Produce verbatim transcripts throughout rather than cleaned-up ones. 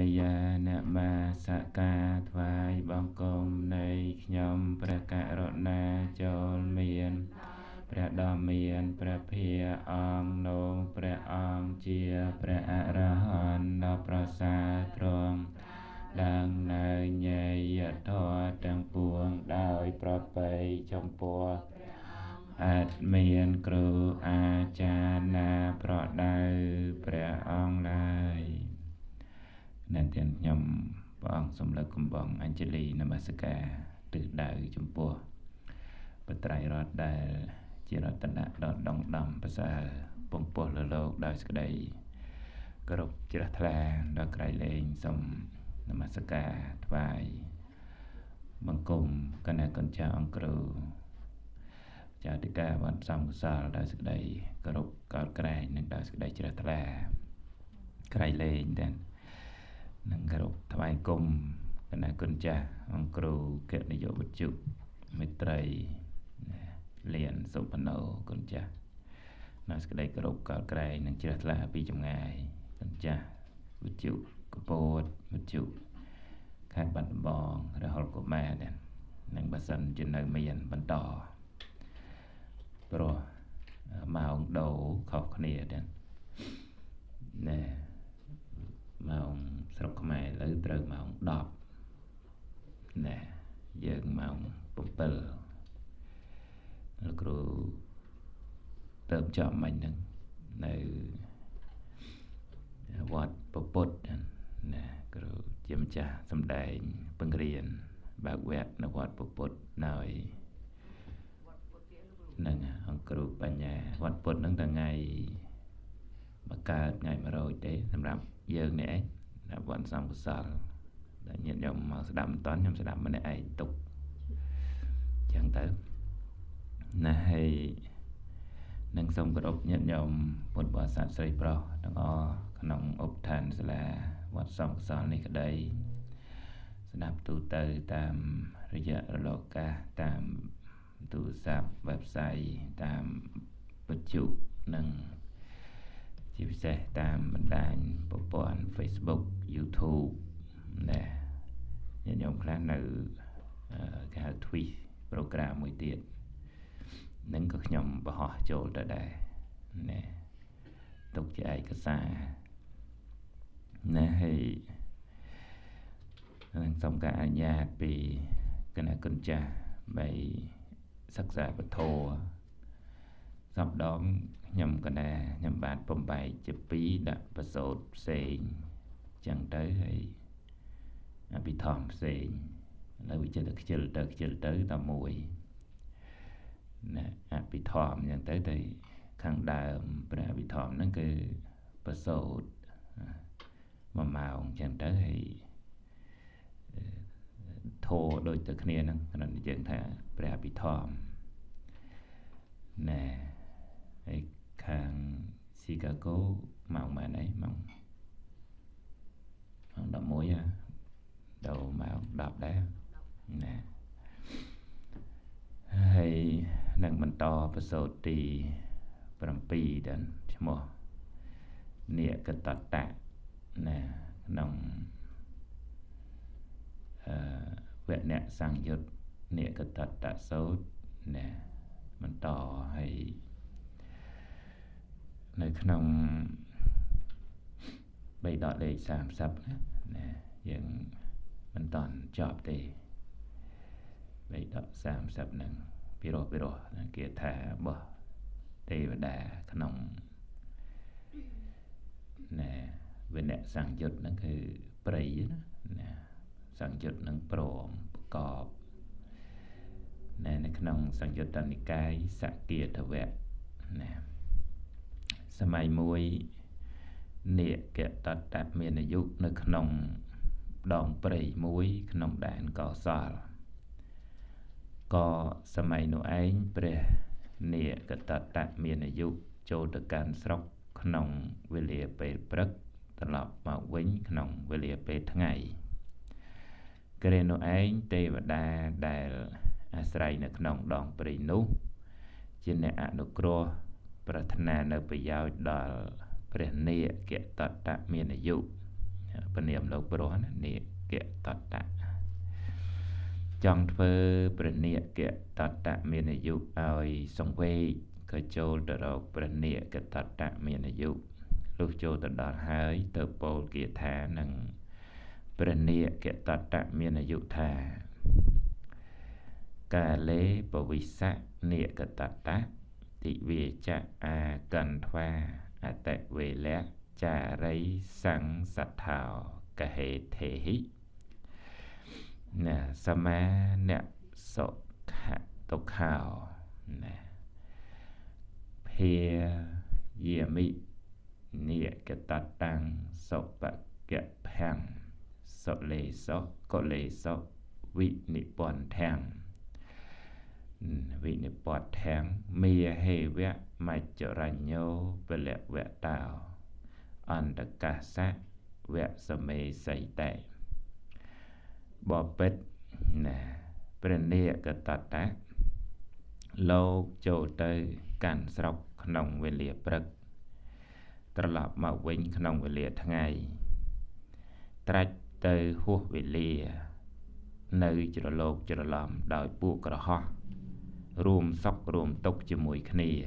យានមាសកាថ្វាយបង្គំនៃខ្ញុំព្រះករុណាចូលមានព្រះដ៏មានព្រះភាអង្គនោះព្រះអង្គជាព្រះអរហន្តដ៏ប្រសើរទ្រង់ដឹងនៅញេយធម៌ទាំងពួងដោយប្រពៃចំពោះអត់មានគ្រូអាចារ្យណាប្រដៅព្រះអង្គឡើយអ្នកទាំងខ្ញុំព្រះអង្គសូមលើកកំបងអញ្ជលីនមស្ការទិសដៅចំពោះបត្រៃរតន៍ដែលជារតនៈដ៏ដងដំប្រសើរពំពោះលើលោកដោយសេចក្តីគោរពជ្រះថ្លាដល់ក្រៃលែងសូមនមស្ការថ្វាយបង្គំគណៈកញ្ចៅអង្គគ្រូចាតិកាវត្តសំកុសលដោយសេចក្តីគោរពកោតក្រែងនិងដោយសេចក្តីជ្រះថ្លាក្រៃលែងទាំងនឹងគោរពថ្វាយគុំគណៈគុណចាស់អង្គគ្រូគណនាយកវិទ្យុមិត្រីលៀនសុបណោគុណចាស់នៅសេចក្តីគោរពកោតក្រែងនិងជ្រះថ្លាពីចម្ងាយគុណចាស់វិទ្យុកពោតវិទ្យុខេត្តបាត់ដំបងរហុលកុមារនិងបើសិនជានៅមានបន្តព្រោះម៉ោងដូរខុសគ្នាដែរណែម៉ោងស្រុកខ្មែរឥឡូវត្រូវម៉ោងដប់ណែយើងម៉ោង7លោកគ្រូទៅចំមិញហ្នឹងនៅវត្តពពុទ្ធណាគ្រូជាម្ចាស់សម្ដែងបង្រៀនបើកវគ្គនៅវត្តពពុទ្ធនៅនឹងអង្គគ្រូបញ្ញាវត្តពុទ្ធហ្នឹងថ្ងៃមកកើតថ្ងៃមួយរយទេសម្រាប់យើងនេះឯងដល់វត្តសំកុសលដែលញាតិញោមមកស្ដាប់មិនតាន់ខ្ញុំស្ដាប់ម្នាក់ឯងទុកអញ្ចឹងទៅណាហើយនឹងសូមគោរពញាតិញោមពុទ្ធបរិស័ទស្រីប្រុសទាំងអស់ក្នុងឧបឋានសាលាវត្តសំកុសលនេះក្តីស្ដាប់ទូទៅតាមរយៈរលកកាសតាមទូរស័ព្ទ website តាមវិទ្យុនិងជាពិសេសតាមបណ្ដាញប្រព័ន្ធ Facebook YouTube ណាញាតិញោមខ្លះនៅគេហៅ Twitch program មួយទៀតនឹងក៏ខ្ញុំបង្ហោះចូលទៅដែរណាទុកជាឯកសារណាហើយនឹងសូមការអនុញ្ញាតពីគណៈគុណចាស់បីសិក្សាពធសពដងខ្ញុំកណាខ្ញុំបាទបំបែកជាពីរដាក់ប្រសូតផ្សេងចឹងទៅហើយអភិធម្មផ្សេងឥឡូវវាចិត្តខ្ជិលទៅខ្ជិលទៅតែមួយណាអភិធម្មចឹងទៅទៅខាងដើមព្រះអភិធម្មហ្នឹងគឺប្រសូតមួយម៉ោងចឹងទៅហើយធោដូចទៅគ្នាហ្នឹងគាត់និយាយថាព្រះអភិធម្មណែហើយខាងស៊ីកាហ្គោម៉ោងម៉ានអីម៉ោងម៉ោងដប់មួយហ៎ដល់ម៉ោងដប់ដែរណែហើយនឹងបន្តប្រសូតទី7ដល់ឈ្មោះនិកតតៈណាក្នុងអឺវគ្គអ្នកសង្យុត្តនិកតតៈសូត្រណាបន្តហើយនៅក្នុងបេដកលេខសាមសិបណាណាយើងមិនតាន់ចប់ទេបេដកសាមសិបហ្នឹងពីរោះពីរោះគេថារបស់ទេវតាក្នុងណែវិន័យសង្យុត្តហ្នឹងគឺព្រៃណាណាសង្យុត្តនឹងព្រមប្រកបណែនៅក្នុងសង្យុត្តនិកាយសគាធវៈណាសម័យមួយនិកតតៈមានអាយុនៅក្នុងដងព្រៃមួយក្នុងដែនកោសលក៏សម័យនោះឯងព្រះនិកតតៈមានអាយុចូលទៅកាន់ស្រុកក្នុងវេលាពេលព្រឹកត្រឡប់មកវិញក្នុងវេលាពេលថ្ងៃគ្រានោះឯងទេវតាដែលអាស្រ័យនៅក្នុងដងព្រៃនោះជាអ្នកអនុគ្រោះប្រាថ្នានៅប្រយោជន៍ដល់ព្រះនាគតតៈមានអាយុ bần niệm lâu bro nịa kệ tọt tạ trong thơ bần niệm kệ tọt tạ miền ở dụ ơi sông quê có châu tờ rộng bần niệm kệ tọt tạ miền ở dụ lúc châu tờ đọt hơi tờ bồ kệ thả nâng bần niệm kệ tọt tạ miền ở dụ thả cả lễ bồ vi sát niệm kệ tọt tạ thị về cha a cần thoa a tệ về lẽ cha rấy sang sạch thảo cả hệ thể hí nè sama nè sọ khả tục hào nè phê dìa mị nè cái tát tăng sọ bạc cái phèng sọ lệ sọ có lệ sọ vị nị bọn thèng vị nị bọn thèng mìa hề vẽ mạch trở ra nhô về lẹ vẽ tàu ăn đặc cả sát vẽ sơ mê xây tệ bỏ bết nè bên nịa cái tọt tác lâu chỗ tới cản sọc nông về lìa bật trở lọp mà vinh nông về lìa tháng ngày trách tới hút về lìa nơi chỗ lột chỗ lòm đòi buộc rõ ho rùm sọc rùm tốc cho mùi khní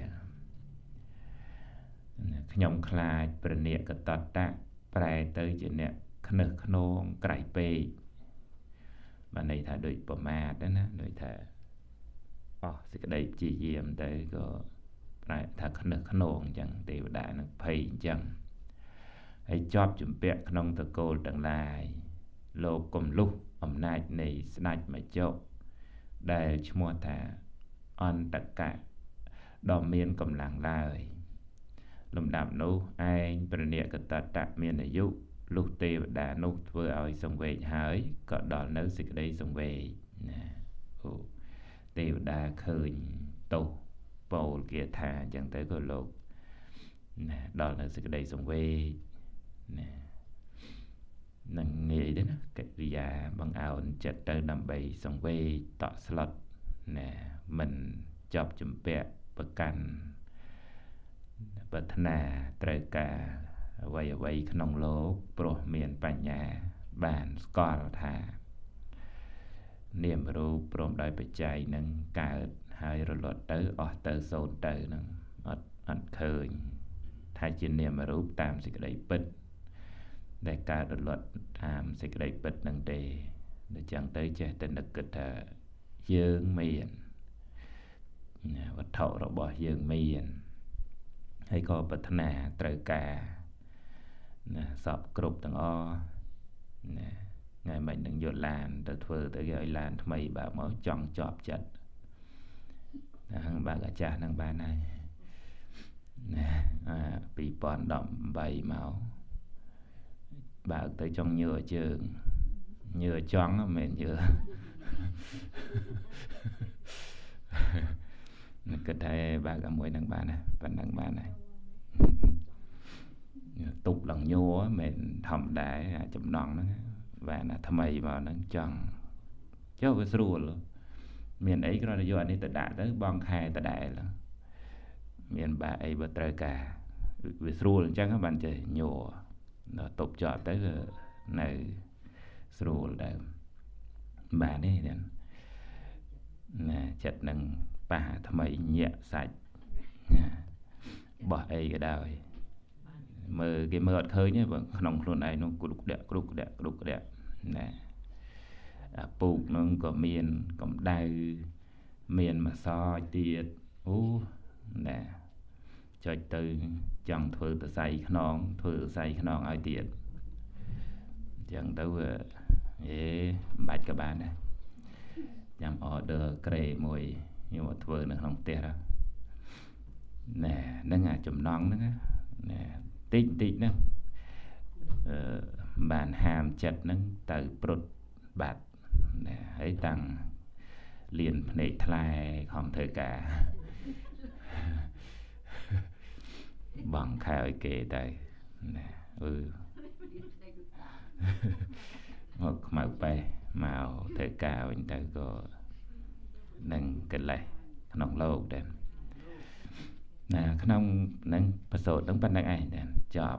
nhông khai bên nịa cái tọt tác bài tới chỗ nè kh느 khнô cải bê mà này thà đôi bờ ma đó nè đôi thà oh thì cái đây chỉ diệm tới có lại thà kh느 khнô chẳng đều đã nó phây chẳng hãy chóp chụp bẹ khнông thờ cô đằng lại lô cùng lúc ẩm nạch này snatch mà chậu đây mua thà on tất cả đò miên cầm làng lại lùm đạp nô ai bên nịa cái tật tạp miên ở dụ lúc tê đã nút vừa ơi xong về hỡi có đỏ nấu xịt đây xong về tê đã khơi tù bầu kia thà chẳng tới có lột đỏ nấu xịt đây xong về nâng nghĩ đến cái vì bằng ảo chật tới năm bảy xong về tọ slot nè mình chọc chùm bẹ bậc canh bậc thà trời cả vậy vậy khổng lồ pro miền bành nhà bàn score thà niệm ru prom đại bạch chạy nâng cả hai rồi lọt tới ở tới zone tới nâng ở ăn khơi thay trên niệm ru tam sẽ cái bật để cả rồi lọt tam sẽ cái bật nâng đề để chẳng tới chơi tên được cực thà dương miền vật thọ rồi bỏ dương miền hay có bậc thà trời cả sọp cục tầng o ngày mình đừng vô làm từ thừa tới gọi làm mày bảo mới chọn chọp chật bà gà cha năng bà này bị bọn động bầy máu bà tới trong nhựa trường nhựa choáng mình nhựa cứ thấy bà gà mùi năng bà này và năng bà này tục lần nhô mình thầm đại chấm nón đó và là thầm ấy vào nó chọn chứ với sưu luôn miền ấy cái đó vô anh ấy tự đại tới bong khai tự đại là miền bà ấy bật trời cả với sưu là chắc các bạn chơi nhô nó tục chọn tới này sưu là bà đấy nè chật nâng bà thầm ấy nhẹ sạch bỏ ấy cái đời mơ cái mơ khơi nhé vâng nông luôn này nó cục đẹp cục đẹp cục đẹp nè bụt nó có miền còn đai miền mà so tiệt ú nè cho từ chẳng thử từ say non thử say non ai tiệt chẳng đâu ế bạch các bạn này chẳng order kề mùi nhưng mà thử nó không tiệt đâu nè nó ngà chùm non nữa nè tích tích nè bàn hàm chật nâng từ prot bạc ấy tăng liền nệ thay không thời cả bằng khai kể đây ừ một màu bay màu thời cả mình ta có nâng cái này nông lâu đen nè không nâng phát sổ đóng bắt này này chọp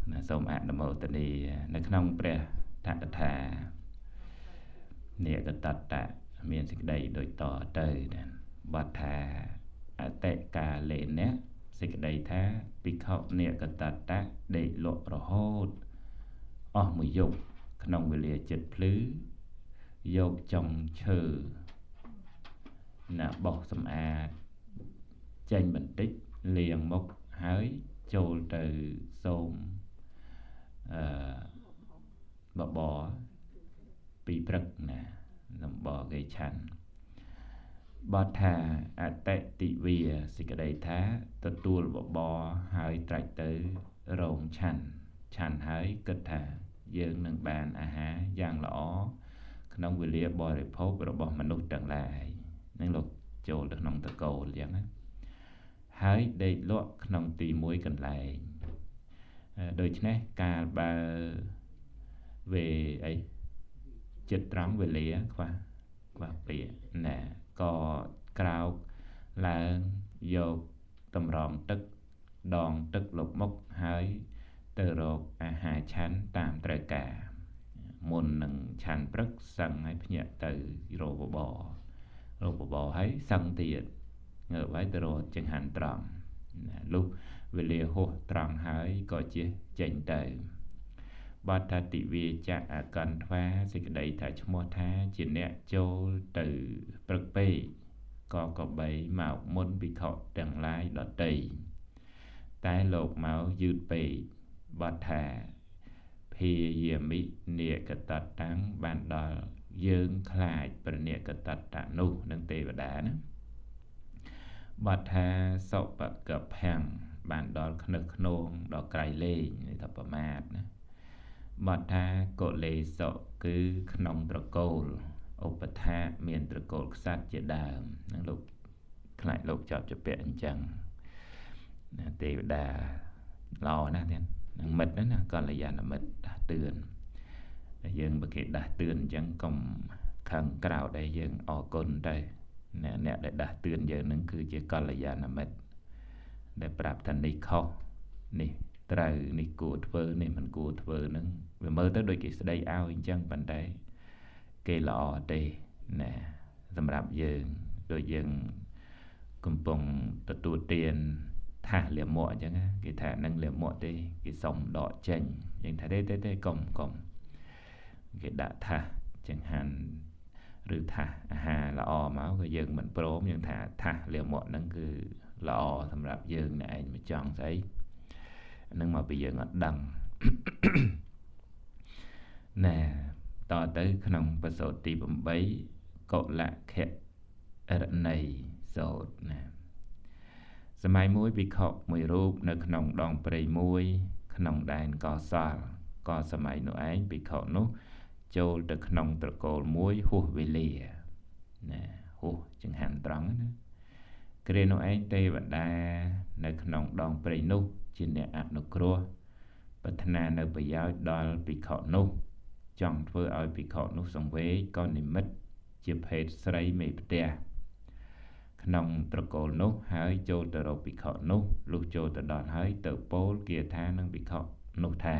សូមអនុមោទនានៅក្នុងព្រះថកថានេកតតៈមានសេចក្តីដូចតទៅបទថាអតិកាលេនៈសេចក្តីថាភិក្ខុនេកតតៈដេកលក់រហូតអស់មួយយប់ក្នុងវេលាចិត្តភ្លឺយកចុងឈើណាបោះសម្អាតចេញបន្តិចលាងមុខហើយចូលទៅសូមអឺបបរពីព្រឹកណាដំបគេឆាន់បទថាអតិទិវាសេចក្តីថាទទួលបបរហើយត្រាច់ទៅរោងឆាន់ឆាន់ហើយគិតថាយើងនឹងបានអាហារយ៉ាងល្អក្នុងវេលាបរិភោគរបស់មនុស្សទាំងឡាយនឹងលោកចូលទៅក្នុងតកូលអញ្ចឹងណាហើយដេកលក់ក្នុងទីមួយកន្លែងដូច្នេះកាលបើវេអីចិត្តត្រង់វេលាខ្វះខ្វះពាក្យណាក៏ក្រោកឡើងយកតម្រង់ទឹកដងទឹកលុបមុខហើយទៅរកអាហារឆាន់តាមត្រូវការមុននឹងឆាន់ព្រឹកសឹងឲ្យភ្ញាក់ទៅរកបបររកបបរហើយសឹងទៀតងើបហើយទៅរកចង្ហាន់ត្រង់ណាលុះវេលាហួសត្រង់ហើយក៏ជាចេញទៅបទថាទិវាចៈអកន្ធវាសេចក្តីថាឈ្មោះថាជាអ្នកចូលទៅព្រឹកពេកក៏ក៏បីមកមុនភិក្ខុទាំងឡាយដទៃតែលោកមកយឺតពេកបទថាភាយាមិនេកតតាំងបានដល់យើងខ្លាចព្រះនេកតតៈនោះនឹងទេវតាណាបទថាសុបកភាំងបានដល់ខ្នឹកខ្នងដល់ក្រៃលែងនេះថាប្រមាទណាបទថាកុលេសុគឺក្នុងត្រកូលឧបថាមានត្រកូលក្សត្រជាដើមនឹងលោកខ្លាចលោកជាប់ជាពាក់អញ្ចឹងណាទេវតាល្អណាស់ទៀតនឹងមិត្តណាកល្យាណមិត្តដាស់តឿនតែយើងបើគេដាស់តឿនអញ្ចឹងកុំខឹងក្រោតដែរយើងអរគុណទៅអ្នកអ្នកដែលដាស់តឿនយើងនឹងគឺជាកល្យាណមិត្តដែលប្រាប់ថានេះខុសនេះត្រូវនេះគួរធ្វើនេះមិនគួរធ្វើនឹងវាមើលទៅដូចគេស្ដីឲ្យអញ្ចឹងប៉ុន្តែគេល្អទេណាសម្រាប់យើងដូចយើងកំពុងទទួលទានថាសលាមកអញ្ចឹងគេថានឹងលាមកទេគេសុំដកចេញយើងថាទេទេទេកុំកុំគេដាក់ថាសចង្ហាន់ឬថាសអាហារល្អមកក៏យើងមិនព្រមយើងថាថាសលាមកហ្នឹងគឺល្អសម្រាប់យើងណែឯងមិនចង់ស្អីនឹងមកពីយើងអត់ដឹងណែតទៅក្នុងបទទីeightកុលខៈរណីសូត្រណាសម័យមួយភិក្ខុមួយរូបនៅក្នុងដងព្រៃមួយក្នុងដែនកោសលក៏សម័យនោះឯងភិក្ខុនោះចូលទៅក្នុងត្រកូលមួយហួសវេលាណាហួសចង្ហាន់ត្រង់ណាគ្រានោះឯងទេវតានៅក្នុងដងព្រៃនោះជាអ្នកអនុគ្រោះប្រាថ្នានៅប្រយោជន៍ដល់ភិក្ខុនោះចង់ធ្វើឲ្យភិក្ខុនោះសង្វេគក៏និមិត្តជាភេទស្រីមេផ្ទះក្នុងត្រកូលនោះហើយចូលទៅរកភិក្ខុនោះលុះចូលទៅដល់ហើយទៅពោលគាថានឹងភិក្ខុនោះថា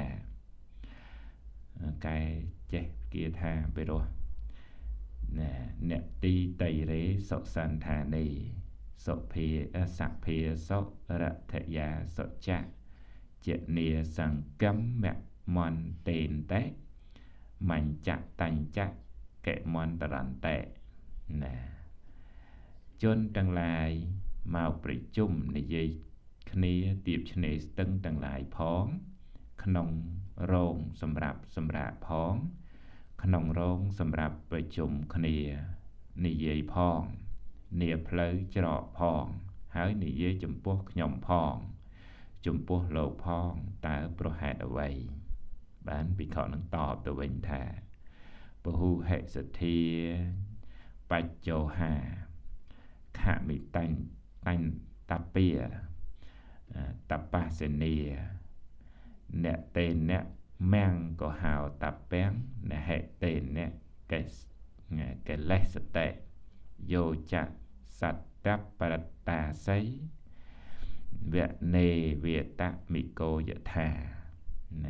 កែចេះគាថាពីរោះណាអ្នកទីតៃរេសុសន្ធានីសុភាសភាសុរថយាសុចៈជានីសង្កម្មមន្តេនតេមញ្ចតញ្ចៈកេមន្តរន្តេណាជនទាំងឡាយមកប្រជុំនិយាយគ្នាទៀបឆ្នេរស្ទឹងទាំងឡាយផងក្នុងរោងសម្រាប់សម្រាប់ផងក្នុងរោងសម្រាប់ប្រជុំគ្នានិយាយផងនាផ្លូវច្រកផងហើយនិយាយចំពោះខ្ញុំផងចំពោះលោកផងតើប្រហេតុអ្វីបានភិក្ខុនឹងតបទៅវិញថាពហុហិសទ្ធាបច្ចោហាខមិតាញ់តាញ់តពាតបសេនីអ្នកតេអ្នកមាំងក៏ហៅតពាំងនហេតេអ្នកកេកេលេសតេយោចៈសត្តបរតាសីវនេវេតមិកោយថា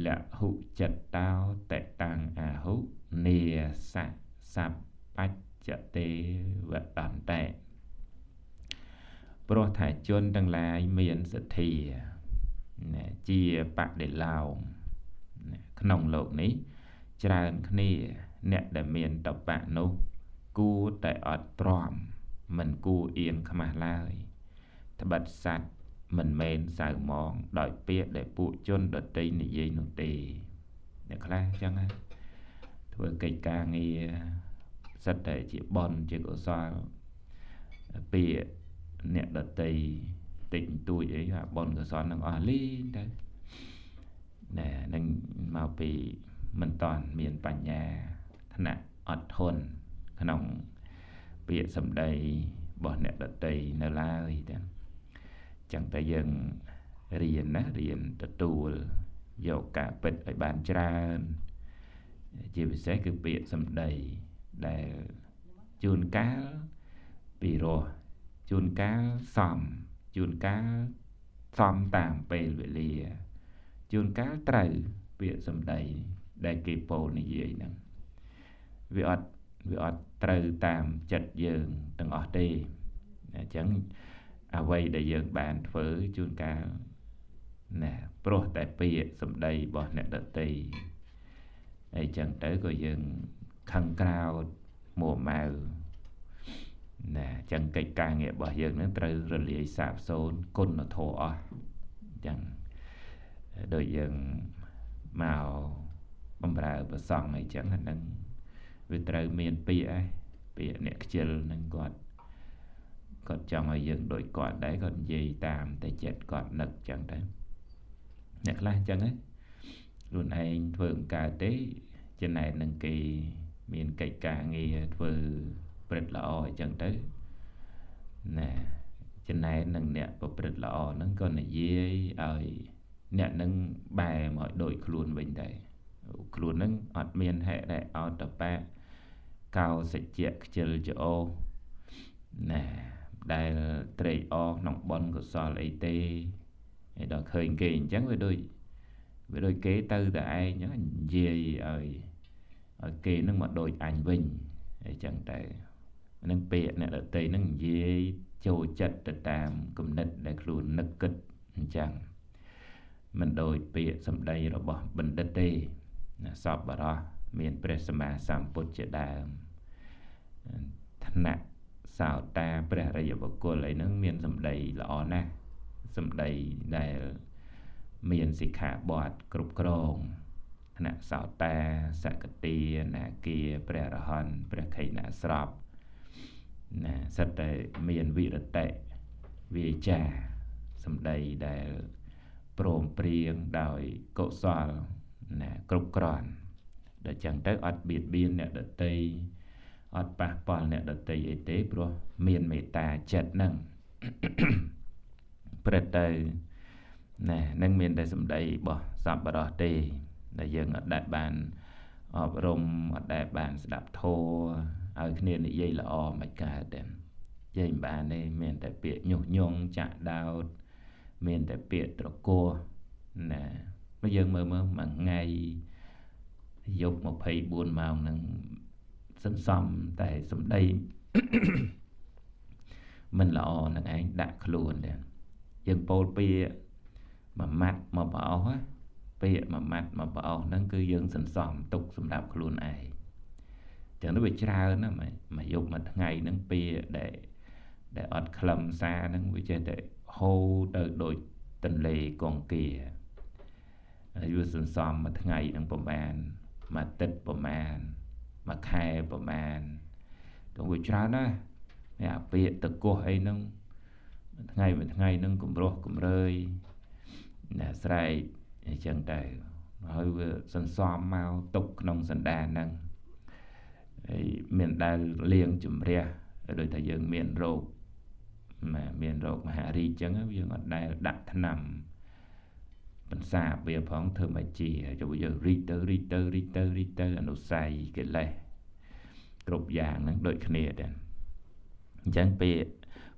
lạ hụ chật tao tệ tăng à hụ nia sạ sạp bách chợ tế vật đòn tệ pro thải chôn đăng lại miền sự thì chia bạc để lao nông lộc ní tràn khní nè để miền tập bạn nô cu tại ọt tròm mình cu yên khăm lai thà bật sạt mình men xài mòn đòi pía để phụ chôn đợt tây này dây nụ tì để khá chăng á thôi cây ca nghe rất để chị bon chị có xoa pía nè đợt tây tỉnh tuổi ấy là bon có xoa năng ở lý đấy nè năng màu pì mình toàn miền bản nhà thân ạ ọt thôn khả nông pía sầm đầy bỏ nè đợt tây nè lai đấy chẳng tại dân riêng á riêng tự tu dầu cả bịch ở bàn tra chỉ phải sẽ cứ biệt xâm đầy để chun cá bị rô chun cá xòm chun cá xòm tạm bề về lìa chun cá trời biệt xâm đầy để kịp bồ này gì nè vì ọt vì ọt trời tạm chật dường từng ọt đi chẳng à vậy để dân bạn phở chun cá nè pro tại bìa sầm đầy bỏ nè đợt tì ấy chẳng tới coi dân khăn cao mùa màu nè chẳng cây ca nghệ bỏ dân nó trừ rồi lìa sạp xôn côn nó thô o chẳng đôi dân màu bông rào và xong ấy chẳng hành nâng vì trừ miền bìa ấy bìa nè chêl nâng gọt còn trong người dân đội còn đấy còn gì tạm để chết còn nực chẳng đấy nhạc la chẳng ấy luôn anh thường cả tế trên này nâng kỳ miền cây cả nghe vừa bật lọ chẳng tới nè trên này nâng nè và bật lọ nâng còn là gì ở nè nâng bài mọi đội luôn bình đây luôn nâng ọt miền hệ đại ọt tập ba cao sạch chẹt chờ chỗ nè đây trade off nòng bon của sò lấy tê đó khơi kề chẳng với đôi với đôi kế tư là ai nhớ gì ở ở kề nó một đôi ảnh vinh chẳng tại nâng bịa này là tây nâng gì châu chật từ tam cùng nứt để luôn nứt kịch chẳng mình đôi bịa xong đây rồi bỏ bình đất tê sọp vào đó miền Presma Samput chế đàm thân nặng sao ta bè ra giờ cô lấy nó miền sầm đầy lọ nè sầm đầy để miền xì khả bọt cục krong nè sao ta sạc tì nè kia bè ra hòn bè khay nè sọp nè sạch để miền vị đất tệ vị trà sầm đầy để prom prieng đòi cột xoa nè cục krong để chẳng tới ọt biệt biên nè đất tây ọt bạc bò nè đợt tây y tế pro miền mê ta chật nâng bật đời nè nâng miền đây sầm đầy bỏ sập vào đó tê để dân ở đại bàn ở rồng ở đại bàn đạp thô ở cái này dây là o mạch cả đèn dây bàn đây miền tại bịa nhung nhung chạ đào miền tại bịa trọc cô nè bây giờ mơ mơ mà ngày dục một phẩy buồn màu nâng sân xóm tại sầm đây mình lọ nè anh đã luôn đấy dân pol pia mà mặt mà bảo á pia mà mặt mà bảo nó cứ dân sân xóm tục sầm đạp luôn ai chẳng nó bị trao nó mà mà dùng một ngày nó pia để để ọt khầm xa nó bị chơi để hô đợi đội tình lì còn kìa vừa sân xóm một ngày nó bầm bàn mà tịch bầm bàn mà khai bờ màn trong buổi trưa đó nhà Việt từ cô ấy nâng ngày một ngày nâng cùng rô cùng rơi nè sài chân trời hơi vừa sân xóm mau tục nông sân đà nâng miền đà liền chùm ria rồi thời gian miền rô mà miền rô mà hạ ri chân á bây giờ ở đây đặt thân nằm bên xa về phóng thơ mà chỉ cho bây giờ riter riter riter riter nó xài cái này cục vàng nó đôi khné đen chẳng bịa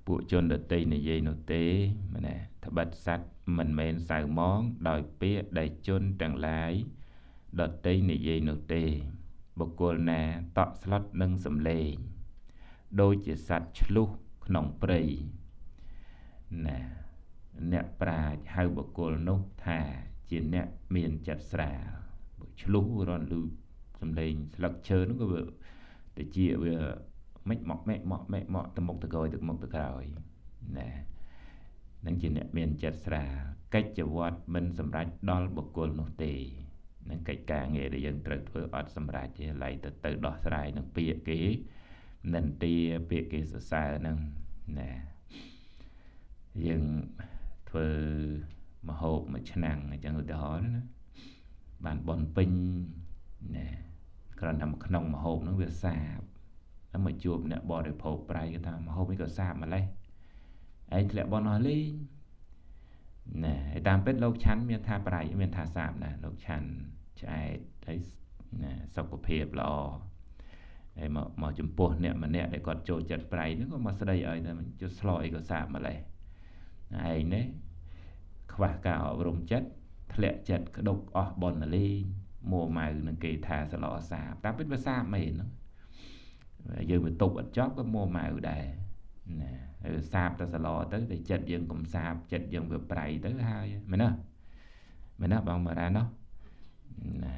ពួកជនដតីនិយាយនោះទេមែនទេត្បិតសត្វមិនមែនសៅមងដោយពាក្យដែលជនទាំងឡាយដតីនិយាយនោះទេបុគ្គលណាតក់ស្លុតនឹងសំឡេងដូចជាសត្វឆ្លុះក្នុងព្រៃណាអ្នកប្រាជ្ញហៅបុគ្គលនោះថាជាអ្នកមានចិត្តស្រាលឆ្លុះរនលឺសំឡេងស្លឹកឈើនោះក៏វាទៅជាវាមិនមកម៉ែមកម៉ែមកទៅមុខទៅក្រោយទៅមុខទៅក្រោយណានឹងជាអ្នកមានចិត្តស្រាលកិច្ចវត្តមិនសម្រេចដល់បុគ្គលនោះទេនឹងកិច្ចការងារដែលយើងត្រូវធ្វើអត់សម្រេចទេឡៃទៅទៅដោះស្រាយនឹងពាក្យគេនិន្ទាពាក្យគេសរសើរហ្នឹងណាយើងធ្វើមហូបមួយឆ្នាំងអញ្ចឹងឧទាហរណ៍ណាបានបនពេញណាគ្រាន់តែមួយក្នុងមហូបហ្នឹងវាសាបហើយមកជួបអ្នកបរិភោគប្រៃគេថាមហូបនេះក៏សាបម្លេះឯងធ្លាក់បនអស់លេងណាហើយតាមពិតលោកឆាន់មានថាប្រៃមានថាសាបណាលោកឆាន់ឆ្អែតហើយណាសុខភាពល្អហើយមកមកចំពោះអ្នកម្នាក់ដែលគាត់ចូលចិត្តប្រៃហ្នឹងក៏មកស្ដីឲ្យថាជុះស្លោអីក៏សាបម្លេះឯងនេះខ្វះការអប់រំចិត្តធ្លាក់ចិត្តក្តុកអស់បនលេងមួម៉ៅនឹងគេថាសឡសាបតាមពិតវាសាបមែនហ្នឹងយើងទៅតុបអត់ចប់ក៏មួម៉ៅដែរណាហើយសាបទៅសឡទៅតែចិត្តយើងកំសាបចិត្តយើងវាប្រៃទៅហើយមែនទេមែនទេបងបារាណោះណា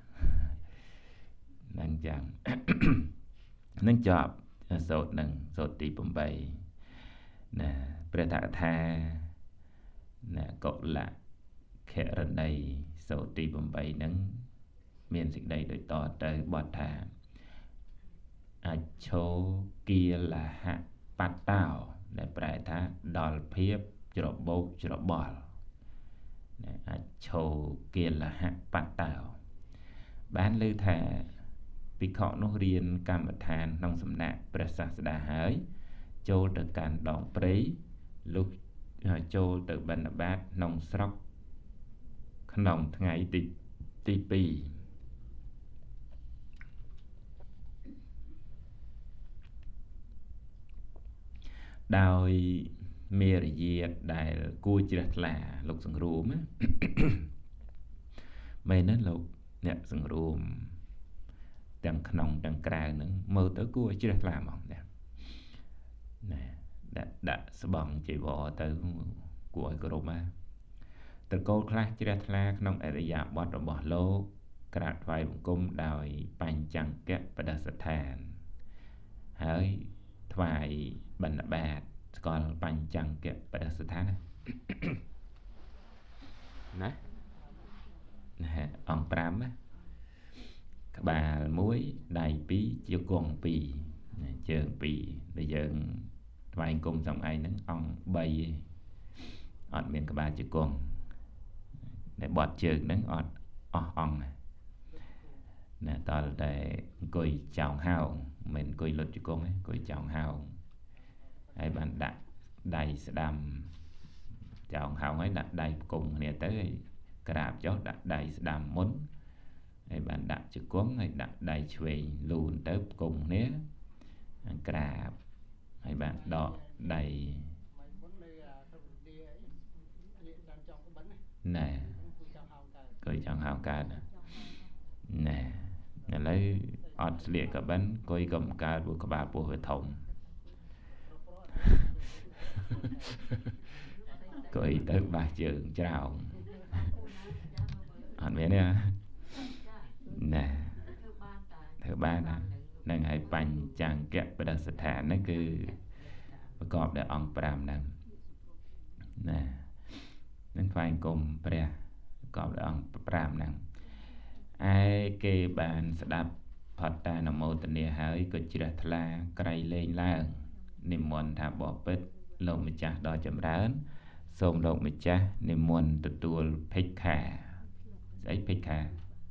នឹងចាំនឹងចប់សូត្រនឹងសូត្រទីeightណាព្រះតកថាណាកុលៈខរណីសូត្រទីeightហ្នឹងមានសេចក្តីដូចតទៅបទថាអច្ឆោគីលហៈបតតោដែលប្រែថាដល់ភាពច្របូកច្របល់អច្ឆោគីលហៈបតតោបានលើថាភិក្ខុនោះរៀនកម្មដ្ឋានក្នុងសំណាក់ព្រះសាស្តាហើយចូលទៅកាន់ដងព្រៃលុះចូលទៅបិណ្ឌបាតក្នុងស្រុកក្នុងថ្ងៃទីទីtwoដោយមេរយាទដែលគួរជ្រះថ្លាលោកសង្រួមណាមែនណាលោកអ្នកសង្រួមទាំងក្នុងទាំងក្រៅហ្នឹងមើលទៅគួរជ្រះថ្លាហ្មងណាណាដាក់ដាក់ស្បង់ជីវរទៅគួរឲ្យគោរពណាត្រកូលខ្លះជ្រះថ្លាក្នុងអរិយាបថរបស់លោកក្រាបថ្វាយបង្គំដោយបញ្ចង្គៈបដិស្ថានហើយថ្វាយបិណ្ឌបាតស្គាល់បញ្ចង្គៈបដិស្ថានណាណាអង្គfiveណាក្បាលមួយដៃពីរជង្គង់ពីរជើងពីរដែលយើងថ្វាយគុំសំឯងហ្នឹងអង្គthreeឯងអត់មានក្បាលជង្គង់ដែលបត់ជើងហ្នឹងអត់អស់អង្គណាតលតែអង្គុយចောင်းហោងមិនអង្គុយលុតជង្គង់ទេអង្គុយចောင်းហោងហើយបានដាក់ដៃស្ដាំចောင်းហោងហើយដាក់ដៃផ្គុំគ្នាទៅហើយក្រាបចុះដាក់ដៃស្ដាំមុនហើយបានដាក់ជង្គង់ហើយដាក់ដៃឆ្វេងលូនទៅផ្គុំគ្នាក្រាបហើយបានដកដៃណែក៏ចង់ហៅកើតណែឥឡូវអត់ស្លៀកកបិនគួយកំកើតពួកក្បាលពោះវាធំគួយទៅបាសជើងច្រោងអត់មានទេណែធ្វើបានណានឹងឲ្យបញ្ចង្គៈបដិស្ថានហ្នឹងគឺប្រកបដោយអង្គfiveហ្នឹងណានឹងថ្វាយគុំព្រះប្រកបដោយអង្គfiveហ្នឹងឯគេបានស្ដាប់ផតតានមោទនាហើយក៏ជ្រះថ្លាក្រៃលែងឡើងនិមន្តថាបបិទ្ធលោកម្ចាស់ដ៏ចម្រើនសូមលោកម្ចាស់និមន្តទទួលភិក្ខាស្អីភិក្ខា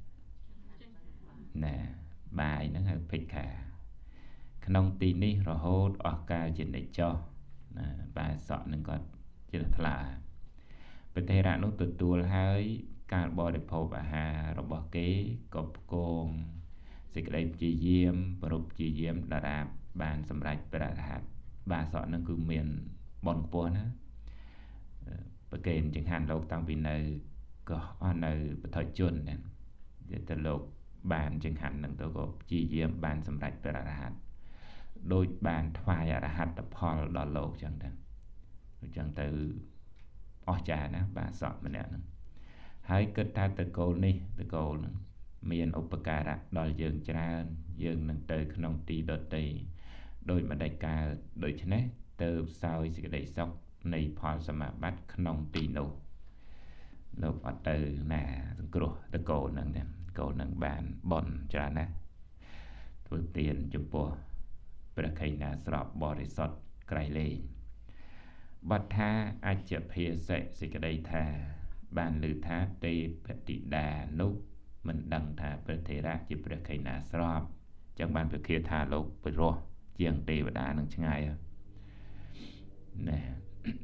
ណាបាយហ្នឹងហៅភិក្ខាក្នុងទីនេះរហូតអស់កាលជានិច្ចចោះណាបាយសក់នឹងគាត់ជ្រះថ្លាព្រះថេរៈនោះទទួលហើយការបរិភោគអាហាររបស់គេក៏ផ្គងសេចក្តីព្យាយាមប្រពព្យាយាមតារាបបានសម្រេចព្រះអរហន្ត bà sọ nó cứ miền bon của nó bởi kênh chẳng hạn lâu tăng vì nơi có ở nơi thời chuồn này để từ lúc bàn chẳng hạn nâng tôi có chi diệm bàn xâm rạch bởi ra hạt đôi bàn thoại ra hạt tập hò đỏ lộ chẳng đăng chẳng từ ổ trà ná bà sọ mà nè hãy kết ta từ cô ní từ cô miền Upakara đòi dương cha dương nâng tới khăn tì đợt tì đôi mà đại ca đôi chân ấy từ sau sẽ đầy sóc này phó xa mà bắt khăn tì nụ lúc ở từ nè từ cô nâng cô nâng bàn bọn cha ná tôi tiền chụp bố bởi khi nà sọp bò rì sọt cây lên bát tha ai chập hìa sẽ sẽ cái đây thà bàn lư thá tê bạch tị đà nút mình đăng thà bởi thế ra chỉ bởi khi nà sọp chẳng bàn bởi kia thà lúc bởi rô chiếng tê và đà nâng chẳng ai nè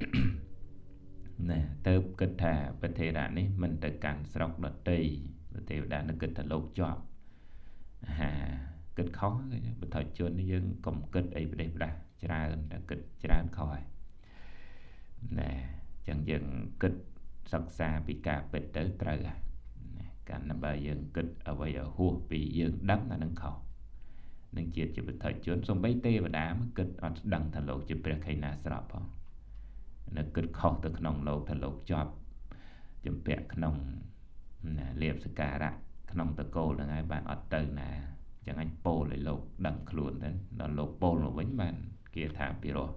nè tớ kết thà bởi thế ra ní mình tới cản sọp đợt tê bởi thế đà nó kết thà lúc chọp hà kết khó bởi thời chuôn nó dân công kết ấy bởi đây ra chả ơn đã kết chả ơn khỏi nè chẳng dừng kết sắc xa bị cả bệt tới trời à cả năm bà dân kết ở vậy ở hùa bị dân đấm là nâng khẩu nâng chiết cho bởi thời chuôn xong bấy tê và đá mới kết ở đằng thả lộ cho bởi khai nà sọp không nó kết khó từ khăn lộ thả lộ chọp chùm bẹ khăn liệp sự cả rạ khăn tờ cô là ngay bạn ở trời nè chẳng anh bố lại lột đằng khuôn đến nó lột bố nó bánh bàn kia thả bì rồi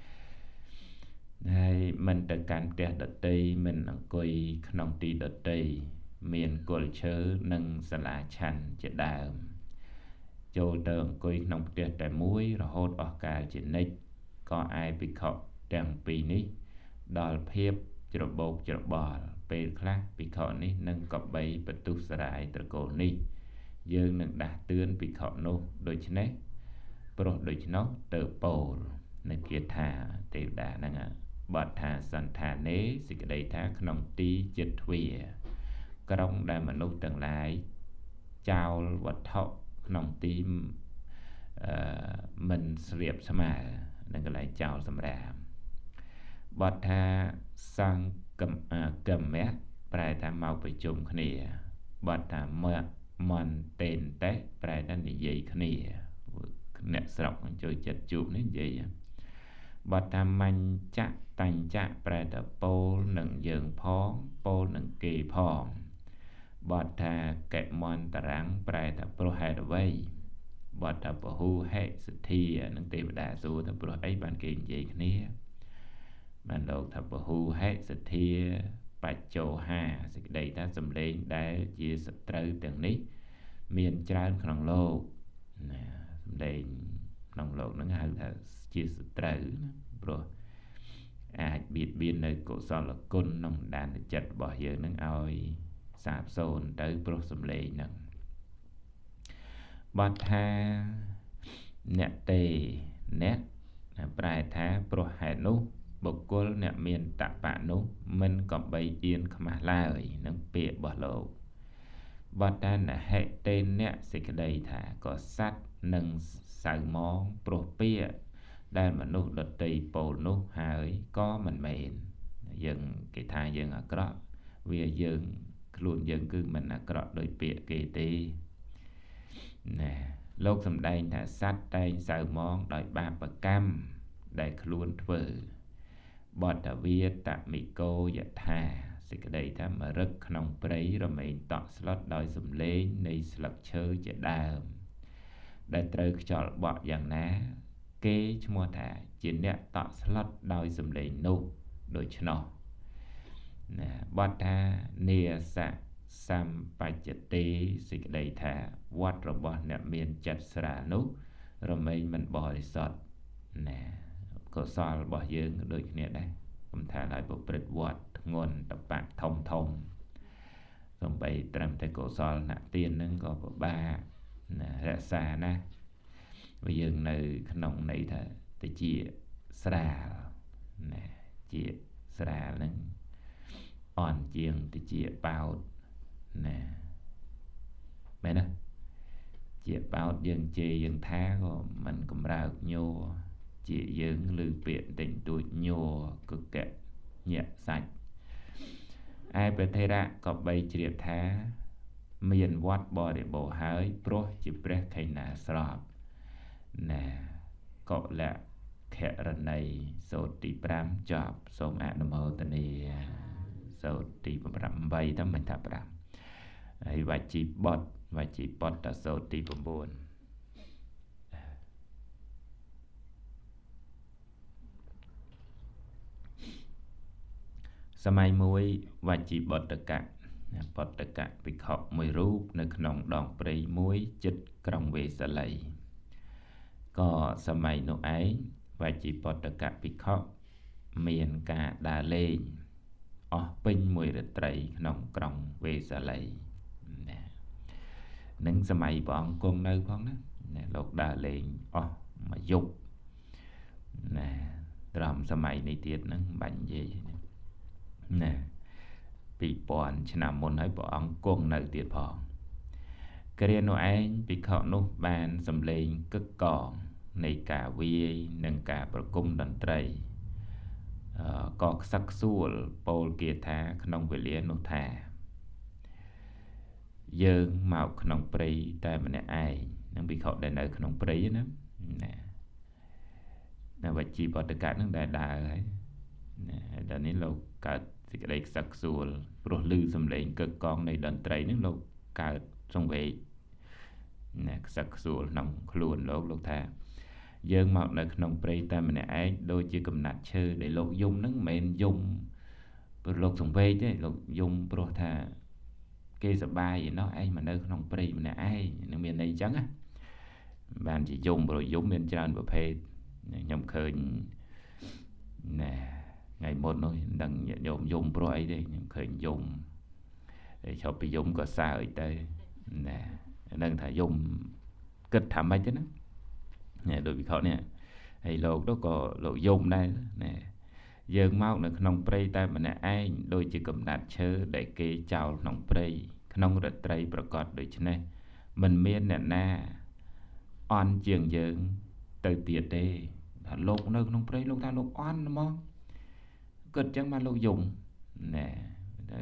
này mình tới cạnh trẻ đợt tây mình ở quay khăn tì đợt tây miền cột chớ nâng xa lá chăn chết đàm châu tờn quay khăn trẻ trẻ muối rồi hốt ở cả trên nếch có ai bị khọ đằng bì ní đòl phép cho bột cho bò bê khác bị khọ ní nâng cọp bấy bật tu xa rải từ cổ ní dương nâng đã tương bị khọ nô đôi chân ấy bố đôi chân nó tự bồ nâng kia thả tiểu đá nâng ạ bọt thả sẵn thả nế xì cái đầy thả khăn tí chết thuy có đông đà mà nô tầng lại chào vật thọ khăn tí mình sriệp xa mà nâng cái lại chào xâm ra bọt thả sang cầm mét bài thả mau phải chung khăn nè bọt thả mơ mòn tên tế bài đã như vậy khá nè nè sọc chơi chất chụp như vậy bọt thàm manh chắc tành chắc bài đã bố nâng dường phóng bố nâng kỳ phóng bọt thà kẹ mòn tà ráng bài đã bố hai đá vây bọt thà bố hù hệ sự thi nâng tế bà đá dù thà bố ấy bàn kì như vậy khá nè bàn đầu thà bố hù hệ sự thi bạch chô hà sự đầy ta xâm lên đã chia sạch trâu từng nít miền tràn khăn lô đây nông lô nó ngay là chia sẻ trâu rồi à biết biên nơi cổ so là côn nông đàn để chặt bỏ giờ nó oi sạp xôn tới pro xâm lệ nâng bọt tha nẹ tê nét bài thá pro hài nú bộc cô nẹ miền tạ bạ nú mình còn bày yên khám lại nâng bịa bỏ lộ bọt ta là hệ tên nè sẽ cái đây thả có sát nâng sài món pro bia đây mà nụ đợt tì bồ nụ hơi có mình mền dừng cái thà dừng ở đó vì dừng luôn dừng cứ mình ở đó đôi bịa kỳ tì nè lúc xâm đây thả sát đây sài món đòi ba bà cam đây luôn vợ bọt ta viết tạ mì cô dạ thà sẽ cái đây ta mà rất nông prey rồi mình tọt slot đòi dùm lên này slot chơi chạy đàm để trời cho bọt dạng ná kế cho mua thả chỉ nè tọt slot đòi dùm lên nụ đôi cho nó bọt ta nìa sạ sam bạch chạy tê sẽ cái đây thả what rồi bọt nè miền chặt sả nụ rồi mình mình bỏ đi sọt nè có sao bỏ dương đôi nè đâyผมถ่ายlại bộ bật vọt nguồn tập bạc thông thông xong bày trầm tay cổ sol nạ tiên nâng có bộ ba rạ xa ná bây giờ nơi nông này thà thì chị sra nè chị sra nâng on chiêng thì chị bao nè mấy đó chị bao dân chê dân thá của mình cũng ra nhô ជាយើងឮពាក្យទិញទួចញ័រកកៈញាក់សាច់ឯព្រះថេរៈក៏បីជ្រាបថាមានវត្តបរិបូរណ៍ហើយព្រោះជាព្រះខេណាស្របណាកុលៈខរណីសូត្រទីប្រាំចប់សូមអនុមោទនាសូត្រទីប្រាំបីទៅមិនថាប្រាំហើយវជីបតវជីបតតសូត្រទី៩សម័យមួយវជីបតកៈបតកៈភិក្ខុមួយរូបនៅក្នុងដងព្រៃមួយជិតក្រុងវេសាលីក៏សម័យនោះឯងវជីបតកៈភិក្ខុមានការដើរលេងអស់ពេញមួយរាត្រីក្នុងក្រុងវេសាលីណានឹងសម័យព្រះអង្គគង់នៅផងណាណាលោកដើរលេងអស់មួយយប់ណាត្រឹមសម័យនេះទៀតហ្នឹងបាញ់និយាយណាពីរពាន់ឆ្នាំមុនហើយព្រះអង្គគង់នៅទៀតផងគ្រានោះឯងភិក្ខុនោះបានសម្លេងកឹកកងនៃការវាយនិងការប្រគំតន្ត្រីក៏ខ្សឹកខ្សួលពោលគាថាក្នុងវេលានោះថាយើងមកក្នុងព្រៃតែម្នាក់ឯងនឹងភិក្ខុដែលនៅក្នុងព្រៃណាណានៅវជីបតកៈនឹងដែលដើរហើយណាដល់នេះលោកកើតសេចក្តីខ្សឹកខ្សួលព្រោះឮសំឡេងកឹកកងនៃតន្ត្រីនឹងលោកកើតសង្វេគណាខ្សឹកខ្សួលក្នុងខ្លួនលោកលោកថាយើងមកនៅក្នុងព្រៃតែម្នាក់ឯងដូចជាកំណាត់ឈើដែលលោកយំហ្នឹងមិនមែនយំព្រោះលោកសង្វេគទេលោកយំព្រោះថាគេសប្បាយឯណោះឯងមកនៅក្នុងព្រៃម្នាក់ឯងនឹងមានន័យអញ្ចឹងណាបានជាយំព្រោះយំមានច្រើនប្រភេទខ្ញុំឃើញណាថ្ងៃមុននោះមិនដឹងញាតិញោមយំព្រោះអីទេខ្ញុំឃើញយំតែឈប់ពីយំក៏សើចទៅណានឹងថាយំគិតថាម៉េចទេណានេះដូចវិខនេះហើយលោកនោះក៏លោកយំដែរណាយើងមកនៅក្នុងព្រៃតែម្នាក់ឯងដូចជាកំណាត់ឈើដែលគេចោលក្នុងព្រៃក្នុងរាត្រីប្រកបដូច្នេះមិនមានអ្នកណាអន់ជាងយើងទៅទៀតទេថាលោកនៅក្នុងព្រៃលោកថាលោកអន់ហ្មងគិតអញ្ចឹងបានលោកយំណែតែ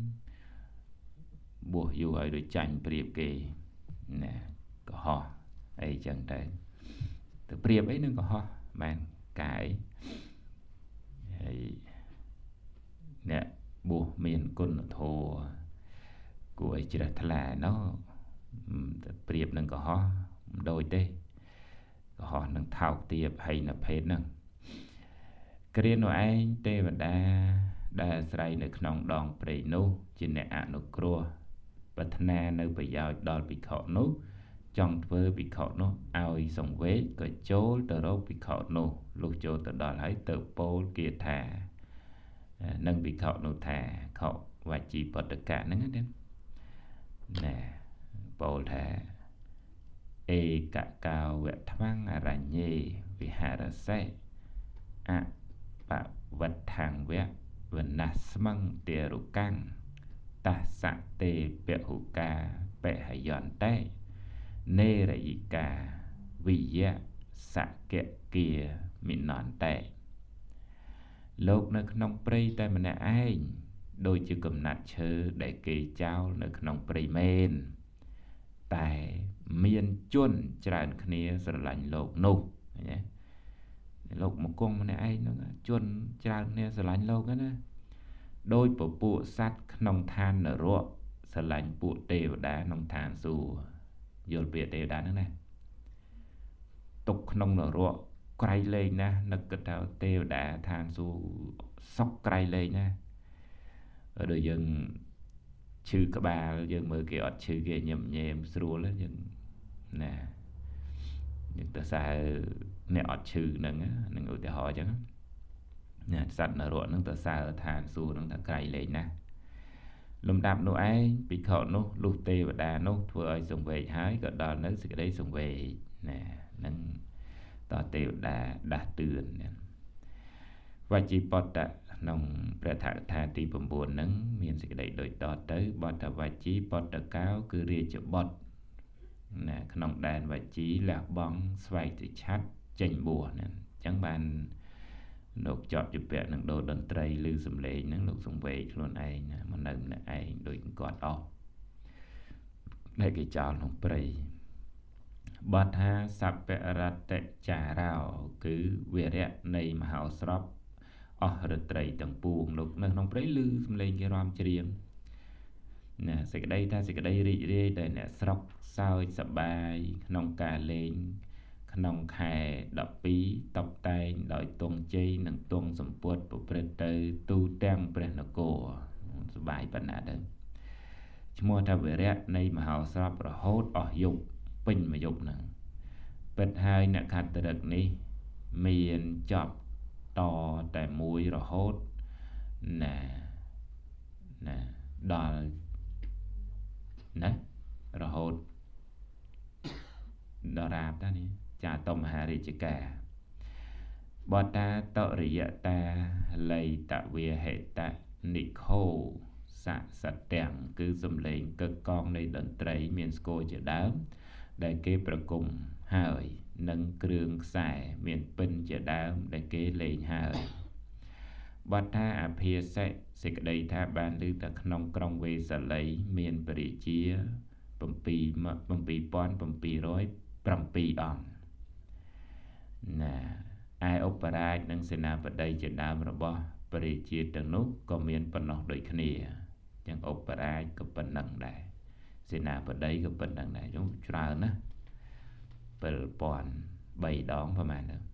បួសយូរហើយដូចចាញ់ព្រៀបគេណែកុហកអីចឹងទៅទៅព្រៀបអីនឹងកុហកបានកាយហើយអ្នកបួសមានគុណធម៌គួរឲ្យជ្រះថ្លាណោះទៅព្រៀបនឹងកុហកមិនដូចទេកុហកនឹងថោកទាបហើយនៅភេទហ្នឹងគ្រានោះឯងទេវតាដែលអាស្រ័យនៅក្នុងដងព្រៃនោះជាអ្នកអនុគ្រោះប្រាថ្នានៅប្រយោជន៍ដល់ភិក្ខុនោះចង់ធ្វើភិក្ខុនោះឲ្យសង្វេគក៏ចូលទៅរកភិក្ខុនោះលុះចូលទៅដល់ហើយទៅពោលគាថានឹងភិក្ខុនោះថាខុវជីបតកៈហ្នឹងណាណាពោលថាអេកកោវៈថ្វាំងអរញ្ញេវិហារសេអបវដ្ឋังវៈវណាស្មង្ទេរុកាំងតស្សទេពហុកាបេហយន្តេនេរយិកាវិយៈសកគាមិណន្តេលោកនៅក្នុងព្រៃតែម្នាក់ឯងដូចជាកំណាត់ឈើដែលគេចោលនៅក្នុងព្រៃមែនតែមានជនច្រើនគ្នាស្រឡាញ់លោកនោះឃើញទេលោកមកគង់ម្នាក់ឯងហ្នឹងជនច្រើនគ្នាស្រឡាញ់លោកហ្នឹងណាដោយពពួកសត្វក្នុងឋាននរកស្រឡាញ់ពួកទេវតាក្នុងឋានសួគ៌យល់ពាក្យទេវតាហ្នឹងណាទុកក្នុងនរកក្រៃលែងណាស់នឹកគិតថាទេវតាឋានសួគ៌សុកក្រៃលែងណាដូចយើងឈឺក្បាលយើងមើលគេអត់ឈឺគេញឹមញែមស្រួលយើងណាយើងទៅសើអ្នកអត់ឈឺហ្នឹងនឹងឧទាហរណ៍អញ្ចឹងណាសត្វនរកហ្នឹងទៅសើឋានសួគ៌ហ្នឹងថាក្រៃលែងណាស់លំដាប់នោះឯងភិក្ខុនោះលុះទេវតានោះធ្វើឲ្យសង្វេគហើយក៏ដល់នៅសេចក្តីសង្វេគណានឹងតទេវតាដាស់តឿនវជីបតៈក្នុងព្រះថកថាទី៩ហ្នឹងមានសេចក្តីដូចតទៅបតវជីបតកោគឺរាជបុត្រណាក្នុងដែនវជីលះបង់ស្វែកទៅឆាត់ចេញបួសណា chẳng bànលោកជាប់ជាពាក់នឹងដូរតន្ត្រីឬសំឡេងហ្នឹងលោកសង្វេគខ្លួនឯងណាមិននៅម្នាក់ឯងដូចគាត់អស់ដែលគេចោលក្នុងព្រៃបទថាសព្វរតចារោគឺវីរៈនៃមហោស្រពអស់រត្រីទាំងពួងលោកនៅក្នុងព្រៃឮសំឡេងគេរាំច្រៀងណាសេចក្តីថាសេចក្តីរីករាយដែលអ្នកស្រុកសើចសប្បាយក្នុងការលេងក្នុងខែដប់ពីរតុបតែងដោយទង់ជ័យនិងទង់សម្ពុតប្រព្រឹត្តទៅទូទាំងព្រះនគរសប្បាយប៉ុណ្ណាទៅឈ្មោះថាវីរៈនៃមហោស្រពរហូតអស់យប់ពេញមួយយប់ហ្នឹងពិតហើយអ្នកខត្តរិកនេះមានចប់តតែមួយរហូតណាណាដល់ណារហូតដល់រាបតានេះចាតមហារាជការបតាតរិយតាល័យតវាហេតនិខោសសទាំងគឺសំឡេងកឹកកងនៃតន្ត្រីមានស្គរជាដើមដែលគេប្រគំហើយនិងគ្រឿងខ្សែមានពិណជាដើមដែលគេលេងហើយបទថាអភិសេកសេចក្តីថាបានឮតែក្នុងក្រុងវេសាលីមានពរិជា 7,707 អង្គណាឯឧបរាជនិងសេនាបតីជាដើមរបស់ពរិជាទាំងនោះក៏មានប៉ុណ្ណោះដូចគ្នាទាំងឧបរាជក៏ប៉ុណ្ណឹងដែរសេនាបតីក៏ប៉ុណ្ណឹងដែរជុំច្រើនណា 7,000 3ដងប្រហែលណា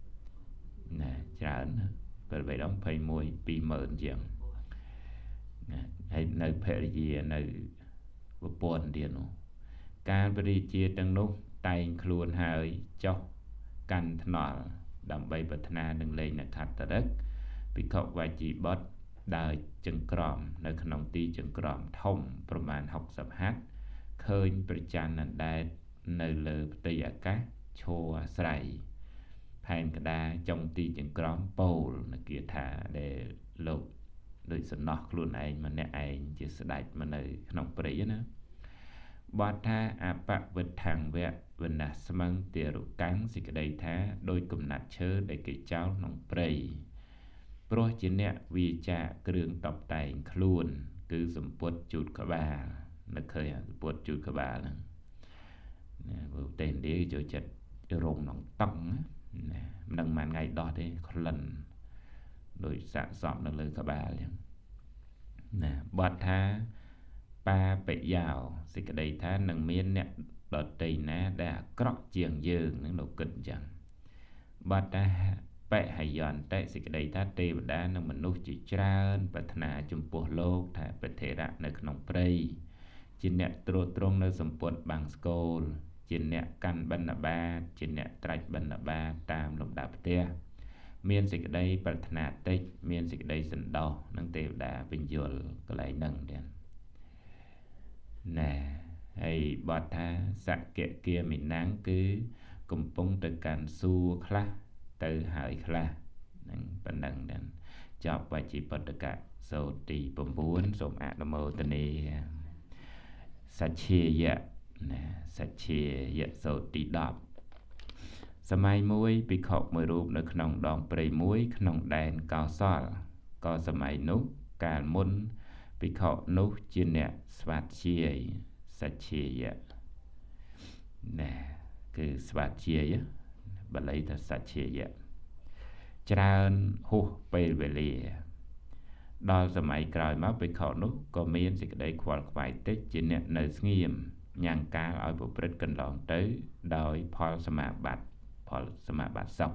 ច្រើន7 3ដង 21 20,000 ជាងណាហើយនៅភរិយានៅប្រពន្ធទៀតនោះការពរិជាទាំងនោះតែងខ្លួនហើយចុះកាន់ថ្នល់ដើម្បីប្រាថ្នានឹងលេងនខត្តរិកភិក្ខុវៃជីបុត្រដើរចង្ក្រមនៅក្នុងទីចង្ក្រមធំប្រមាណ หกสิบ ហត្ថឃើញព្រះច័ន្ទអណ្ដែតនៅលើផ្ទៃអាកាសឈរអាស្រ័យផែនក្តារចុងទីចង្ក្រមពោលនៅគាថាដែលលោកដូចសំណោះខ្លួនឯងម្នាក់ឯងជាស្ដេចមកនៅក្នុងព្រៃណាបទថាអបវិទ្ធាំងវៈវណ្ណស្មឹងទារុកាំងសេចក្តីថាដោយកំណាត់ឈើដែលគេចោលក្នុងព្រៃព្រោះជាអ្នកវាចាគ្រឿងតបតែងខ្លួនគឺសម្ពុតជូតក្បាលនៅឃើញសម្ពុតជូតក្បាលហ្នឹងណាព្រោះតែឥណ្ឌាចូលចិត្តរងក្នុងតង់ណាមិនដឹងមួយថ្ងៃដោះទេក្លិនដោយសាកសពនៅលើក្បាលចឹងណាបទថាបាបយោសេចក្តីថានឹងមានអ្នកដតីណាដែលអាក្រក់ជាងយើងនឹងលោកគិតអញ្ចឹងបទថាបេហយន្តិសេចក្តីថាទេវតានិងមនុស្សជាច្រើនប្រាថ្នាចំពោះលោកថាពធិរៈនៅក្នុងព្រៃជាអ្នកត្រួតត្រងនៅសម្ពុតបាំងស្គរជាអ្នកកាន់បណ្ឌបាតជាអ្នកត្រាច់បណ្ឌបាតតាមលំដាប់ផ្ទះមានសេចក្តីប្រាថ្នាតិចមានសេចក្តីសន្តោសនឹងទេវតាបញ្យល់កន្លែងហ្នឹងទៀតណែហើយបទថាសក្យគាមិណាំងគឺកំពុងទៅកាន់សួរខ្លះទៅហើយខ្លះហ្នឹងប៉ុណ្ណឹងដែរចប់វជីបតកៈសូត្រទី 9 សូមអនុមោទនាសច្ឆាយៈណាសច្ឆាយៈសូត្រទី 10 សម័យមួយភិក្ខុមួយរូបនៅក្នុងដងព្រៃមួយក្នុងដែនកោសលក៏សម័យនោះកាលមុនភិក្ខុនោះជាអ្នកស្វាធ្យាយសច្ឆាយៈណាគឺស្វាធ្យាយបាលីថាសច្ឆាយៈច្រើនហួសពេលវេលាដល់សម័យក្រោយមកភិក្ខុនោះក៏មានសេចក្តីខ្វល់ខ្វាយតិចជាអ្នកនៅស្ងៀមញ៉ាំងកាលឲ្យប្រព្រឹត្តកន្លងទៅដោយផលសមាបត្តិផលសមាបត្តិសព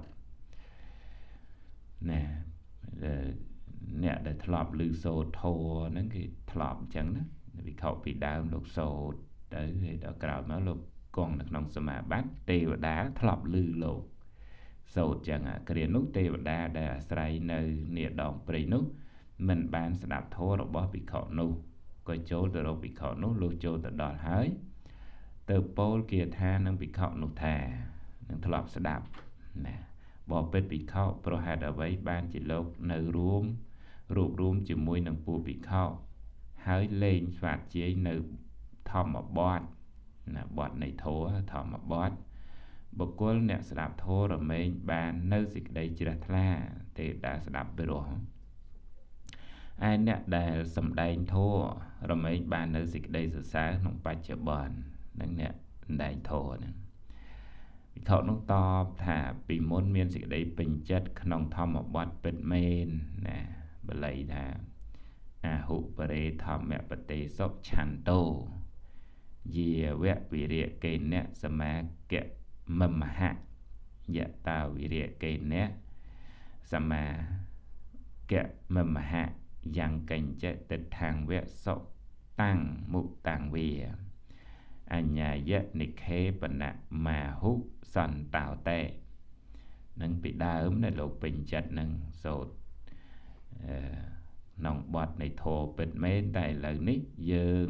ណាអ្នកដែលធ្លាប់ឮសូត្រធម៌ហ្នឹងគេធ្លាប់អញ្ចឹងណាវិខពីដើមលោកសូត្រទៅហើយដល់ក្រោយមកលោកគង់នៅក្នុងសមាបត្តិទេវតាធ្លាប់ឮលោកសូត្រចឹងអាគ្រានោះទេវតាដែលអាស្រ័យនៅនាដងព្រៃនោះមិនបានស្ដាប់ធម៌របស់ភិក្ខុនោះក៏ចូលទៅរកភិក្ខុនោះលុះចូលទៅដល់ហើយទៅពោលគាថានឹងភិក្ខុនោះថានឹងធ្លាប់ស្ដាប់ណាបបិទ្ធភិក្ខុប្រហេតុអ្វីបានជាលោកនៅរួមរួបរួមជាមួយនឹងពួកភិក្ខុហើយលេងស្វាធ្យាយនៅធម្មបទណាបទនៃធម៌ធម្មបទបុគ្គលអ្នកស្ដាប់ធម៌រមែងបាននៅសេចក្តីជ្រះថ្លាទេវតាស្ដាប់ពិរោះឯអ្នកដែលសំដែងធម៌រមែងបាននៅសេចក្តីសរសើរក្នុងបច្ចុប្បន្ននឹងអ្នកសំដែងធម៌ហ្នឹងវិខនោះតបថាពីមុនមានសេចក្តីពេញចិត្តក្នុងធម្មបទពិតមែនណាបល័យថាអាហុបរេធម្មបតេសុឆន្ទោយាវៈវិរិយកេណៈសមាកៈមមហៈយតាវិរិយកេណៈសមាកៈមមហៈយ៉ាងកញ្ចតិដ្ឋាំងវៈសុតាំងមុតាំងវាអញ្ញាយៈនិខេបណៈមាហុសន្តោតេនឹងពីដើមនៅលោកពេញចិត្តនឹងសូត្រអឺក្នុងបទនៃធម៌ពិតមែនតែឥឡូវនេះយើង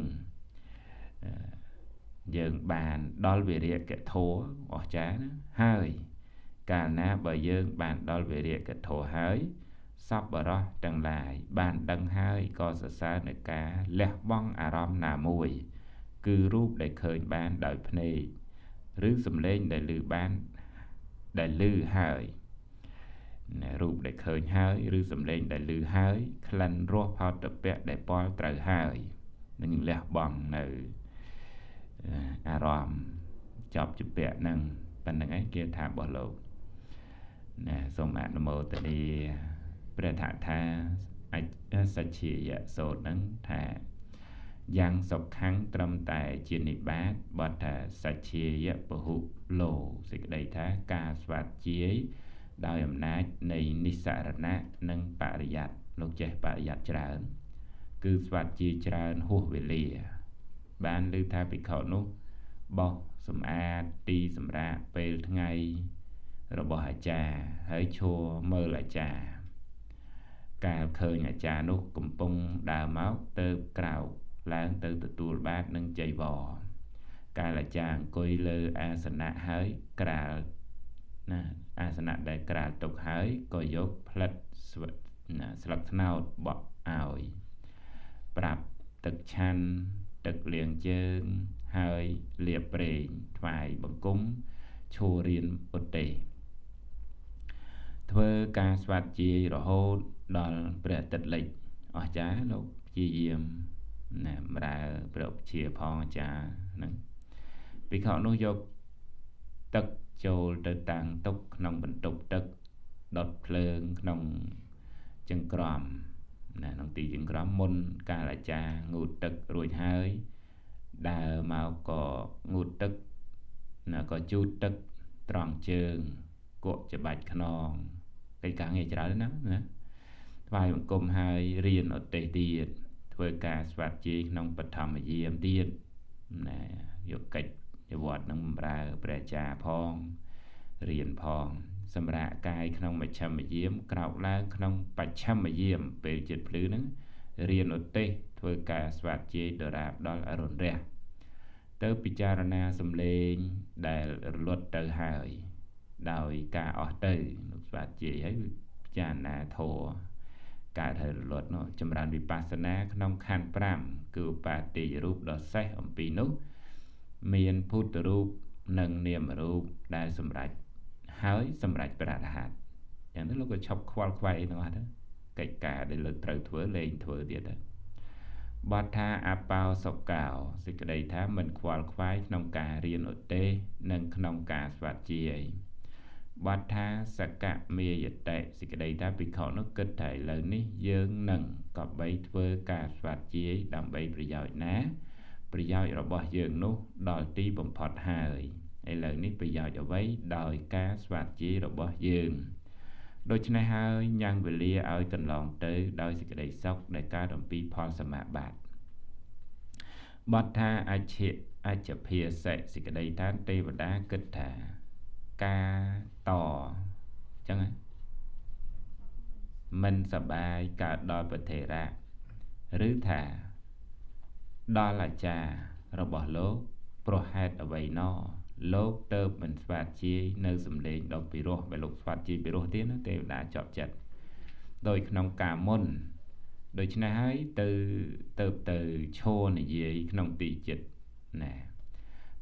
យើងបានដល់វិរិយកធម៌អស្ចារ្យណាហើយកាលណាបើយើងបានដល់វិរិយកធម៌ហើយសប្បុរសទាំងឡាយបានដឹងហើយក៏សរសើរនៅការលះបង់អារម្មណ៍ណាមួយគឺរូបដែលឃើញបានដោយភ្នែកឬសំឡេងដែលឮបានដែលឮហើយរូបដែលឃើញហើយឬសំឡេងដែលឮហើយក្លិនរសផោតពៈដែលពាល់ត្រូវហើយនឹងលះបង់នៅអារម្មណ៍ចប់ជាពាក់ហ្នឹងប៉ុណ្្នឹងឯងគេថារបស់លោកណាសូមអនុមោទនាព្រះថាថាសច្ឆាយៈសូត្រហ្នឹងថាយ៉ាងសុខខាងត្រឹមតែជានិបាតបទថាសច្ឆាយៈពហុលោសេចក្តីថាការស្វាធ្យាយដោយអំណាចនៃនិស្សរណៈនិងបរិយ័តលោកចេះបរិយ័តច្រើនគឺស្វាធ្យាយច្រើនហួសវេលាបានឮថាភិក្ខុនោះបោះសម្អាតទីសម្រាកពេលថ្ងៃរបស់អាចារ្យហើយឈរមើលអាចារ្យកាលឃើញអាចារ្យនោះកំពុងដើរមកទៅក្រោកឡើងទៅទទួលបាតនឹងចីវរកាលអាចារ្យអង្គុយលើអាសនៈហើយក្រាលណាអាសនៈដែលក្រាលទុកហើយក៏យកផ្លិតស្លឹកត្នោតបក់ឲ្យប្រាប់ទឹកឆាន់ទឹកលាងជើងហើយលាបប្រេងថ្វាយបង្គំឈររៀនឧទ្ទេសធ្វើការស្វាធ្យាយរហូតដល់ព្រះអាទិត្យលិចអស្ចារ្យលោកព្យាយាមណាបម្រើព្រះឧបជាផងអាចារ្យហ្នឹងភិក្ខុនោះយកទឹកចូលទៅតាំងទុកក្នុងបន្ទប់ទឹកដុតភ្លើងក្នុងចង្ក្រមណាក្នុងទីចង្ក្រមមុនកាលអាចារ្យងូតទឹករួចហើយដើរមកក៏ងូតទឹកណាក៏ជូតទឹកត្រង់ជើងគក់ច្បាច់ខ្នងកិច្ចការងារច្រើនណាស់ណាថ្វាយបង្គំហើយរៀនឧទ្ទេសទៀតធ្វើការស្វាធ្យាយក្នុងបឋមយាមទៀតណាយកកិច្ចវត្តនឹងបម្រើព្រះអាចារ្យផងរៀនផងសម្រាប់កាយក្នុងមជ្ឈមយាមក្រោកឡើងក្នុងបច្ឆមយាមពេលចិត្តភ្លឺហ្នឹងរៀនឧទ្ទេសធ្វើការស្វាធ្យាយដរាបដល់អរុណរះទៅពិចារណាសំឡេងដែលរលត់ទៅហើយដោយការអស់ទៅលោកស្វាធ្យាយហើយពិចារណាធម៌កើតហើយរលត់នោះចម្រើនវិបស្សនាក្នុងខណ្ឌប្រាំគឺឧបាទាយរូបដ៏សេះអំពីនោះមានពុទ្ធរូបនិងនាមរូបដែលសម្រេចហើយសម្រេចព្រះរហ័តយ៉ាងនេះលោកក៏ឈប់ខ្វល់ខ្វាយនោះអត់កិច្ចការដែលលើកត្រូវធ្វើលែងធ្វើទៀតទៅបទថាអបោសកោសេចក្តីថាមិនខ្វល់ខ្វាយក្នុងការរៀនឧទ្ទេសនិងក្នុងការស្វាធ្យាយបទថាសកមេយតិសេចក្តីថាភិក្ខុនោះគិតថាឥឡូវនេះយើងនឹងក៏បីធ្វើការស្វាធ្យាយដើម្បីប្រយោជន៍ណាប្រយោជន៍របស់យើងនោះដល់ទីបំផុតហើយឥឡូវនេះប្រយោជន៍អ្វីដោយការស្វាធ្យាយរបស់យើងដូច្នេះហើយញ៉ាំងវេលាឲ្យកន្លងទៅដោយសេចក្តីសុខដែលកើតអំពីផលសមាបត្តិបទថាអច្ឆិអច្ឆភាសិសេចក្តីថាទេវតាគិតថាការតអញ្ចឹងមិនសបាយកើតដល់ប្រធេរៈឬថាដល់អាចារ្យរបស់លោកប្រហេតុអ្វីណោលោកទៅមិនស្វាធ្យាយនៅសំឡេងដ៏ពិរោះបើលោកស្វាធ្យាយពិរោះទៀតណាទេវតាជាប់ចិត្តដោយក្នុងការមុនដូច្នេះហើយទៅទៅទៅឈរនិយាយក្នុងទីចិត្តណា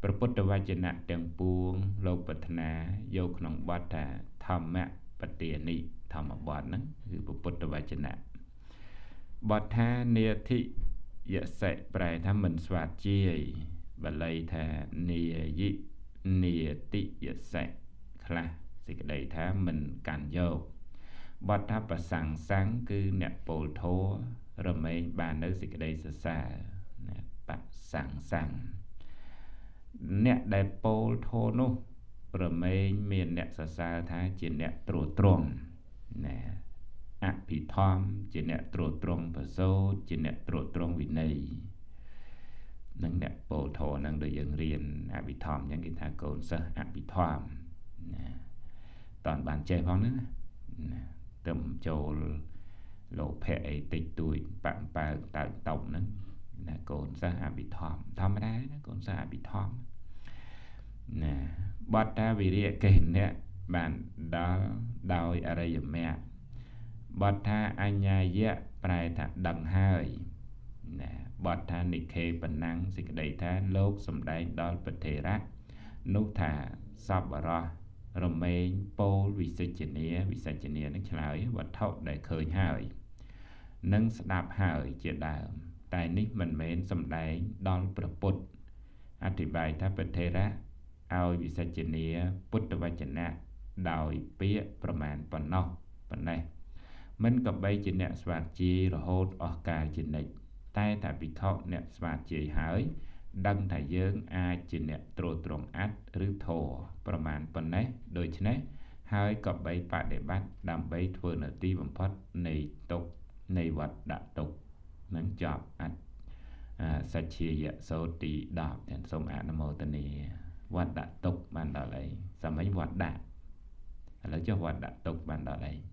ព្រះពុទ្ធវចនៈទាំងពួងលោកប្រាថ្នាយកក្នុងបទថាធម្មបទានិធម្មបទហ្នឹងគឺព្រះពុទ្ធវចនៈបទថានាធិយសិប្រែថាមិនស្វាធ្យាយបាលីថានាយិនាតិយសិខ្លះសេចក្តីថាមិនកាន់យកបទថាប្រសង្សੰគឺអ្នកពោលធម៌រមែងបាននៅសេចក្តីសរសើរប្រសង្សੰអ្នកដែលពោលធម៌នោះរមែងមានអ្នកសរសើរថាជាអ្នកត្រួតត្រងណាអភិធម្មជាអ្នកត្រួតត្រងប្រសូតជាអ្នកត្រួតត្រងវិន័យនឹងអ្នកពោលធម៌នឹងដូចយើងរៀនអភិធម្មអញ្ចឹងគេថាកូនសិស្សអភិធម្មណាតើបានចេះផងហ្នឹងណាទៅចូលលោកភៈអីតិចតួចបាក់ប៉ើតើតប់ហ្នឹងណាកូនសិស្សអភិធម្មធម្មតាណាកូនសិស្សអភិធម្មណាបទថាវិរិយកេណៈបានដល់ដោយអរិយមគ្គបទថាអញ្ញាយៈប្រែថាដឹងហើយណាបទថានិខេបណ្ណੰសេចក្តីថាលោកសំដែងដល់ពធេរៈនោះថាសពបរោះរមែងពោលវិសិជ្ជនាវិសិជ្ជនានឹងឆ្លើយវត្ថុដែលឃើញហើយនឹងស្ដាប់ហើយជាដើមតែនេះមិនមែនសំដែងដល់ព្រះពុទ្ធអធិប្បាយថាពធេរៈឲ្យវិសិជ្ជនាពុទ្ធវចនៈដោយពាក្យប្រមាណប៉ុណ្ណោះប៉ុណ្ណេះមិនក៏បីជាអ្នកស្វាធ្យាយរហូតអស់កាលជានិច្ចតែថាភិក្ខុអ្នកស្វាធ្យាយហើយដឹងថាយើងអាចជាអ្នកត្រួតត្រងអត្តឬធម៌ប្រមាណប៉ុណ្ណេះដូច្នេះហើយក៏បីបដិបត្តិដើម្បីធ្វើនៅទីបំផុតនៃទុក្ខនៃវត្តដាក់ទុក្ខនឹងចប់អត្តសច្ឆាយសោតទីដប់ទាំងសូមអនុមោទនាវត្តដាក់ទុក្ខបានដល់អីសម្រាប់វត្តដាក់ឥឡូវចុះវត្តដាក់ទុក្ខបានដល់អី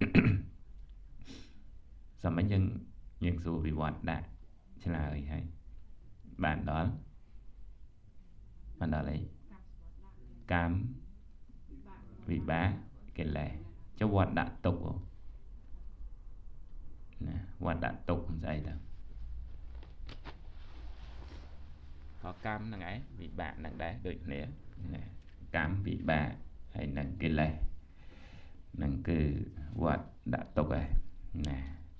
សម្រាប់យើងយើងសួរពីវត្តដាក់ឆ្លើយហើយបានដល់បានដល់អីកម្មវិបាកកិលេសចុះវត្តដាក់ទុក្ខណាវត្តដាក់ទុក្ខស្អីទៅហៅកម្មហ្នឹងឯងវិបាកហ្នឹងដែរដូចគ្នាណាកម្មវិបាកហើយនឹងកិលេសហ្នឹងគឺវត្តដាក់ទុក្ខឯងណា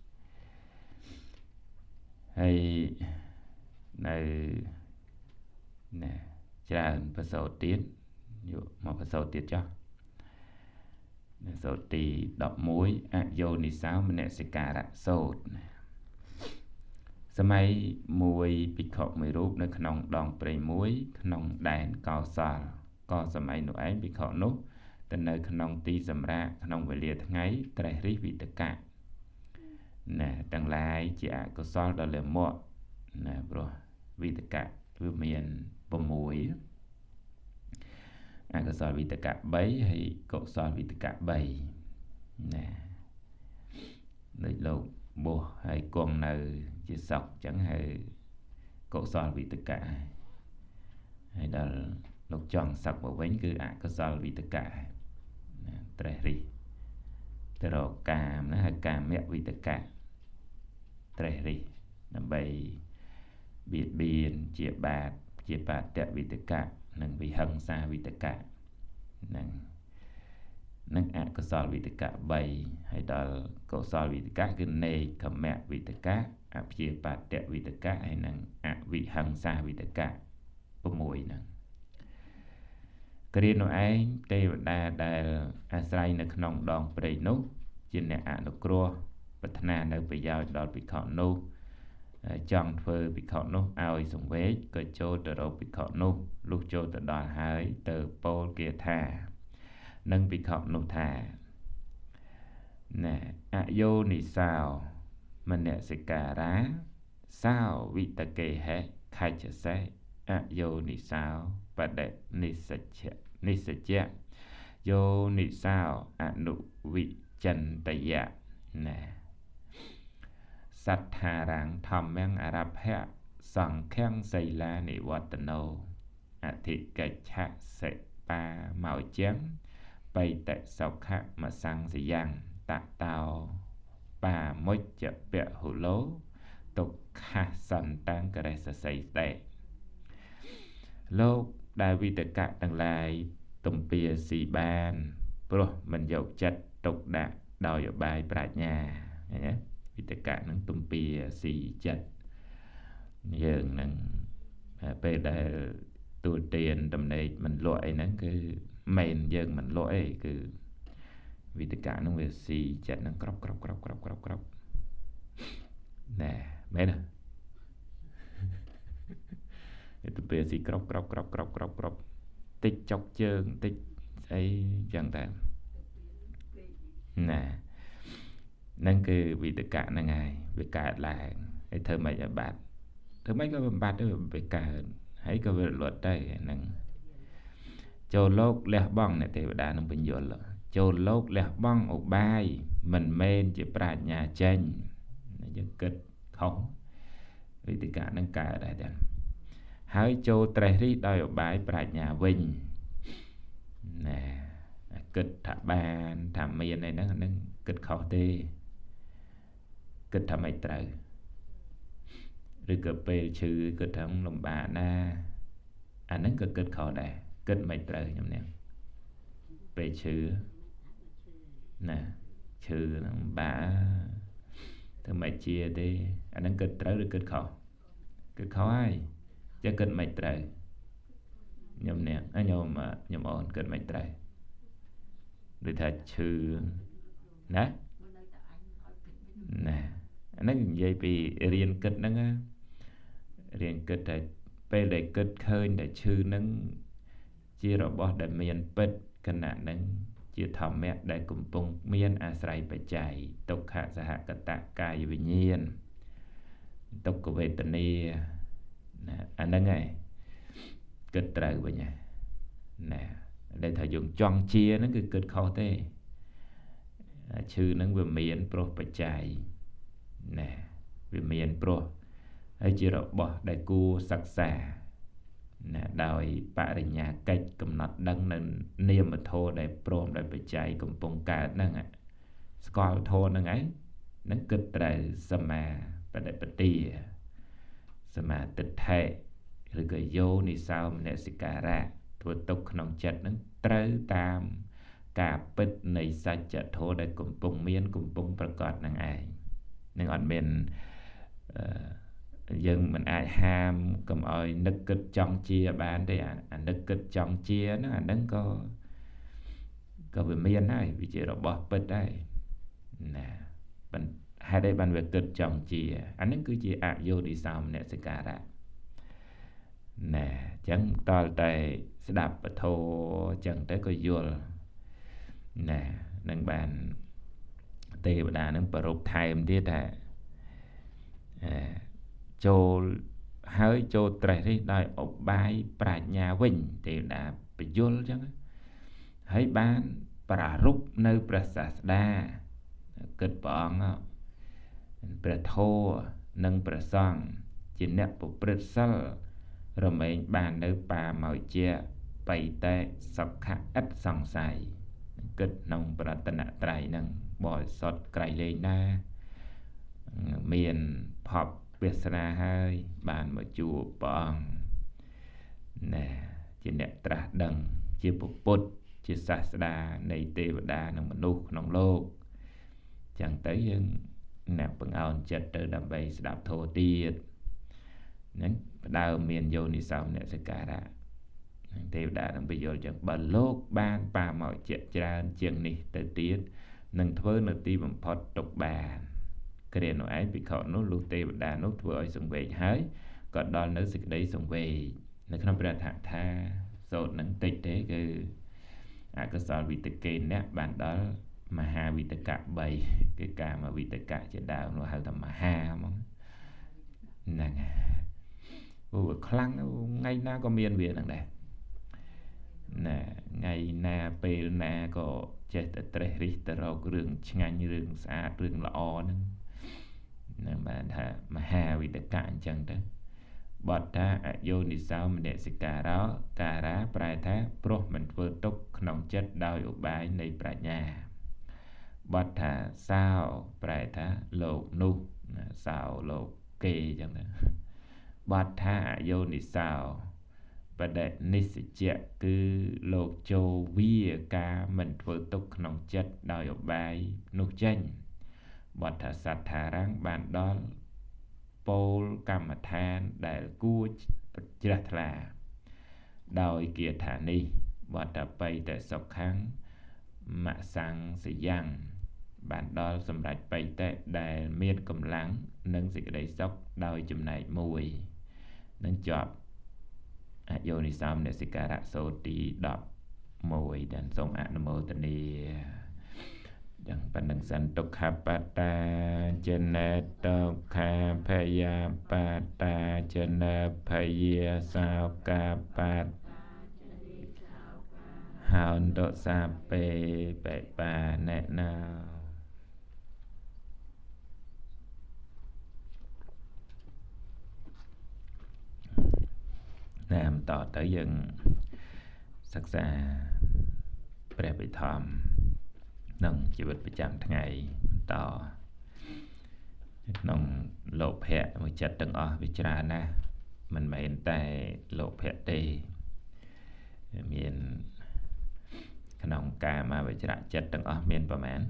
ហើយនៅណាច្រើនប្រសូតទៀតយកមកប្រសូតទៀតចុះនៅសូតទីដប់មួយអយោនិសោមនសិការៈសូតសម័យមួយភិក្ខុមួយរូបនៅក្នុងដងព្រៃមួយក្នុងដែនកោសលក៏សម័យនោះឯងភិក្ខុនោះទៅនៅក្នុងទីសម្រាកក្នុងវេលាថ្ងៃត្រេះរិះវិតកៈណាទាំងឡាយជាអកុសលដ៏លាមកណាព្រោះវិតកៈវាមាន6អកុសលវិតកៈ3ហើយកុសលវិតកៈ3ណាដូចលោកបោះហើយគង់នៅជាសក់អញ្ចឹងហើយកុសលវិតកៈហើយដល់លោកចង់សឹកមកវិញគឺអកុសលវិតកៈណាត្រេះរិះទៅរកកាមណាហើយកាមវិតកៈត្រេះរិះដើម្បីបៀតបៀនជាបាតជាបាតវិតកៈនិងវិហិង្សាវិតកៈនឹងនឹងអកុសលវិតកៈ3ហើយដល់កុសលវិតកៈគឺនេកមវិតកៈអព្យាបតវិតកៈហើយនឹងអវិហិង្សាវិតកៈ6ហ្នឹងគ្រានោះឯងទេវតាដែលអាស្រ័យនៅក្នុងដងព្រៃនោះជាអ្នកអនុគ្រោះប្រាថ្នានៅប្រយោជន៍ដល់ភិក្ខុនោះចង់ធ្វើភិក្ខុនោះឲ្យសង្វេគក៏ចូលទៅរកភិក្ខុនោះលុះចូលទៅដល់ហើយទៅពោលគាថានឹងភិក្ខុនោះថាណែអយោនិសោមនសិការៈសោវិតកេហេខច្ចសេអយោនិសោបដិនិសច្ឆនិសច្ចៈយោនិសោអនុវិចិន្តយៈណែសត្ថារាំងធម្មំអរភៈសង្ឃំសីលានិវត្តណោអធិកិច្ឆសិបាមកជាងបៃតសុខៈមសង្សយ៉ាងតតោបាមុច្ចពហុឡោទុក្ខសន្តាំងករិសសីតេលោក đại vi tệ cả tăng lại tùm bìa xì ban pro mình dọc chất tục đạc đòi ở bài bạch nhà nhé vi tệ cả nâng tùm bìa xì chất dường nâng về đại tu tiền tầm này mình loại nâng cứ mền dường mình loại cứ vì tất cả nó về xì chặt nó crop crop crop crop crop crop nè mấy nè tụi bây xì crop crop crop crop crop crop tích chọc chân tích ấy chẳng ta nè nâng cứ vì tất cả là ngày vì cả là cái thơ mày là bạn thơ mấy có bạn đó về cả hãy có về luật đây nâng cho lốt lẹ bong này thì đã nó bình thường rồi cho lốt lẹ bong ở bài mình men chỉ pra nhà tranh nó kết không vì tất cả nó cả đây đây hãy cho trái ri đòi ở bài pra nhà vinh nè kết thả bàn thả miền này nó nó kết khó tê kết thả mấy trời rồi cơ bê chữ kết thằng lồng bà na anh nó kết khó đây kết mấy trời nhầm nè về chữ nè chữ bà thằng mày chia đi anh đang kết trời được kết khó kết khó ai cho kết mấy trời nhầm nè anh nhầm mà nhầm ổn kết mấy trời rồi thật chữ nè nè nó vậy vì riêng kết nó riêng kết là về để kết khơi để chữ nó chia rõ bỏ để miền bết cái nạn nâng chia thầm mẹ để cùng bông miền à sài phải chạy tục hạ xã hạ cả tạ cài vì nhiên tục của về tình yêu anh nâng này kết trời với nhà nè để thời dụng chọn chia nó cứ kết khó thế chứ nó về miền pro phải chạy nè về miền pro hay chia rõ bỏ để cu sặc sà đòi bà rì nhà cách cầm nọt đăng nên niềm mà thô để prom để phải chạy cầm bông cả nâng ạ Skol thô nâng ấy nâng kết trời sama và để bà tìa sama tịch hệ rồi gửi vô ní sao mà nè xì cả ra thua tục nông chất nâng trớ tam cả bích này xa chất thô để cầm bông miên cầm bông bà gọt nâng ấy nâng ổn mình dân mình ai ham cầm ơi nức kịch trong chia bán đây à, à nức kịch trong chia nó anh đang có có về miền này vì chỉ là bỏ bớt đây nè bạn hai đây bạn về kịch trong chia anh đang cứ chia ạ vô đi sao nè sẽ cả ra nè chẳng to tay sẽ đạp và thô chẳng tới có vô nè nâng bàn tê bà đà nâng bà rụt thai em tiết à cho hơi cho trời đi đòi ốc bài bà nhà vinh thì đã bị vô chẳng hãy bán bà rút nơi bà sát đa kết bọn bà thô nâng bà xong chỉ nẹp bộ bà sal rồi mình bàn nơi bà màu chia bày tê sọc khá ít sòng xài kết nông bà tân ạ trái nâng bòi sọt cài lên na miền phọp biết ra hơi bàn mà chùa bọn nè chỉ nẹp trả đằng chỉ bộ bút chỉ sát đà này tê và đà nông mà nụ nông lô chẳng tới dân nẹp bằng áo chất tới đàm bày sẽ đạp thô tiết nâng đào miền vô ní sao nè sẽ cả ra tê và đà nông bây giờ chẳng bà lốt ban bà mọi chuyện ra chuyện này tới tiết nâng thơ nâng tí bằng phọt trục bàn cái điều ấy vì họ nó lưu tê và đà nó vừa xong về hới còn đó nó sẽ đấy xong về nó không phải là thẳng tha rồi nâng tích thế cái à cái sao vì tất kê nè bạn đó mà ha vì tất cả bầy cái cả mà vì tất cả trên đảo nó hơi tầm mà ha mong nè vừa khăn ngay na có miền việt đằng này nè ngày na pe na có chết tre ri tơ rừng ngay rừng xa rừng lọ nữa nè bạn thà mà ha vì tất cả chân đó bọt ta vô đi sao mình để sự cả đó cả đá prai thá pro mình vừa túc nòng chất đôi ụ bài này prai nhà bọt thà sao prai thá lộ nu sao lộ kê chẳng đó bọt thà vô đi sao បដិនិស្សជៈគឺលោកចូលវាការមិនធ្វើទុកក្នុងចិត្តដោយឧបាយនោះចេញបទថាសត្ថារាំងបានដល់ពោលកម្មដ្ឋានដែលគួរជ្រះថ្លាដោយគាថានេះបទថាបៃតសុខੰមសង្សយ៉ាងបានដល់សម្រាប់បៃតៈដែលមានកម្លាំងនិងសេចក្តីសុខដោយចំណែកមួយនឹងជាប់អយោនិសោមនសិការៈសូត្រទីដប់មួយដែលសូមអនុមោទនាយ៉ាងប៉ុណ្ណឹងសិនទុក្ខបត្តាចេណេទុក្ខាភយាបត្តាចេណេភយាសោកាបត្តាហោនតុសាពេបេបាណេណោណាមតទៅយើងសិក្សាព្រះវិធម្មក្នុងជីវិតប្រចាំថ្ងៃតក្នុងលោកភៈមួយចិត្តទាំងអស់វាច្រើនណាស់មិនមែនតែលោកភៈទេមានក្នុងកាមវិជ្រៈចិត្តទាំងអស់មានប្រមាណ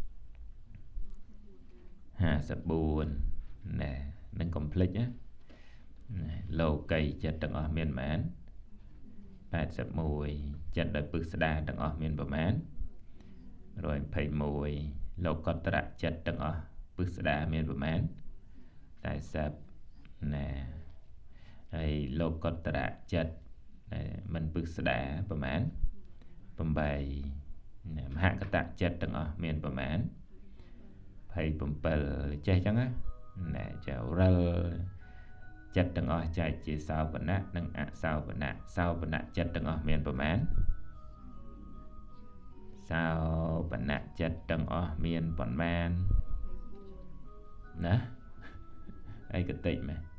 ห้าสิบสี่ណែនឹងកុំភ្លេចណាលោកីចិត្តទាំងអស់មានប្រមាណแปดสิบเอ็ดចិត្តដោយពឹកស្ដាទាំងអស់មានប្រមាណหนึ่งร้อยยี่สิบเอ็ดលោកតរៈចិត្តទាំងអស់ពឹកស្ដាមានប្រមាណតែសិបណែហើយលោកតរៈចិត្តមិនពឹកស្ដាប្រមាណแปดមហកតៈចិត្តទាំងអស់មានប្រមាណยี่สิบเจ็ดចេះចឹងណាណែចៅរិលចិត្តទាំងអស់ចែកជាសោបណៈនិងអសោបណៈសោបណៈចិត្តទាំងអស់មានប្រមាណសោបណៈចិត្តទាំងអស់មានប៉ុន្មានណាអីកតិចមែន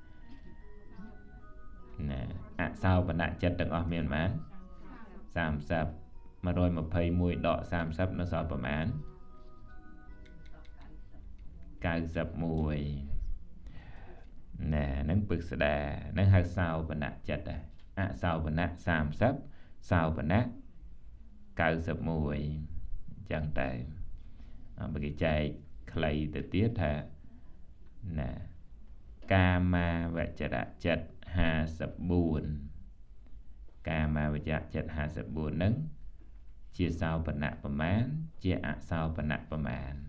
ណាអសោបណៈចិត្តទាំងអស់មានប៉ុន្មានសាមសិបmột trăm hai mươi mốtដកសាមសិបនៅសល់ប្រមាណ九十เอ็ดណែនឹងពឹកស្ដានឹងហៅសោបណៈចិត្តដែរអសោបណៈសាមសិបសោបណៈ九十เอ็ดអញ្ចឹងតែបើគេចែកខ្លីទៅទៀតថាណាកាមាវចរៈចិត្តห้าสิบสี่កាមាវចរៈចិត្តห้าสิบสี่នឹងជាសោបណៈប្រមាណជាអសោបណៈប្រមាណ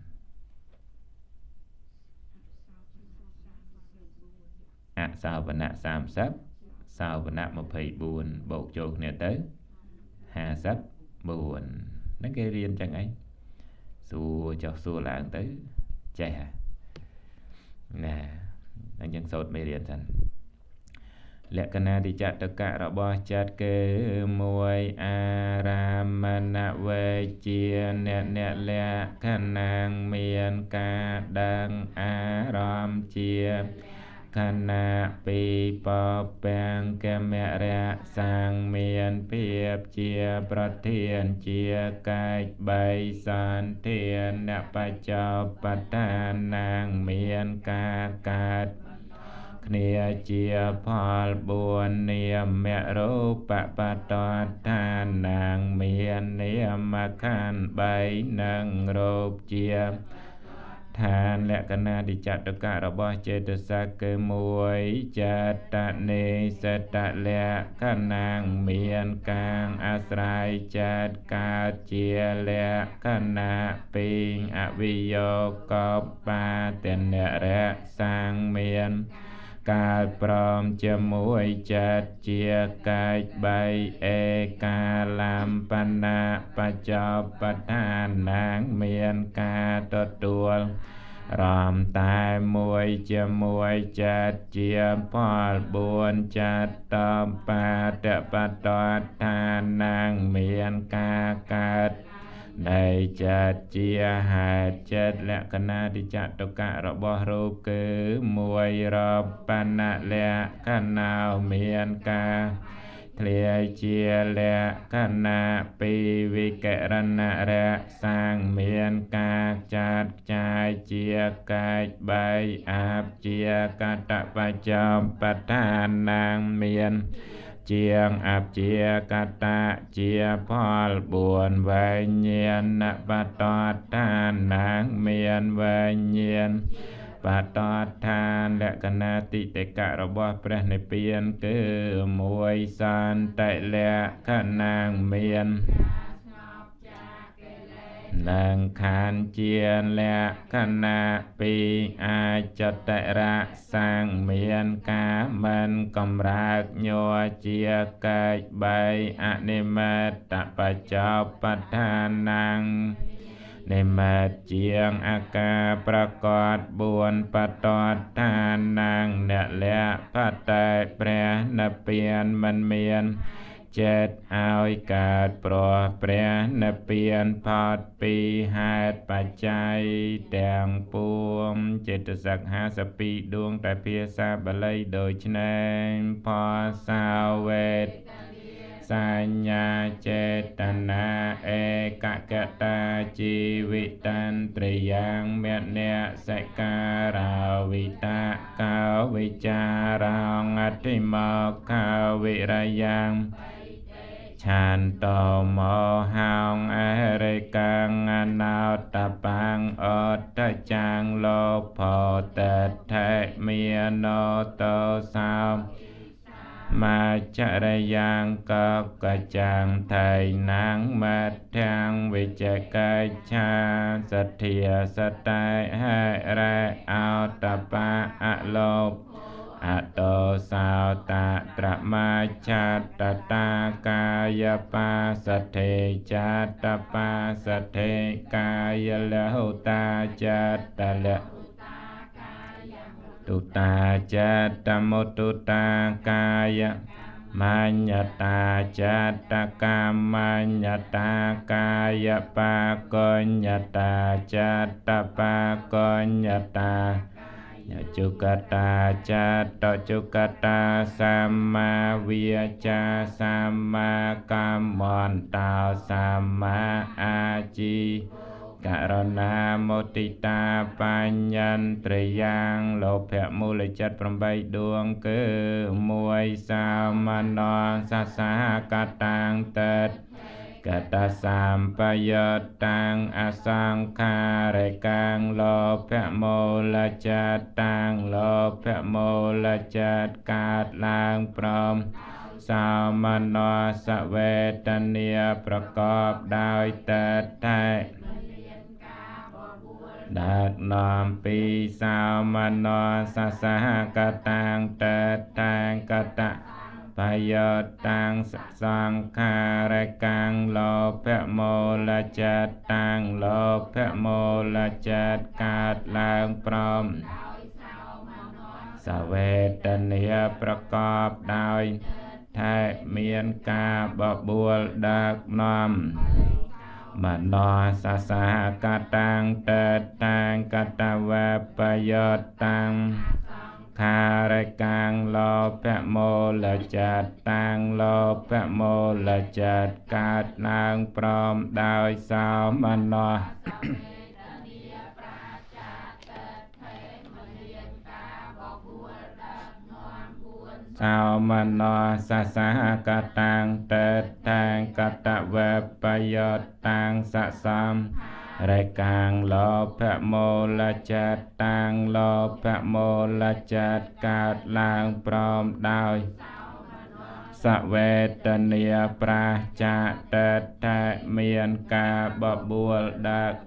អសោបណៈសាមសិបសោបណៈยี่สิบสี่បូកចូលគ្នាទៅห้าสิบสี่ហ្នឹងគេរៀនចឹងអីសួរចុះសួរឡើងទៅចេះហ่ะណាអញ្ចឹងសូត្រមេរៀនសិនលក្ខណៈទីចតកៈរបស់ចិត្តគឺមួយអារាមណវេជាអ្នកអ្នកលក្ខណៈមានការដឹងអារម្មណ៍ជាខណៈពីបពាំងកមរៈសាងមានភាពជាប្រធានជាកាយបីសន្ធានបច្ចោបតានាងមានការកើតគ្នាជាផលបួននាមរូបបតដ្ឋាននាងមាននាមខណ្ឌបីនិងរូបជាឋានលក្ខណៈទីចតកៈរបស់ចេតសិកគឺមួយចតនេសតលក្ខណៈមានការអាស្រ័យចិត្តកើតជាលក្ខណៈពីងអវិយោគបាទនរៈសាងមានកើតព្រមជាមួយចិត្តជាកាយបីឯកាលំបណ្ណាបច្ចោបដ្ឋាននាងមានការទទួលរំតែមួយជាមួយចិត្តជាផលបួនចិត្តតបាតបតដ្ឋាននាងមានការកើតនៃចិត្តជាហេតុចិត្តលក្ខណៈទីចតុកៈរបស់រូបគឺមួយរបណ្ណលក្ខណៈមានការធ្លាយជាលក្ខណៈពីវិករណរៈសាងមានការចាត់ចាយជាកាយបីអាបជាកតបច្ចោបដ្ឋាននាងមានជាងអព្យាកតៈជាផលបួនវែងញៀនណបតតឋានណាងមានវែងញៀនបតតឋានលក្ខណៈតិតិកៈរបស់ព្រះនិព្វានគឺមួយសន្តិលក្ខណៈមាននឹងខានជាលក្ខណៈពីរអាចតរៈសាងមានការមិនកំរើកញ័រជាកិច្ចបីអនិមិត្តបច្ចោបដ្ឋានាងនិមិត្តជាងអាការប្រកបបួនបតតឋានាងអ្នកលក្ខបតេព្រះនិព្វានមិនមានចិត្តឲ្យកើតព្រោះព្រះនិព្វានផុតពីហេតុបច្ច័យទាំងពួងចេតសិកហាសិបពីរដួងតែភាសាបាលីដូចនេះផសាវេទសញ្ញាចេតនាឯកកតាជីវិតានត្រយ៉ាងមេនៈសិការោវិតាកោវិចារោអតិមកខោវិរយ៉ាងឆានតមោហោងអរិកាងអណោតបាំងអតចាងលោភោតថេមានណោតោសោមាចរយ៉ាងកកចាងថៃណាងមត្តាំងវិជកិច្ឆាសទ្ធាសតេហេរេអោតបាអលោភអតោសោតត្រមាចាតតាកាយបាសទ្ធេចាតបាសទ្ធេកាយលហុតាចាតលទុតាចាតមុទុតាកាយមញ្ញតាចាតកម្មញ្ញតាកាយបាកញ្ញតាចាតបាកញ្ញតាជុកតាចាតជុកតាសម្មាវាចាសម្មាកម្មន្តោសម្មាអាជីករុណាមុទិតាបញ្ញន្ត្រយ៉ាងលោភៈមូលចិត្តប្រាំបីដួងគឺមួយសាមណោសសាកតាំងតេតកតសម្បយោតាំងអសង្ខារិកាំងលោភៈមូលចិត្តតាំងលោភៈមូលចិត្តកើតឡើងព្រមសាមណោសវេទនាប្រកបដោយតេតថេដឹកនាំពីសាមណោសសហកតាំងតេតាំងកតបយោតាំងសង្ខារកាំងលោភៈមូលចិត្តតាំងលោភៈមូលចិត្តកើតឡើងព្រមសវេទនាប្រកបដោយថេមានការបបួលដឹកនាំមនោសសាកតាំងតេតាំងកតវេបយោតាំងខារកាំងលោភៈមូលចិត្តតាំងលោភៈមូលចិត្តកើតឡើងព្រមដោយសោមនស្សសោមនស្សសសហកតាំងតេតាំងកតវេបយោតាំងសសំរកាំងលោភៈមូលចិត្តតាំងលោភៈមូលចិត្តកើតឡើងព្រមដោយសវេទនាប្រាចាតេតេមានការបបួលដឹក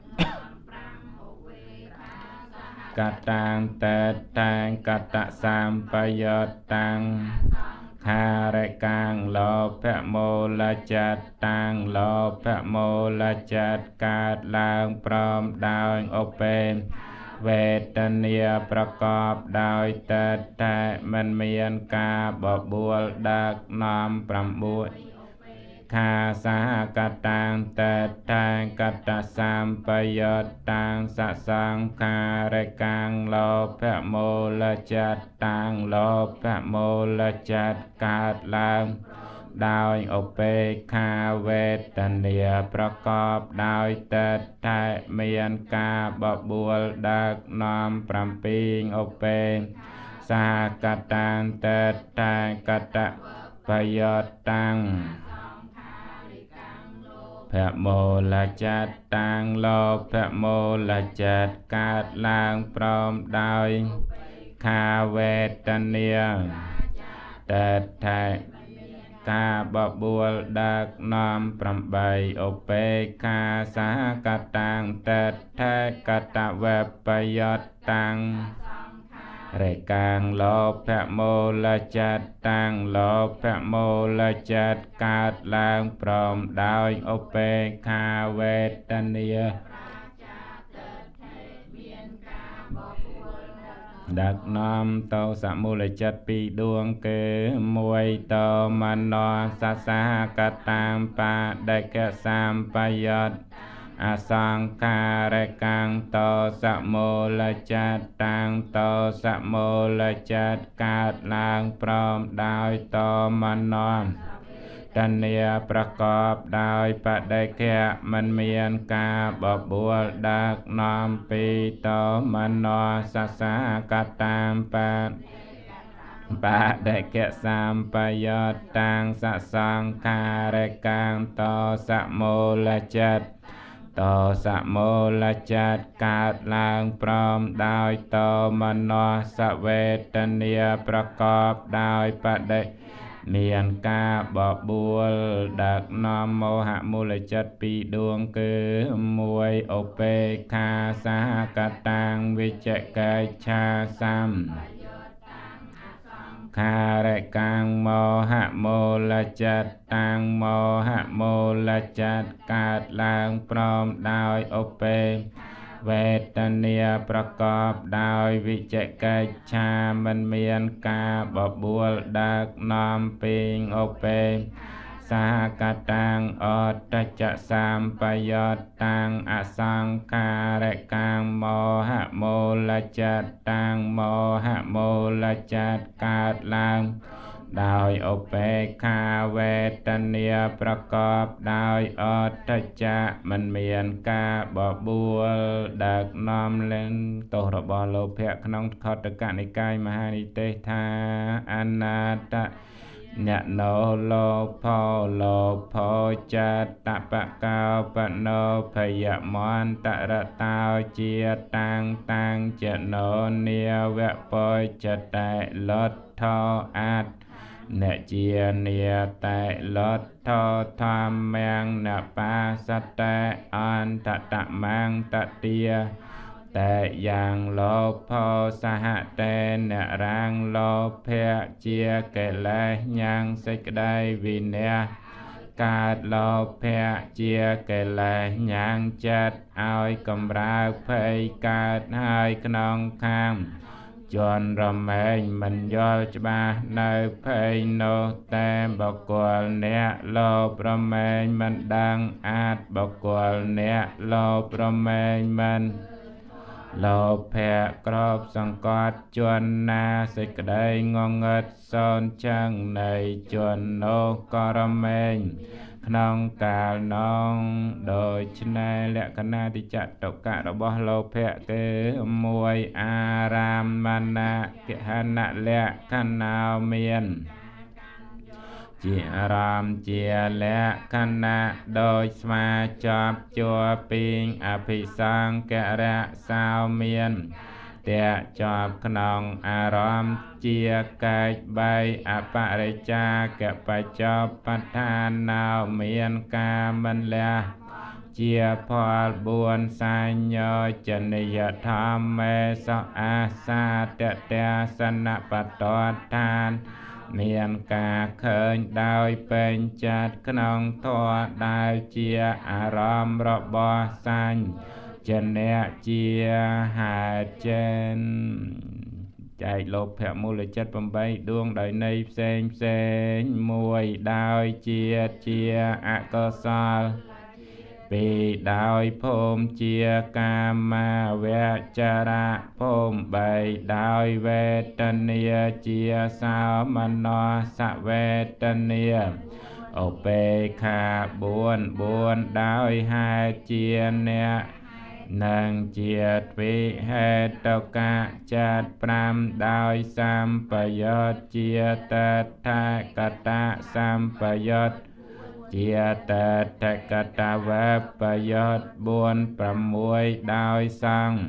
កតាំងតេតាំងកតសម្បយោតាំងខារកាំងលោភៈមូលចិត្តតាំងលោភៈមូលចិត្តកើតឡើងព្រមដោយឧបេវេទនាប្រកបដោយតេតេមិនមានការបបួលដឹកនាំប្រាំបួនខាសហកតាំងតេតាំងកតសម្បយោតាំងសសង្ខារកាំងលោភៈមូលចិត្តតាំងលោភៈមូលចិត្តកើតឡើងដោយឧបេក្ខាវេទនាប្រកបដោយតេតេមានការបបួលដឹកនាំប្រាំពីរឧបេសាកតាំងតេតាំងកតปยตตังพระโมลจัตตังโลภะโมลจัตกาดลางพร้อมดอยคาเวตเนียแต่ไทยกาบบัวดักนอมปรำใบโอเปคาสากตังแต่ไทยกตะเวปยตตังเรกังโลภะโมลจัตตังโลภะโมลจัตกาดลางพร้อมดอยโอเปคาเวตเนียดักน้อมโตสมุลจัตปีดวงเกมวยโตมันนอสัสสะกตังปะได้แก่สามปยตอสังคาเรกังโตสมุลจัตตังโตสมุลจัตกาดลางพร้อมดอยโตมันนอตันเนียประกอบดอยปะได้แก่มันเมียนกาบบัวดักน้อมปีโตมันนอสัสสะกตังปะปะได้แก่สามปยตตังสสังคาเรกังโตสมุลจัตโตสมุลจัตกาดลางพร้อมดอยโตมันนอสเวตเนียประกอบดอยปะได้เมียนกาบบัวดักนอมโมหะมูลจัตปีดวงคือมวยโอเปคาสากตังวิจักายชาสัมคาเรกังโมหะโมลจัตตังโมหะโมลจัตกาดลางพร้อมดอยโอเปเวตเนียประกอบดอยวิจักายชามันเมียนกาบบัวดักนอมปิงโอเปสากตังอตตจะสามปยตตังอสังคาเรกังโมหะโมลจัตตังโมหะโมลจัตกาดลางดอยโอเปคาเวตเนียประกอบดอยอตตจะมันเมียนกาบบัวดักนอมเล่นโตระบอโลภะขนองขตกะนิกายมหานิเตธาอนาตญะโนโลภโลภจัตตปะกาปะโนพยมอนตระตาวเจียตังตังเจโนเนียวะปอยจตะลดทออัดเนเจียเนียแต่ลดทอธรรมแมงเนปาสตะอันตตะมังตเตียแต่อย่างโลภสหเตนรังโลภะเจียเกลยังสิกได้วิเนยกาดโลภะเจียเกลยังจัดเอากำราเพยกาดให้ขนองข้างจนรำแมงมันยอลจบาในเพยโนแต่บกวลเนโลประแมงมันดังอาจบกวลเนโลประแมงมันโลภะกรอบสังกอดจวนนาสิกได้งงเงิดซอนจังในจวนโนกรเมงขนองกาลน้องโดยชนะและคณะที่จัดตกะระบโลภะเกมวยอารามมานะเกหนะและขนาวเมียนจิรามเจียและคณะโดยสมาจอบจัวปิงอภิสังกะระสาวเมียนเตะจอบขนองอารามเจียกายใบอปะริจากะปะจอบปัฏฐานนาวเมียนกามันละเจียพอลบวนสายโยจนิยธรรมเมสอาสาเตเตสนะปตอทานเมียนกาเคินดาวเป็นจัดขนองทอดาวเจียอารามระบอสัญเจเนเจียหาเจนใจโลภะมูลจัตปมใบดวงใดในเซงเซงมวยดาวเจียเจียอะกสาลปีดาวพมเจียกามาเวจาระพมใบดาวเวตเนียเจียสาวมนอสเวตเนียโอเปคาบวนบวนดาวหาเจียเน năng chia vi hệ tàu cả chát pram đôi sam payot chia tát tha kata sam payot chia tát tha kata vep payot buôn pram muối đôi sang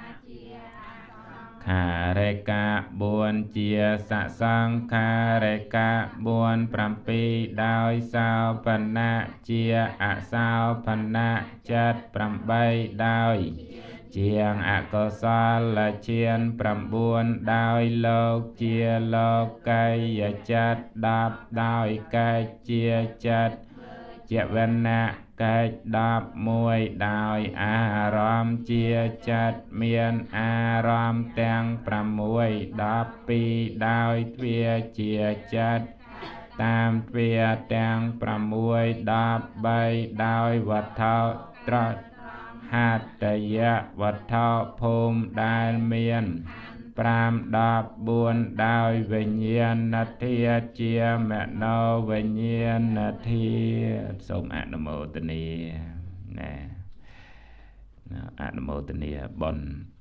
khả rê ca buôn chia sạ sang khả rê ca buôn pram pi đôi sao pan na chia ạ sao pan na chát pram bay đôi chiang ạ cô sa là chiên pram buôn đôi lô chia lô cây và chát đạp đôi cây chia chát chia bên na cây đạp mùi đôi à rõm chia chát miên à rõm tang pram mùi đạp pi đôi thuyê chia chát tam thuyê tang pram mùi đạp bay đôi vật thao trọt hạt tây vật thao phùm đai miên pram đạp buôn đôi vinh nhiên nát thia chia mẹ nô vinh nhiên nát thia sôm ạ nô mô tê ni nè ạ nô mô tê ni bon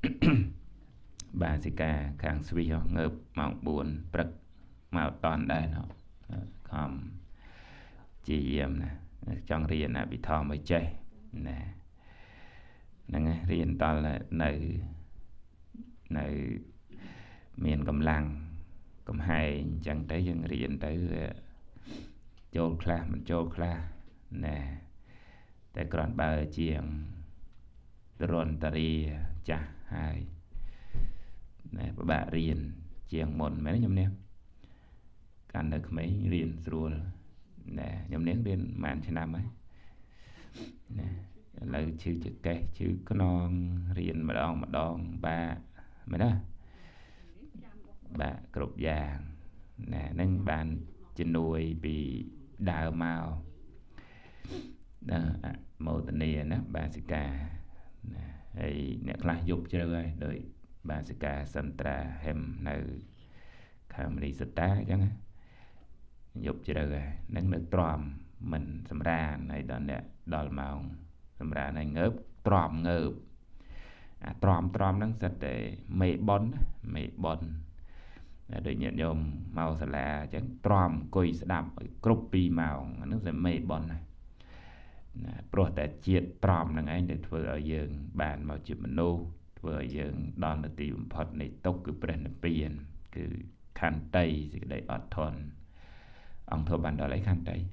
bà sĩ ca khang suy ngợp mong buồn bật màu toàn đây nó không chỉ em nè trong riêng là bị thò mới chơi nè nè riêng toàn là nơi nơi miền cầm lăng cầm hai chẳng tới dân riêng tới chôl kha mình chôl kha nè tại còn bờ chiềng rôn tari cha hai nè bà riêng chiềng một mấy nhom nè can được mấy riêng rồi nè nhom nén riêng màn trên năm ấy nè lời chữ chữ cây chữ có non riêng mà đòn mà đòn ba mấy đó bà cột vàng nè nâng bàn trên nuôi bị đào màu đó màu tình nè nó bà sĩ ca hay nè là dục cho rồi đợi bà sĩ ca santra hem nơi khám đi sạch tá chẳng á dục cho rồi nâng nước tròm mình xâm ra này đó nè đòi màu xâm ra này ngớp tròm ngớp à, tròm tròm nâng sạch để mê bón mê bón để nhận nhôm màu sẽ là chẳng tròm cùi sẽ đạp cục bì màu nó sẽ mê bón này pro tại chiết tròm nâng anh để vừa ở dương bàn màu chụp mình nô vừa ở dương đòn là tìm phật này tốc cứ bền biển cứ khăn tây thì đây ọt thôn ông thô bàn đó lấy khăn tây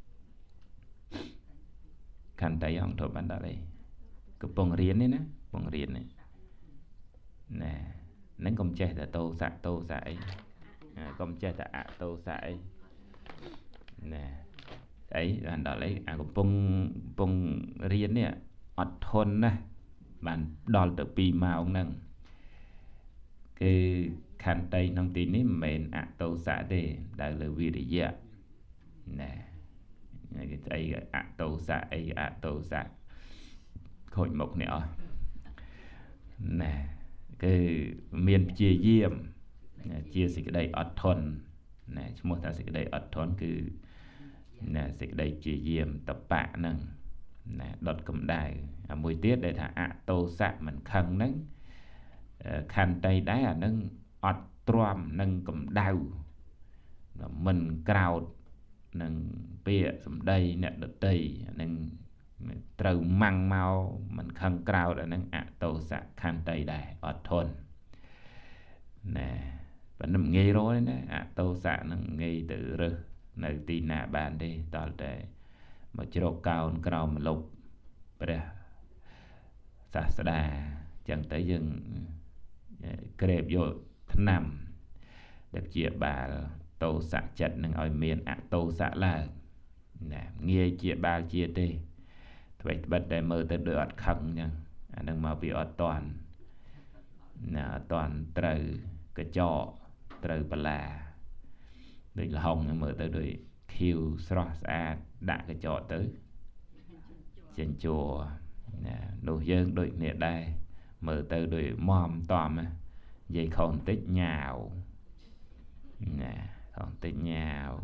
khăn tây ông thô bàn đó lấy cái bông riêng đấy nè bông riêng này nè nén công che là tô sạ tô sải công che là ạ tô sải nè ấy bạn đó lấy à cũng bông bông riêng nè ọt thôn nè bạn đòn từ pi màu nâng cái khăn tây nông tin ní mền ạ tô sạ để đại là vì để dạ nè cái ấy ạ tô sạ ấy ạ tô sạ khôi mộc nè nè cái miền chia diêm chia sự cái đây ọt thôn nè một ta sự cái đây ọt thôn cứ nè sự cái đây chia diêm tập bạ nâng nè đọt cầm đài à mùi tiết đây thả ạ tô sạ mình khăn nâng khăn tay đáy à nâng ọt tròm nâng cầm đau mình cào nâng bịa sầm đây nè đợt tây nâng trâu măng mau mình khăn cào để nâng ạ tô sạ khăn tay đài ọt thôn nè vẫn nằm nghe rồi nè ạ tô sạ nâng nghe từ rơ nơi tì nạ bàn đi tỏ để mà chô cao cao mà lục bè xa xa đà chẳng tới dừng kẹp vô thân nằm được chia bà tô sạ chật nâng oi miền ạ tô sạ là nè nghe chia ba chia đi vậy bật để mơ tới đợi ọt khăn nha nâng mà bị ọt toàn nè toàn trời cái chọ trời bà là đôi là hồng mở tới đôi khiêu sro xa đã cái chọ tới trên chùa đồ dân đôi nè đây mở tới đôi mòm tòm dây không tích nhào nè không tích nhào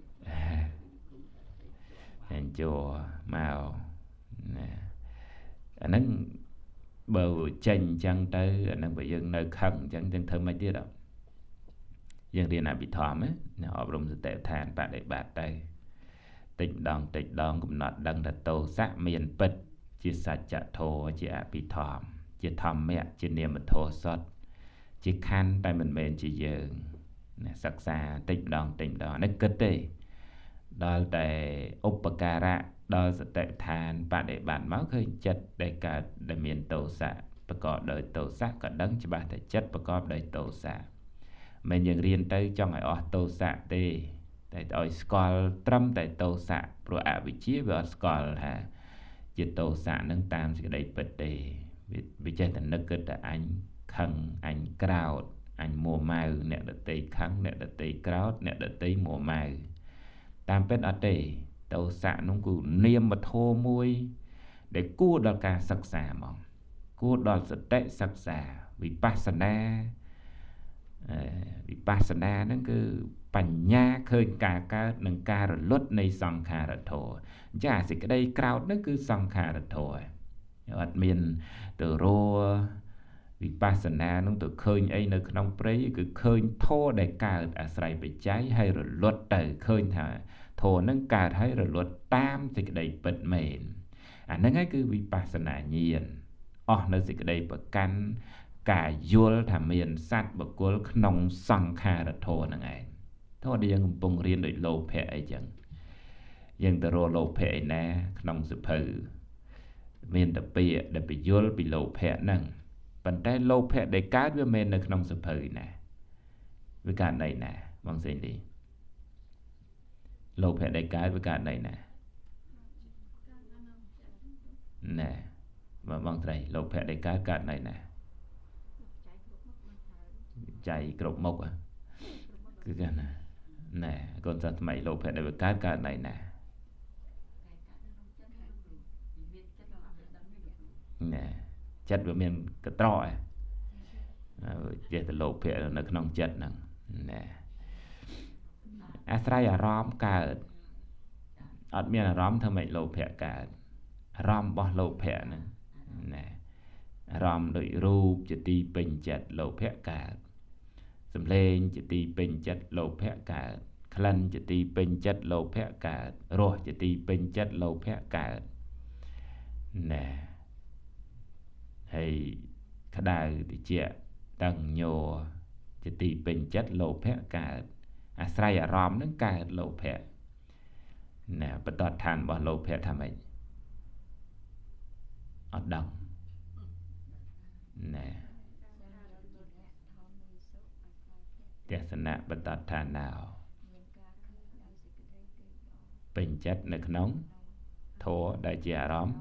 trên chùa màu nè អាហ្នឹងបើចេញអញ្ចឹងទៅអាហ្នឹងបើយើងនៅខឹងអញ្ចឹងយើងធ្វើមិនទៀតអត់យើងរៀនអភិធម្មណាអប់រំសតិដ្ឋានបដិបត្តិទៅតិចម្ដងតិចម្ដងកំណត់ដឹងថាទោសៈមានពិតជាសច្ចធម៌ជាអភិធម្មជាធម្មៈជានាមធម៌សុទ្ធជាខណ្ឌតែមិនមែនជាយើងណាសិក្សាតិចម្ដងតិចម្ដងនេះគិតទេដល់តែឧបការៈដល់សតិដ្ឋានបដិបត្តិមកឃើញចិត្តដែលកើតដែលមានទោសៈប្រកបដោយទោសៈក៏ដឹងច្បាស់តែចិត្តប្រកបដោយទោសៈមិនយើងរៀនទៅចង់ឲ្យអស់ទោសៈទេតែឲ្យស្គាល់ត្រឹមតែទោសៈព្រោះអវិជ្ជាវាអត់ស្គាល់ថាជាទោសៈនឹងតាមសេចក្តីពិតទេវាចេះតែនឹកគិតតែអញខឹងអញក្រោធអញមួម៉ៅអ្នកដតីខឹងអ្នកដតីក្រោធអ្នកដតីមួម៉ៅតាមពិតអត់ទេទោសៈនោះគឺនាមធម៌មួយដែលគួរដល់ការសិក្សាហ្មងគួរដល់សតិសិក្សាវិបស្សនាវិបស្សនាហ្នឹងគឺបញ្ញាឃើញការកើតនិងការរលត់នៃសង្ខារធម៌អញ្ចឹងអាសេចក្តីក្រោធហ្នឹងគឺសង្ខារធម៌អត់មានទៅរវិបស្សនានោះទៅឃើញអីនៅក្នុងព្រៃគឺឃើញធម៌ដែលកើតអាស្រ័យបច្ច័យហើយរលត់ទៅឃើញថាធម៌ហ្នឹងកើតហើយរលត់តាមសេចក្តីពិតមែនអាហ្នឹងហើយគឺវិបស្សនាញាណអស់នៅសេចក្តីប្រកាន់ការយល់ថាមានសត្វបុគ្គលក្នុងសង្ខារធម៌ហ្នឹងឯងធម៌ដែលយើងកំពុងរៀនដោយលោភៈអីចឹងយើងទៅរកលោភៈឯណាក្នុងសភៅមានតែពាក្យដែលបញ្យល់ពីលោភៈហ្នឹងប៉ុន្តែលោភៈដែលកើតវាមិននៅក្នុងសភៅណាវាកើតនៅណាបងសេងទីលោភៈដែលកើតវាកើតនៅណាណែបងបងត្រីលោភៈដែលកើតកើតនៅណាចៃគ្រប់មុខគឺចឹងណាណែកូនសិស្សថ្មីលោភៈដែលវាកើតកើតនៅណាណែចិត្តវាមានកត្រកចេះតែលោភៈនៅក្នុងចិត្តហ្នឹងណែអាស្រ័យអារម្មណ៍កើតអត់មានអារម្មណ៍ធ្វើម៉េចលោភៈកើតអារម្មណ៍របស់លោភៈហ្នឹងណែអារម្មណ៍ដូចរូបជាទីពេញចិត្តលោភៈកើតសម្លេងជាទីពេញចិត្តលោភៈកើតក្លិនជាទីពេញចិត្តលោភៈកើតរសជាទីពេញចិត្តលោភៈកើតណែហើយក្តៅតិចតឹងញ័រជាទីពេញចិត្តលោភៈកើតអាស្រ័យអារម្មណ៍នឹងកើតលោភៈណែបតតឋានរបស់លោភៈថាម៉េចអត់ដឹងណែទេសនៈបតតឋានណោពេញចិត្តនៅក្នុងធម៌ដែលជាអារម្មណ៍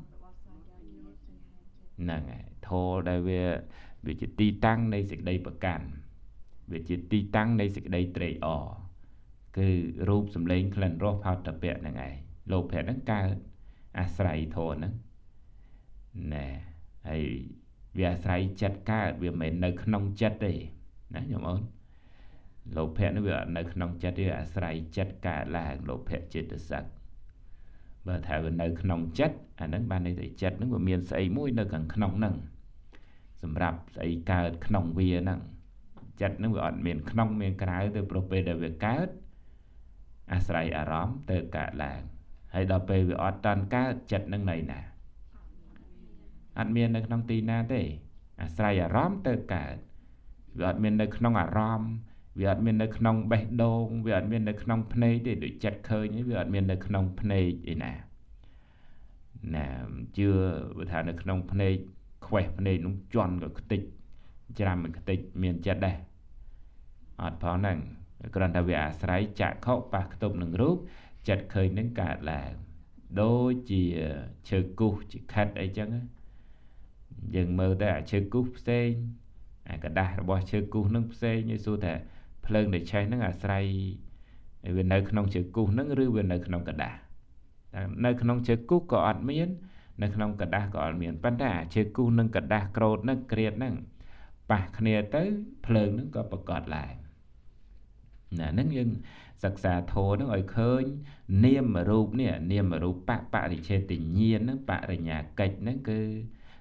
ហ្នឹងហើយធម៌ដែលវាវាជាទីតាំងនៃសេចក្តីប្រកាន់វាជាទីតាំងនៃសេចក្តីត្រេកអរគឺរូបសម្លេងក្លិនរសផោតពៈហ្នឹងឯងលោភៈហ្នឹងកើតអាស្រ័យធម៌ហ្នឹងណែហើយវាអាស្រ័យចិត្តកើតវាមិននៅក្នុងចិត្តទេណាញោមអូនលោភៈនេះវានៅក្នុងចិត្តវាអាស្រ័យចិត្តកើតឡើងលោភៈចិត្តសឹកបើថាវានៅក្នុងចិត្តអាហ្នឹងបានន័យថាចិត្តហ្នឹងវាមានស្អីមួយនៅខាងក្នុងហ្នឹងសម្រាប់ស្អីកើតក្នុងវាហ្នឹងចិត្តហ្នឹងវាអត់មានក្នុងមានក្រៅទៅព្រោះពេលដែលវាកើតអាស្រ័យអារម្មណ៍ទៅកើតឡើងហើយដល់ពេលវាអត់តាន់កើតចិត្តហ្នឹងនៅណាអត់មាននៅក្នុងទីណាទេអាស្រ័យអារម្មណ៍ទៅកើតវាអត់មាននៅក្នុងអារម្មណ៍វាអត់មាននៅក្នុងបេះដូងវាអត់មាននៅក្នុងភ្នែកទេដូចចិត្តឃើញវាអត់មាននៅក្នុងភ្នែកឯណាណាជឿវាថានៅក្នុងភ្នែកខ្វេះភ្នែកនោះជន់ក៏ខ្ទេចច្រាំខ្ទេចមានចិត្តដែរអត់ផងហ្នឹងគ្រាន់តែវាអាស្រ័យចក្ខុប៉ះខ្ទប់នឹងរូបចិត្តឃើញនឹងកើតឡើងដូចជាឈើគូសជាខិតអីចឹងយើងមើលទៅអាឈើគូសផ្សេងអាกระดาษរបស់ឈើគូសនឹងផ្សេងយល់សួរថាភ្លើងដែលឆេះហ្នឹងអាស្រ័យវានៅក្នុងឈើគូសហ្នឹងឬវានៅក្នុងกระดาษនៅក្នុងឈើគូសក៏អត់មាននៅក្នុងกระดาษក៏អត់មានប៉ុន្តែអាឈើគូសនិងกระดาษក្រូតហ្នឹងក្រៀតហ្នឹងប៉ះគ្នាទៅភ្លើងហ្នឹងក៏ប្រកបឡើងណាហ្នឹងយើងសិក្សាធម៌ហ្នឹងឲ្យឃើញនាមរូបនេះនាមរូបបបរិច្ឆេទញ្ញាណហ្នឹងបរិញ្ញាកិច្ចហ្នឹងគឺ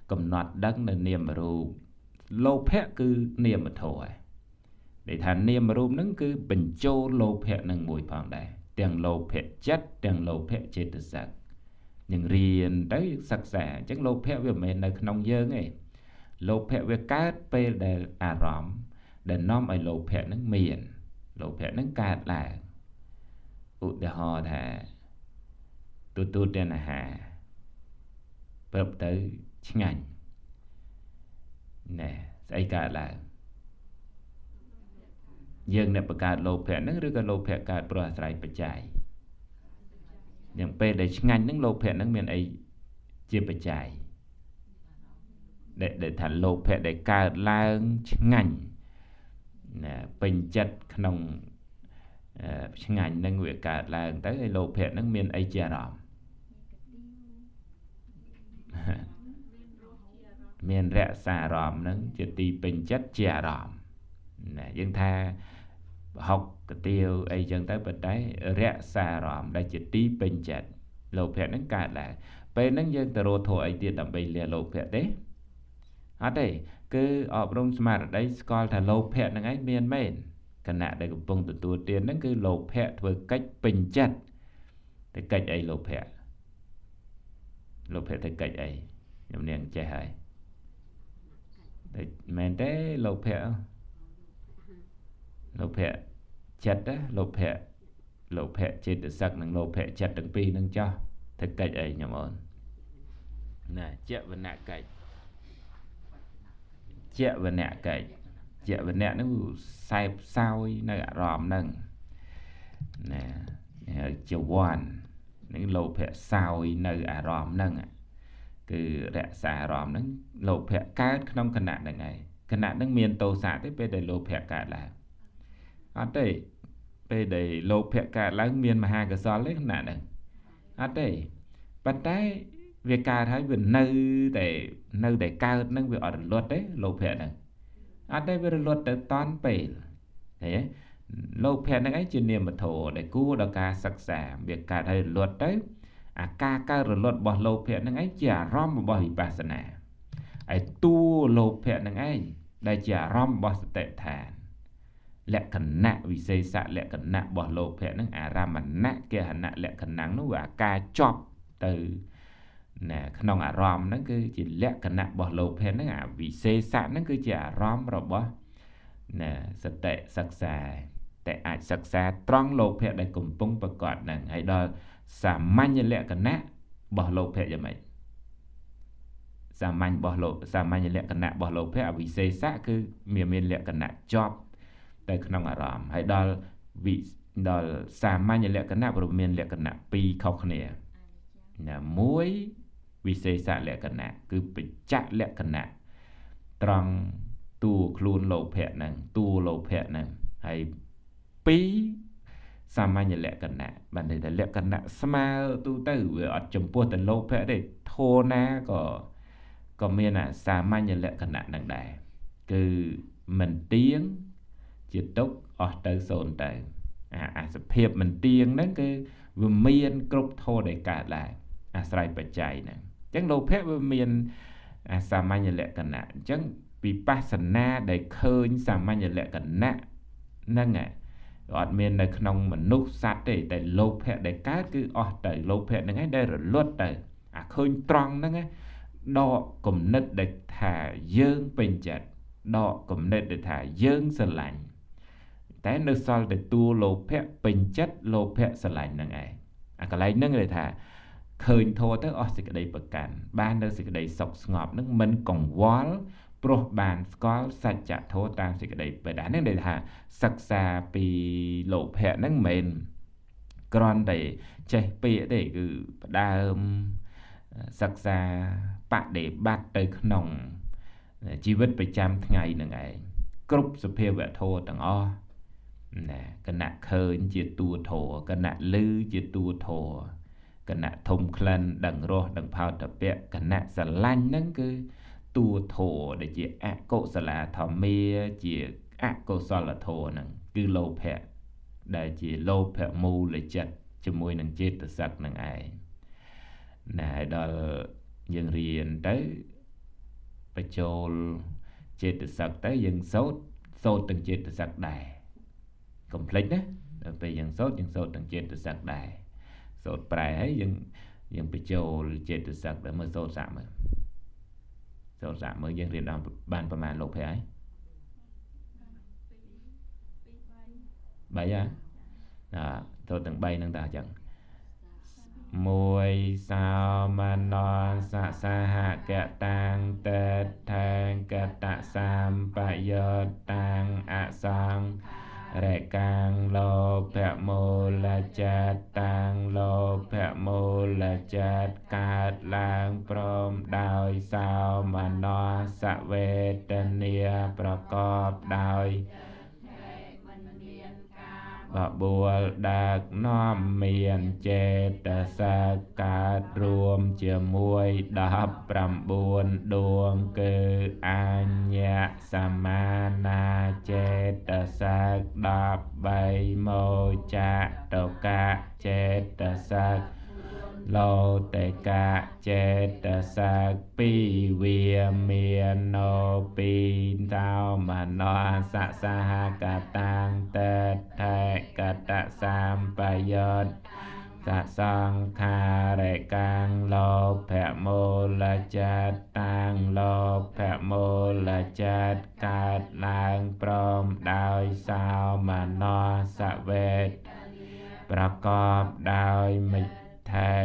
កំណត់ដឹងនៅនាមរូបលោភៈគឺនាមធម៌ដែលថានាមរូបហ្នឹងគឺបញ្ចូលលោភៈនឹងមួយផងដែរទាំងលោភៈចិត្តទាំងលោភៈចេតសិកនឹងរៀនទៅសិក្សាអញ្ចឹងលោភៈវាមិនមែននៅក្នុងយើងទេលោភៈវាកើតពេលដែលអារម្មណ៍ដែលនាំឲ្យលោភៈហ្នឹងមានលោភៈហ្នឹងកើតឡើងឧទាហរណ៍ថាទទួលទានអាហារព្រឹបទៅឆ្ងាញ់ណែស្អីកើតឡើងយើងអ្នកបង្កើតលោភៈហ្នឹងឬក៏លោភៈកើតព្រោះអាស្រ័យបច្ច័យយ៉ាងពេលដែលឆ្ងាញ់ហ្នឹងលោភៈហ្នឹងមានអីជាបច្ច័យដែលថាលោភៈដែលកើតឡើងឆ្ងាញ់ណាពេញចិត្តក្នុងឆ្ងាញ់ហ្នឹងវាកើតឡើងទៅហើយលោភៈហ្នឹងមានអីជាអារម្មណ៍មានរក្សាអារម្មណ៍ហ្នឹងជាទីពេញចិត្តជាអារម្មណ៍ណាយើងថាហុកកាទៀវអីចឹងទៅប៉ុន្តែរក្សាអារម្មណ៍ដែលជាទីពេញចិត្តលោភៈហ្នឹងកើតឡើងពេលហ្នឹងយើងទៅរកធម៌អីទៀតដើម្បីលះលោភៈទេអត់ទេគឺអប់រំស្មារតីស្គាល់ថាលោភៈហ្នឹងឯងមានមែនគណៈដែលកំពុងទទួលទានហ្នឹងគឺលោភៈធ្វើកិច្ចពេញចិត្តតែកិច្ចអីលោភៈលោភៈទៅកិច្ចអីខ្ញុំនាងចេះហើយតែមែនទេលោភៈលោភៈចិត្តណាលោភៈលោភៈចេតសិកនិងលោភៈចិត្តទាំងពីរហ្នឹងចោះទៅកិច្ចអីខ្ញុំអូនណាជាវនៈកិច្ចជាវនៈកិច្ចជាវនៈហ្នឹងខ្សែផ្សោយនៅអារម្មណ៍ហ្នឹងណាជាវ័ននឹងលោភៈសោយនៅអារម្មណ៍ហ្នឹងគឺរក្សាអារម្មណ៍ហ្នឹងលោភៈកើតក្នុងគណៈហ្នឹងឯងគណៈហ្នឹងមានទោសៈទេពេលដែលលោភៈកើតឡើងអត់ទេពេលដែលលោភៈកើតឡើងមានមហាកុសលទេគណៈហ្នឹងអត់ទេប៉ុន្តែវាកើតហើយវានៅតែនៅតែកើតហ្នឹងវាអត់រលត់ទេលោភៈហ្នឹងអត់ទេវារលត់ទៅតន់ពេលឃើញទេលោភៈហ្នឹងឯងជានាមធម៌ដែលគួរដល់ការសិក្សាវាកើតហើយរលត់ទៅអាការកើតរលត់របស់លោភៈហ្នឹងឯងជាអារម្មណ៍របស់វិបស្សនាហើយតួលោភៈហ្នឹងឯងដែលជាអារម្មណ៍របស់សតិដ្ឋានលក្ខណៈវិសេសលក្ខណៈរបស់លោភៈហ្នឹងអារម្មណៈកេហណៈលក្ខណៈនោះវាអាការចប់ទៅណាក្នុងអារម្មណ៍ហ្នឹងគឺជាលក្ខណៈរបស់លោភៈហ្នឹងអាវិសេសៈហ្នឹងគឺជាអារម្មណ៍របស់ណាសតិសិក្សាតែអាចសិក្សាត្រង់លោភៈដែលកំពុងប្រកបហ្នឹងហើយដល់សាមញ្ញលក្ខណៈរបស់លោភៈយ៉ាងម៉េចសាមញ្ញរបស់លោសាមញ្ញលក្ខណៈរបស់លោភៈអវិសេសៈគឺមានមានលក្ខណៈចប់ទៅក្នុងអារម្មណ៍ហើយដល់វិដល់សាមញ្ញលក្ខណៈព្រមមានលក្ខណៈពីរខុសគ្នាណាមួយវិសេសលក្ខណៈគឺបច្ចៈលក្ខណៈត្រង់តួខ្លួនលោភៈហ្នឹងតួលោភៈហ្នឹងហើយពីរសាមញ្ញលក្ខណៈបានន័យថាលក្ខណៈស្មើទូទៅវាអត់ចំពោះទៅលោភៈទេធម៌ណាក៏ក៏មានអាសាមញ្ញលក្ខណៈហ្នឹងដែរគឺមិនទៀងជាទុកអស់ទៅសូន្យទៅអាអាសភាពមិនទៀងហ្នឹងគឺវាមានគ្រប់ធម៌ដែលកើតឡើងអាស្រ័យបច្ច័យហ្នឹងអញ្ចឹងលោភៈវាមានអាសាមញ្ញលក្ខណៈអញ្ចឹងវិបស្សនាដែលឃើញសាមញ្ញលក្ខណៈហ្នឹងអត់មាននៅក្នុងមនុស្សសត្វទេតែលោភៈដែលកើតគឺអស់ទៅលោភៈហ្នឹងឯងដែលរលត់ទៅអាឃើញត្រង់ហ្នឹងដកគំនិតដែលថាយើងពេញចិត្តដកគំនិតដែលថាយើងស្រឡាញ់តែនៅសល់តែតួលោភៈពេញចិត្តលោភៈស្រឡាញ់ហ្នឹងឯងអាកន្លែងហ្នឹងគេថាឃើញធម៌ទៅអស់សេចក្តីប្រកាន់បាននៅសេចក្តីសុខស្ងប់ហ្នឹងមិនកង្វល់ព្រោះបានស្គាល់សច្ចធម៌តាមសេចក្តីពិតអាហ្នឹងដែលថាសិក្សាពីលោភៈហ្នឹងមិនមែនគ្រាន់តែចេះពាក្យទេគឺផ្ដើមសិក្សាបដិបត្តិទៅក្នុងជីវិតប្រចាំថ្ងៃហ្នឹងឯងគ្រប់សភាវៈធម៌ទាំងអស់ណាគណៈឃើញជាតួធម៌គណៈឮជាតួធម៌គណៈធំក្លិនដឹងរសដឹងផោតពៈគណៈស្រឡាញ់ហ្នឹងគឺតួធម៌ដែលជាអកុសលធម្មាជាអកុសលធម៌ហ្នឹងគឺលោភៈដែលជាលោភៈមូលចិត្តជាមួយនឹងចេតសិកហ្នឹងឯងណាហើយដល់យើងរៀនទៅ bạch châu chết từ sạc tới dân sốt sốt từng chết từ sạc đài complex đấy bây dân sốt dân sốt từng chết từ sạc đài sốt bài ấy dân dân bạch châu chết từ sạc để mới sốt giảm rồi sốt giảm mới dân riêng banประมาณ lục phải ấy bảy á đó sốt từng bay nâng ta chẳng mùi sao mà non sa sa hạ kẹ tang tê thang kẹ tạ sam bà yơ tang ạ sang rẹ càng lô phẹ mô la chát tang lô phẹ mô la chát cát lang prom đòi sao mà non sa vê tên nia bà cọp đòi và bùa đạc non miền chê tà sa cát ruộng chìa muôi đáp rằm buồn đuông cư an nhạc sa ma na chê tà sa đáp bay mô chạ tàu ca chê tà sa lô tê ca chê tà sa pi vìa miền nô pi tao mà nó sa sa ha ca tang tê thê ca tạ sam pa yod sa sang kha rê càng lô phẹ mô la chát tang lô phẹ mô la chát cát lang prom đòi sao mà nó sa vêประกอบដោយមិថេ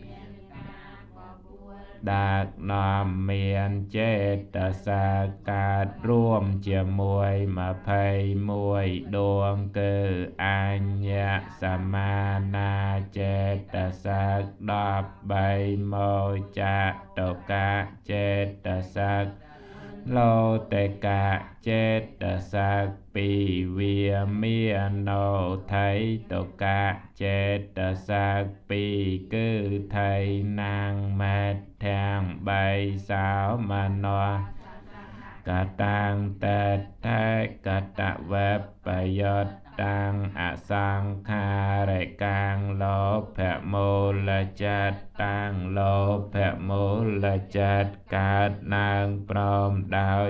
ដាកនាំមានចេតសាកើតរួមជាមួយម្ភៃមួយដួងគឺអញ្ញសមាណាចេតសាដប់បីមកចតុកាចេតសាឡូតេកាចេតសាពីវាមាននៅថៃតកាចេតសាពីគឺថៃណាងម៉ែទាំងបីសោមណោកតាំងតេតេកតវេបយោតាំងអសង្ខារេកាំងលោភមូលចិត្តតាំងលោភមូលចិត្តកើតឡើងព្រមដោយ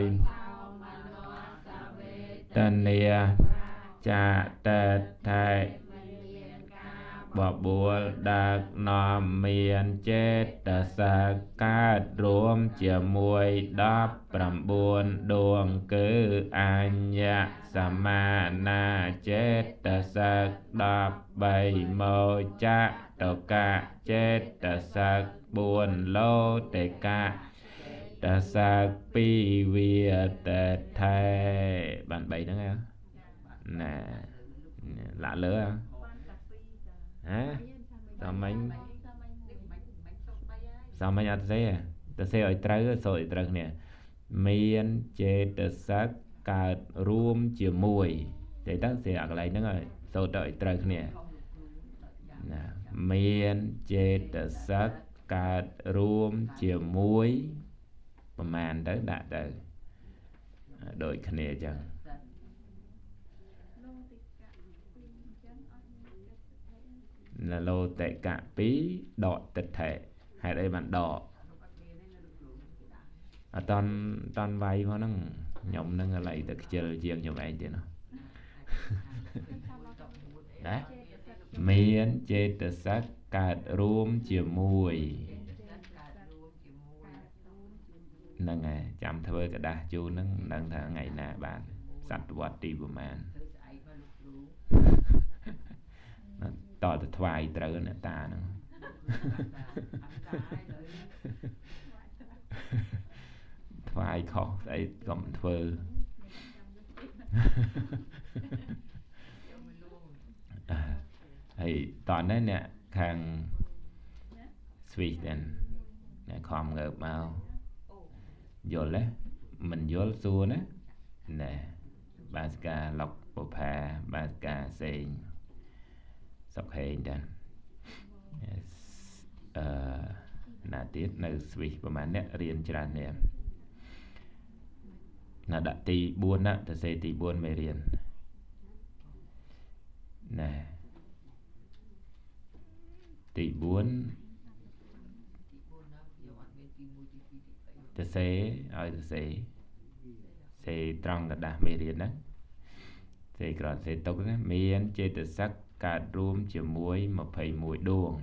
តនីចាតេតេបបួលដាកនាំមានចេតសាកើតរួមជាមួយដប់ប្រាំបួនដួងគឺអញ្ញសមាណាចេតសាដប់បីមកចតុកាចេតសាបួនឡូតេកាតសាពីវាតេថេបានបីហ្នឹងហ៎ណាឡាក់លើហ៎sao mình sao mình ăn thế ta sẽ ở trái rồi trái nè miền chế tơ sắc cát rùm chia mùi để ta sẽ ở lại nữa rồi rồi đợi trái nè miền chế tơ sắc cát rùm chia mùiประมาณđó đã từ đôi nè chẳng là lô tệ cả pí đọ tịch thể hay đây bạn đọ à toàn toàn vay nó nhộng nâng lại từ chơi chiên như vậy chứ nó đấy miền chế tự sắc cát rùm chiều mùi nâng ngày chăm thơ cả đa chú nâng nâng thở ngày nà bạn sạch vật đi của man tỏ từ thoại trở nè ta nữa thoại khó để cầm thơ thì tỏ đấy nè khang Sweden nè khom ngợp mau vô lấy mình vô xua đó nè bà ska lọc bộ phà bà ska xên sọc hẹn đàn nà tiết nơi Swiss và mà nè riêng cho nè nà đã tì buôn á ta sẽ tì buôn về riêng nè tì buôn từ xe ở từ xe xe trong cái đá mê riêng đó xe còn xe tục đó miền chế từ sắc cả rùm chỉ muối một phẩy muối đuông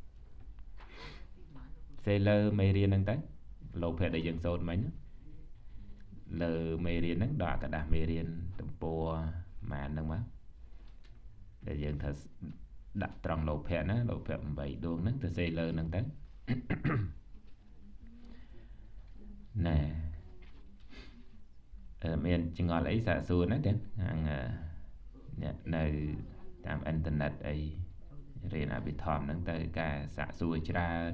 xe lơ mê riêng nâng tới lột hệ để dân sốt mấy lơ mê riêng nâng đọa cả đá mê riêng tầm bùa mà nâng má để dân thật đặt trong lột hệ nó lột hệ bảy đuông nâng từ xe lơ nâng tới nè ở miền chỉ ngồi lấy xả xua nó đến hàng nơi tam internet ấy riêng là bị thòm nâng tới cả xả xua ra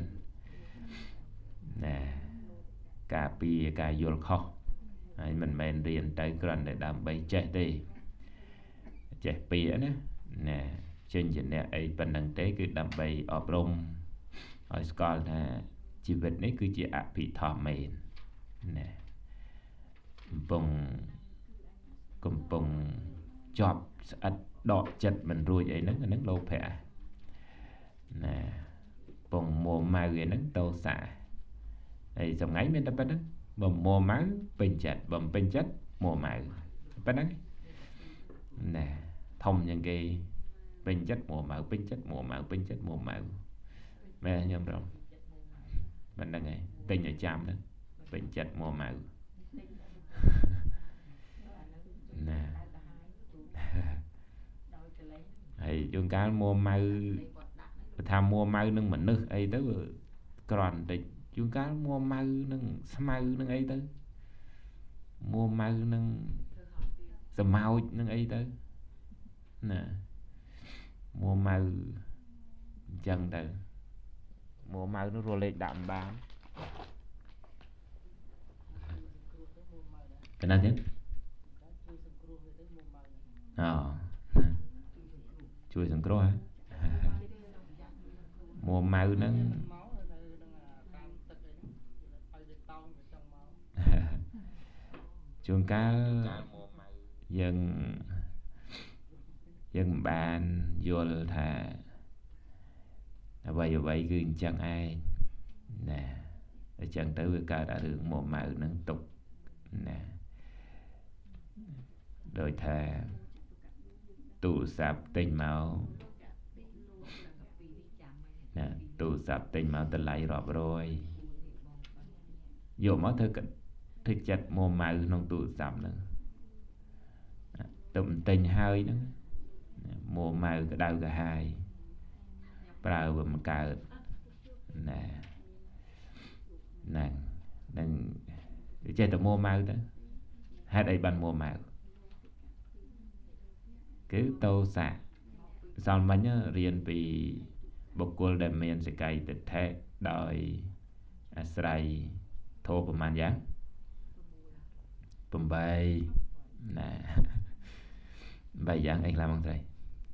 nè cả pi cả vô khó mình men riêng tới gần để đảm bay chết đi chết pi nữa nè trên chuyện này ấy phần năng tế cứ đảm bay ở rung ở school là chỉ vật này cứ chỉ áp bị thòm mền nè bông cùng bông chọp đọ chật mình ruồi ấy nắng nắng lâu phẹ nè bông mùa mai người nắng tàu xả đây dòng ấy bên đó đó bông mùa máu bình chật bông bình chất mùa mai bắt đấy nè thông những cái bình chất mùa màu bình chất mùa màu bình chất mùa màu mẹ nhầm rồi mình đang ngày tình ở chạm đó bình chất mùa màu nè hay chúng ta mua mau tham mua mau nâng mình nước ấy tới còn thì chúng ta mua mau nâng mau nâng ấy tới mua mau nâng sờ mau nâng ấy tới nè mua mau chân từ mua mau nó rồi lên đạm bán cái nào chứ ờ chui sừng cro hả mua mau nâng chuông cá dân dân bàn vô thà vậy vậy cứ chẳng ai nè chẳng tới với cả đã được một màu nâng tục nè rồi thà tụ sạp tình máu nè tụ sạp tình máu tình lại rọp rồi dù mất thức thức chất mô màu nông tụ sạp nữa tụm tình hơi nữa mô màu cái đau cả hai bảo vừa một cả nè nè nè chơi tụi mô màu đó hai đây bàn mô màu cứ tô xạ sau mà nhớ riêng vì bộ cô đại miền sẽ cài tịch thế đòi sài thô của man giá bầm bay nè bài giảng anh làm bằng thầy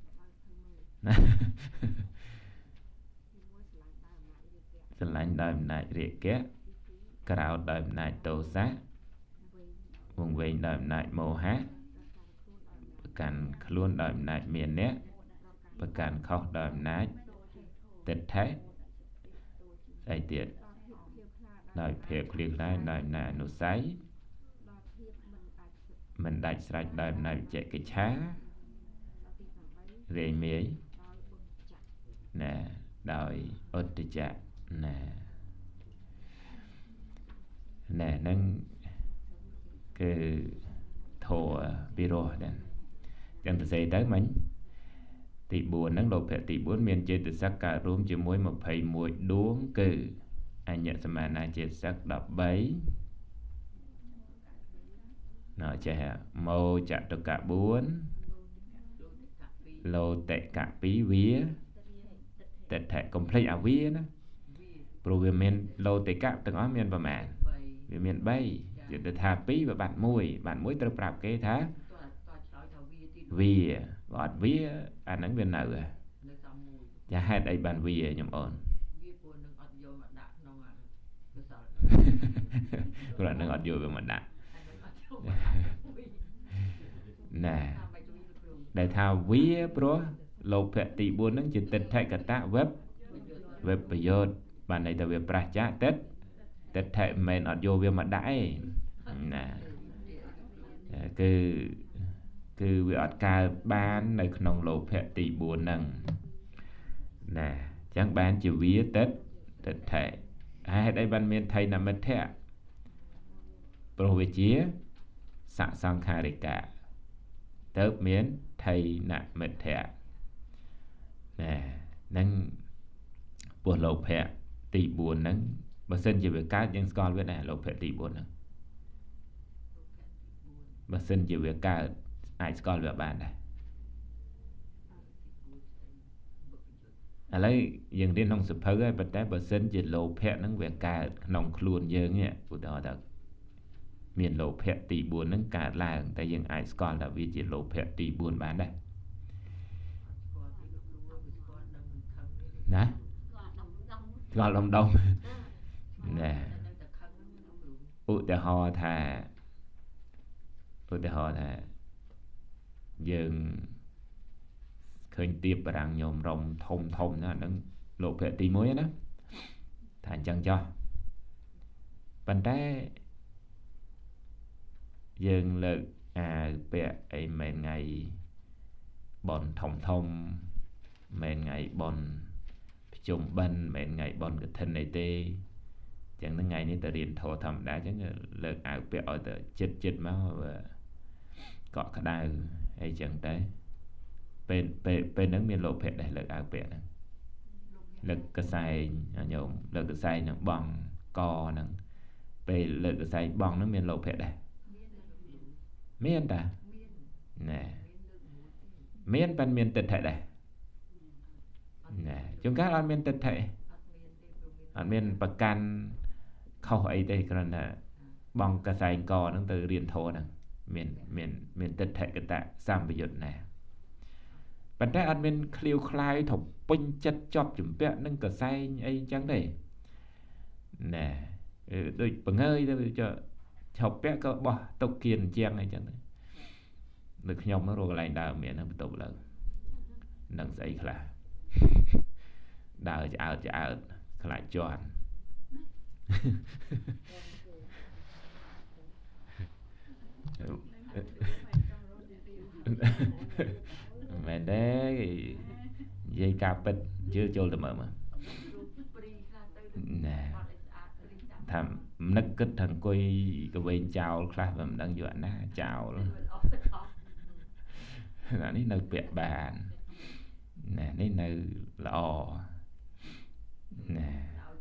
xin lạnh đòi nại riêng kết cào đòi nại tô xá vùng về đòi nại mô hát cần luôn đòi nại miền nét và cần khóc đòi nại tịch thế đây tiệt đòi phiệt liệt lại đòi nại nụ sáy mình đạch sạch đòi nại chạy cái chá rề mế nè đòi ớt tự chạ nè nè nâng cái thổ biro đèn chẳng thực sự tới mấy tỷ buồn nâng lộp hệ tỷ bốn miền trên từ sắc cả rùm chỉ mối một phẩy muối đuống cử anh nhận xem mà này trên sắc đọc bấy nó trẻ màu chạm được cả bốn lô tệ cả phí vía tệ thể complete à vía đó program lô tệ cả từng ó miền và màn vì miền bay chỉ được thả phí và bạn mùi bạn mùi tự prap kế thá vì gọi vía anh nắng bên nào rồi và hai đây bàn vì nhầm ổn rồi nó ngọt vô về mặt đạn nè để thao vía bro lột phệ tỷ buôn nắng chỉ tịch thay cả ta web web bây giờ bạn này từ việc pra chát tết តិដ្ឋិមិនអត់យកវាមកដាក់ឯងណាគឺគឺវាអត់កើតបាននៅក្នុងលោភៈទីបួនហ្នឹងណាអញ្ចឹងបានជាវាតិដ្ឋិតិដ្ឋិហេតុអីបានមានថៃនមិទ្ធៈព្រោះវាជាសសង្ខារិកៈទៅមានថៃនមិទ្ធៈណានឹងពោះលោភៈទីបួនហ្នឹងបើសិនជាវាកើតយើងស្គាល់វាដែរលោភៈទីបួនហ្នឹងបើសិនជាវាកើតអាចស្គាល់វាបានដែរឥឡូវយើងរៀនក្នុងសភៅហើយប៉ុន្តែបើសិនជាលោភៈហ្នឹងវាកើតក្នុងខ្លួនយើងនេះឧទាហរណ៍ថាមានលោភៈទីបួនហ្នឹងកើតឡើងតែយើងអាចស្គាល់ថាវាជាលោភៈទីបួនបានដែរណាស្គាល់ដុំដុំណាឧទាហរណ៍ថាឧទាហរណ៍ថាយើងឃើញទៀបបារាំងញោមរំធំធំណាហ្នឹងលោភៈទីមួយណាថាអញ្ចឹងចុះប៉ុន្តែយើងលើកអាវពាក់អីមិនថ្ងៃបនធំធំមិនថ្ងៃបនប្រជុំបិណ្ឌមិនថ្ងៃបនកឋិនអីទេអញ្ចឹងថ្ងៃនេះទៅរៀនធម៌ធម្មតាអញ្ចឹងលើកអាវពាក់ឲ្យទៅចិត្តចិត្តមកកក់ក្ដៅអីចឹងទៅពេលពេលពេលហ្នឹងមានលោភៈដែរលើកអាវពាក់ហ្នឹងលើកកសែងញោមលើកកសែងនឹងបងកហ្នឹងពេលលើកកសែងបងហ្នឹងមានលោភៈដែរមានតាណែមានប៉ិនមានទិដ្ឋិដែរណែជួនកាលអត់មានទិដ្ឋិអត់មានប្រកាន់ខុសអីទេគ្រាន់តែបងកសែងកហ្នឹងទៅរៀនធម៌ហ្នឹងមានមានមានទិដ្ឋិកតៈសម្បយុទ្ធណាប៉ុន្តែអត់មានឃ្លាវខ្លាយទៅពេញចិត្តជាប់ជំពាក់នឹងកសែងអីចឹងទេណែដូចបង្ើយទៅចុះឆប់ពាក់ក៏បោះទុកគៀនជាងអីចឹងទៅនៅខ្ញុំរកកន្លែងដើរមានបន្ទប់ឡើងនឹងស្អីខ្លះដើរឆ្អើតឆ្អើតខ្លាចជន់មែនទេនិយាយការពិតជឿចូលទៅមើលមើលណែថានឹកគិតថាអង្គុយកវែងចោលខ្លះមិនដឹងយកណាចោលអានេះនៅពាក់បានណែនេះនៅល្អណែ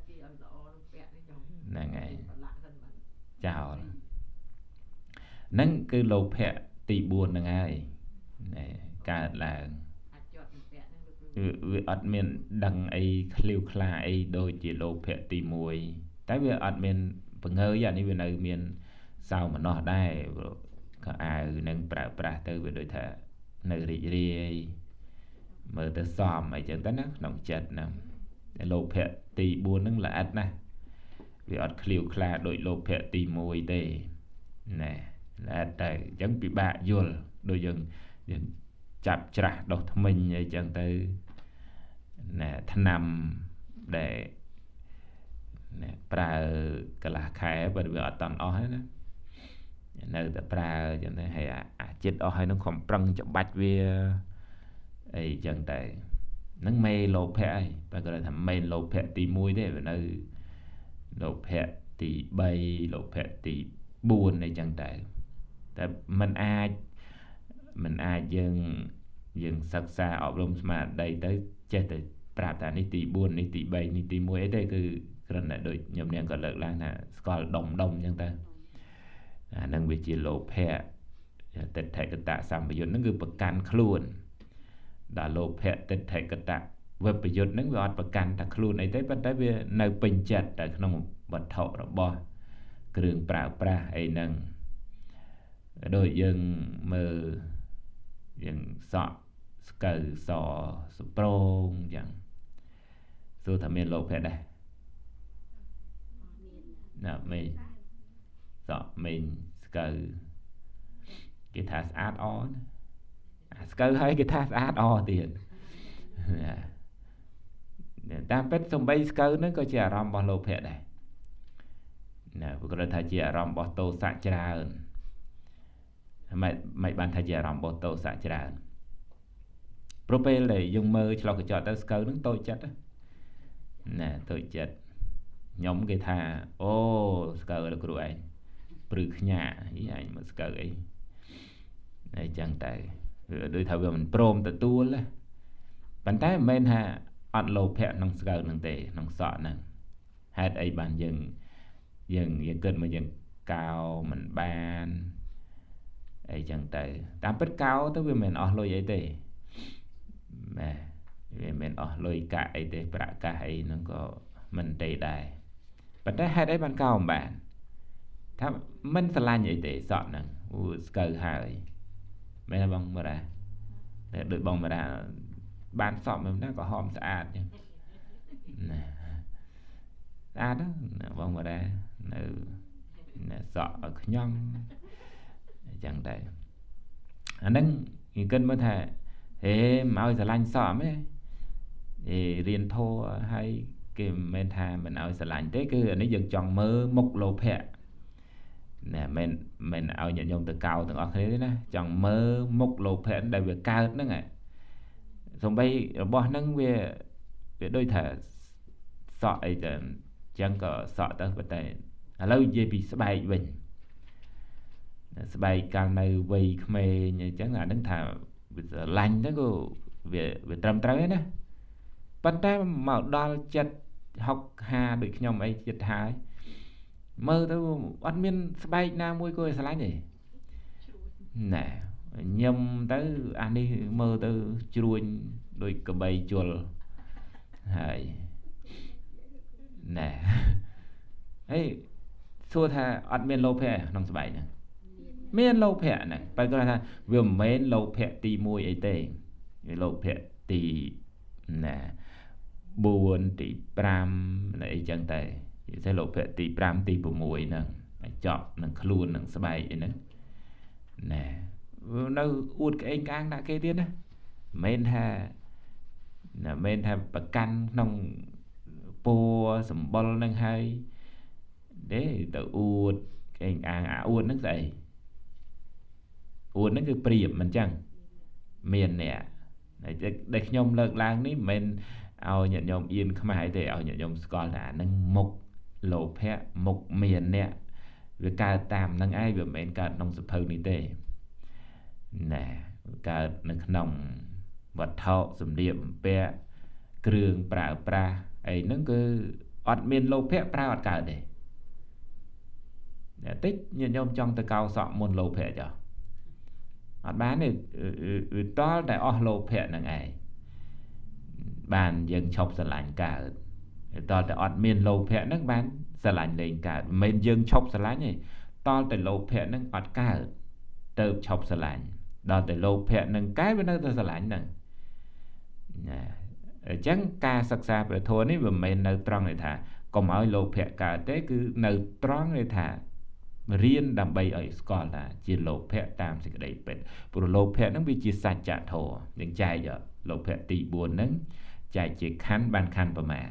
ហ្នឹងហើយចោលហ្នឹងគឺលោភៈទីបួនហ្នឹងហើយណែកើតឡើងវាអត់មានដឹងអីឃ្លាវខ្លាអីដូចជាលោភៈទីមួយតែវាអត់មានបង្ើយអានេះវានៅមានសោមនស្សដែរក៏អាវនឹងប្រើប្រាស់ទៅវាដូចថានៅរីករាយមើលទៅសមអីចឹងទៅណាក្នុងចិត្តហ្នឹងលោភៈទីបួនហ្នឹងល្អិតណាស់វាអត់ឃ្លាវខ្លាដូចលោភៈទីមួយទេណែល្អិតតែអញ្ចឹងពិបាកយល់ដូចយើងយើងចាប់ច្រាស់ដុសធ្មេញអីចឹងទៅណែថ្នាំដែលណែប្រើកន្លះខែបើវាអត់តន់អស់ណានៅតែប្រើចឹងទៅហើយអាចិត្តអស់ហើយនឹងខំប្រឹងច្បាច់វាអីចឹងតែហ្នឹងមេលោភៈហើយបើគាត់ថាមេលោភៈទីមួយទេវានៅលោភៈទីបីលោភៈទីបួនអីចឹងតែតែมันអាចมันអាចយើងយើងសិក្សាអប់រំស្មារតីទៅចេះតែប្រាប់ថានេះទីបួននេះទីបីនេះទីមួយអីទេគឺគ្រាន់តែដូចខ្ញុំនាងក៏លើកឡើងថាស្គាល់ដុំដុំចឹងទៅអានឹងវាជាលោភៈទិដ្ឋិកតៈសម្បយុទ្ធហ្នឹងគឺប្រកាន់ខ្លួនដល់លោភៈទិដ្ឋិកតៈវិបយុទ្ធហ្នឹងវាអត់ប្រកាន់ថាខ្លួនអីទេប៉ុន្តែវានៅពេញចិត្តតែក្នុងវត្ថុរបស់គ្រឿងប្រើប្រាស់អីហ្នឹងដូចយើងមើលយើងសក់ស្កូវសសប្រងចឹងសួរថាមានលោភៈដែរណាមេសក់មេងស្កូវគេថាស្អាតអណាអាស្កូវហើយគេថាស្អាតអទៀតតាមពិតសំបីស្កូវហ្នឹងក៏ជាអារម្មណ៍របស់លោភៈដែរ nè vừa rồi thay chỉ rong bỏ tô sạ chả mày mày ban thay chỉ rong bỏ tô sạ chả propel để dùng mơ cho cái trò tới skơ nó tôi chết á nè tôi chết nhóm cái thà ô skơ là của anh bự nhà ý anh mà skơ ấy này chẳng tại đôi thằng mình prom tự tu là bản tay men ha ăn lô pẹ nông skơ nông tệ nông sọ nè hai ấy bàn dừng dừng dừng cơn mà dừng cao mình ban ấy chẳng tại tám bít cao tới vì mình ở lôi ấy tệ mà vì mình ở lôi cả ấy tệ bạ cả ấy nó có mình tệ đài bản tay hai đấy ban cao bạnถ้ามันสลายใหญ่เตะสอดนั่งอูสเกอร์หายไม่ได้บังมาได้โดยบังมาได้บ้านสอบมันน่าก็หอมสะอาดเนี่ยสะอาดđóบังมาได้สอดย่องchẳng đây anh đang cân mới thà thế máu sờ lạnh sọ mấy thì riêng thô hay cái men thà mình ao sờ lạnh thế cứ nó dần chọn mơ mục lô phẹ nè mình mình ao nhận dùng từ cao từ ở thế đó chọn mơ mục lô phẹ đại về cao nữa này xong bay bỏ nâng về về đôi thà sọ ấy chẳng có sọ tới vấn đề lâu gì bị bay bình bay càng này vây khmê như chẳng là đứng thả lành đó cô về về trầm tới đó bắt tay màu đo chất học hà được nhóm ấy chất hái mơ tôi ăn miên bay nam môi cô lánh gì nè nhâm tới ăn đi mơ tới chuồn đôi cờ bay chuồn hay nè ấy xua thà ăn miên lô phe nông bay nè miền lâu phẹ này phải coi là vừa mấy lâu phẹ tì môi ấy tê lâu phẹ tì nè buồn tì pram này chẳng tệ sẽ lâu phẹ tì pram tì bù mùi nè chọn nè luôn nè sờ bay nè nè nó uột cái anh cang đã kê tiên á men ha nè men ha bạc căn nông po sầm bol nè hay để tự uột cái anh à à uột nó dậy uốn nó cứ priệm mình chẳng miền nè để nhom lợn lang ní mình ao nhận nhom yên không ai để ao nhận nhom còn là nâng mục lộ phe mục miền nè việc cả tam nâng ai vừa mình cả nông sập hơn ní tê nè cả nâng nông vật thọ sầm điểm pe kêu pra pra ấy nó cứ ọt miền lộ phe pra ọt cả để tích nhận nhom trong từ cao sọ môn lộ phe cho bán này đó tại ở lô phệ là ngày bàn dân chọc sờ lạnh cả to tại ở miền lô phệ nước bán sờ lạnh lên cả miền dân chọc sờ lạnh này to tại lô phệ nước ở cả từ chọc sờ lạnh đó tại lô phệ nâng cái bên đó sờ lạnh nè chẳng ca sắc xa về thua này vừa miền nơi trăng này thà còn ở lô phệ cả thế cứ nơi trăng này thà riêng đam bay ở Scotland là chỉ lô phẹ tam sự đấyเป็ด bùn lô phẹ nó bị chỉ sạch chả thổ những chai giờ lô phẹ tì buồn nắng chai chỉ khăn ban khănประมาณ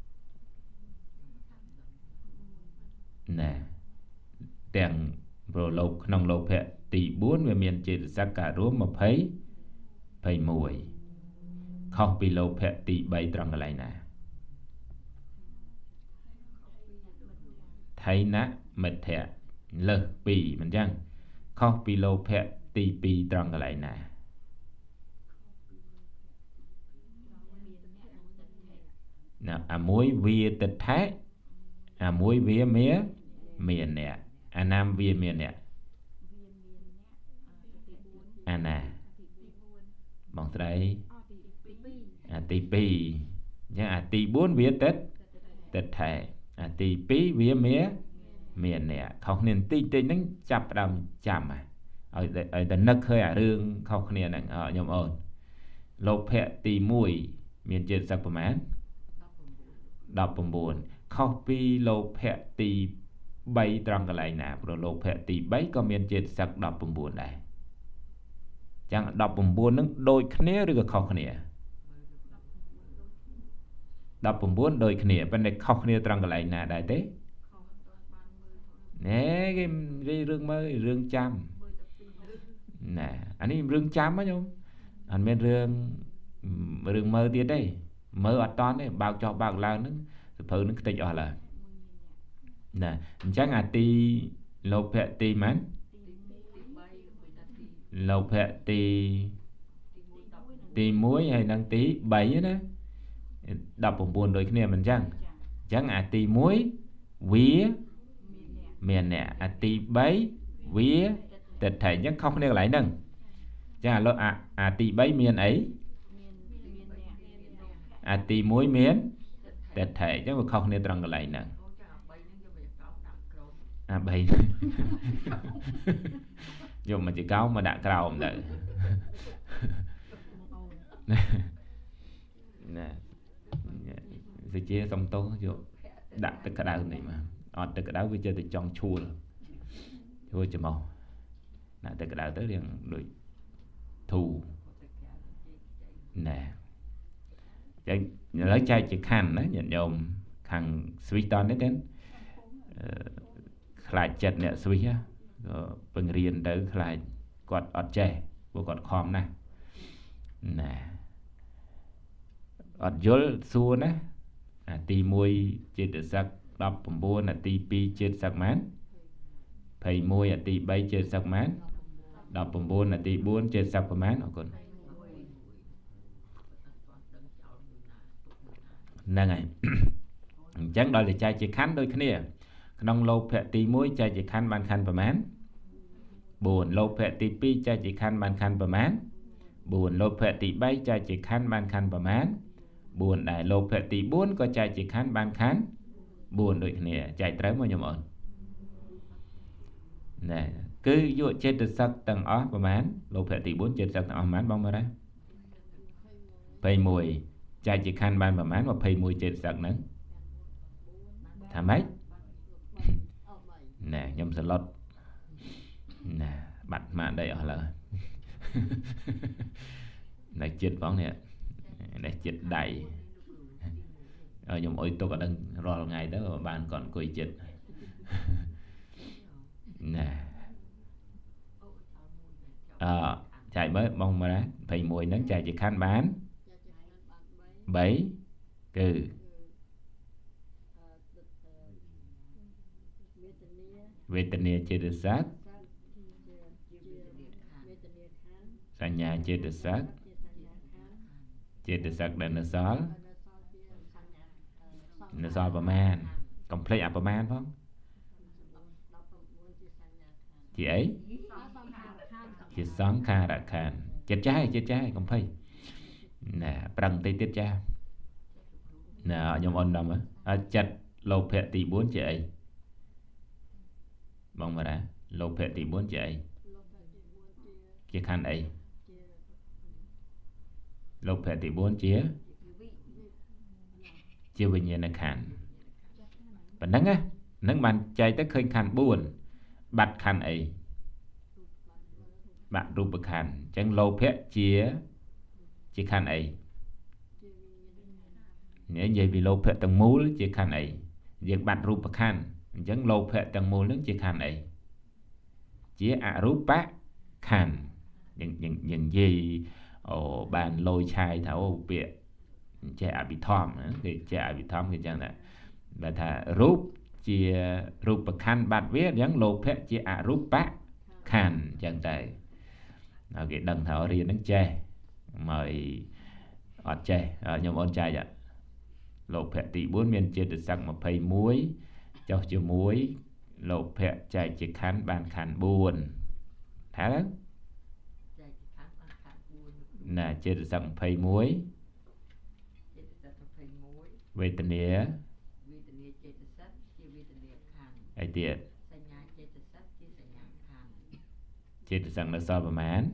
nè đèn bùn lô nông lô phẹ tì buồn về miền chỉ sắc cả rúm mà thấy thấy mùi không bị lô phẹ tì bay trăng lại nè thấy nát mệt thẹ lơ pì mình chăng không bị lô phẹ tì pì trăng lại nè nè à muối vía tịch thái à muối vía mía miền nè à nam vía miền nè à nè bằng đây à tì pì chứ à tì bốn vía tết tịch thái à tì pí vía mía miền nè không nên tì tì nắng chập đầm chạm à ở ở tận nấc hơi à rương không nên nè ở nhom ổn lô phẹ tì mùi miền trên sắp bờ mán đọc bầm buồn không pi lô phẹ tì bay trăng cái lại nè rồi lô phẹ tì bay có miền trên sắp đọc bầm buồn này chẳng đọc bầm buồn nó đôi khné rồi không khné đọc bầm buồn đôi khné bên này không khné trăng cái lại nè đại tế nè cái cái rương mới rương chăm nè anh ấy rương chăm á nhung anh bên rương rương mơ tiết đây mơ ở toàn đấy bao cho bao lao nó phơi nó tịch ở là nè chắc là ti lộc hệ ti mán lộc hệ ti ti muối hay năng tí bảy đó đọc một buồn đôi kia mình chăng chẳng à ti muối vía miền nè à ti bấy vía tịch thể nhất không nên lại nâng chẳng là à à ti bấy miền ấy à ti muối miến tịch thể chứ không nên trăng lại nâng à bảy dùng mà chỉ cáo mà đã cầu không đợi nè thì chia xong tốt vô đặt tất cả đau này mà ọt tất cả đau với chơi thì chọn chua rồi thôi cho màu nè tất cả đau tới liền đuổi thù nè chạy lấy chai chỉ khăn đó nhận nhôm khăn sweet đấy đến lại chật nè sweet á bằng riêng tới lại quạt ọt chè của quạt khom này nè ọt dối xua nè à, ti mùi chết được sắc đọc bổng bùa là ti pi chết sắc mán thầy mùi là ti bay chết sắc mán đọc bổng bùa là ti buôn chết sắc mán còn nè ngày chẳng đó là chai chỉ khăn đôi kia nông lô phẹ ti mùi chai chỉ khăn bàn khăn và mán buồn lô phẹ ti pi chai chỉ khăn bàn khăn và mán buồn lô phẹ ti bay chai chỉ khăn bàn khăn và mán buồn đại lô phệ tỷ bốn có chạy chỉ khán ban khán buồn đôi này chạy tới mà nhầm ổn nè cứ dụ chết được sắc tầng ó và mán lô phệ tỷ bốn chết sắc tầng ó mán bóng vào đây phây mùi chạy chỉ khán ban và mán và phây mùi chết sắc nắng thả mấy nè nhầm sờ lót nè bạch mạng đây ở là này chết bóng nè để chết đầy ở nhóm ôi tôi có đang rồi ngày đó mà bạn còn cười chết nè à, chạy mới mong mà đó thầy mùi nắng chạy chỉ khăn bán bảy cừ về tình yêu chưa được sát sa nhà chưa được sát chết được sắc để nó xóa nó xóa vào man complete up man không chị ấy chị sáng kha đã khan chết trái chết trái không phải nè bằng tay tiếp cha nè nhóm ôn đồng á chặt lô phệ tỷ bốn chị ấy mong mà đã lô phệ tỷ bốn chị ấy chị khan ấy lục hệ tỷ bốn chia chia bình nhiên là khăn và nâng á nâng bàn chạy tới khơi khăn buồn bạch khăn ấy bạn rụp bực khăn chẳng lô phép chia chia khăn ấy nhớ vậy vì lô phép tầng mũ chia khăn ấy việc bạn rụp bực khăn chẳng lô phép tầng mũ lớn chia khăn ấy chia ạ rụp bác khăn những những những gì ồ bàn lôi chai thảo bịa trẻ bị thòm thì trẻ bị thòm thì chẳng là và thà rúp chia rúp bậc khăn bát viết giống lô phép chia à rúp bác khăn chẳng tại ở cái đằng thảo riêng nó chê mời ọt chê ở nhóm ôn chai vậy lô phép tỷ bốn miền chia được sắc một phây muối cho chiều muối lô phép chai chia khăn bàn khăn buồn thả đó nè chết được sắc phây muối về tình nghĩa ai tiệt chết được sắc nó so với mán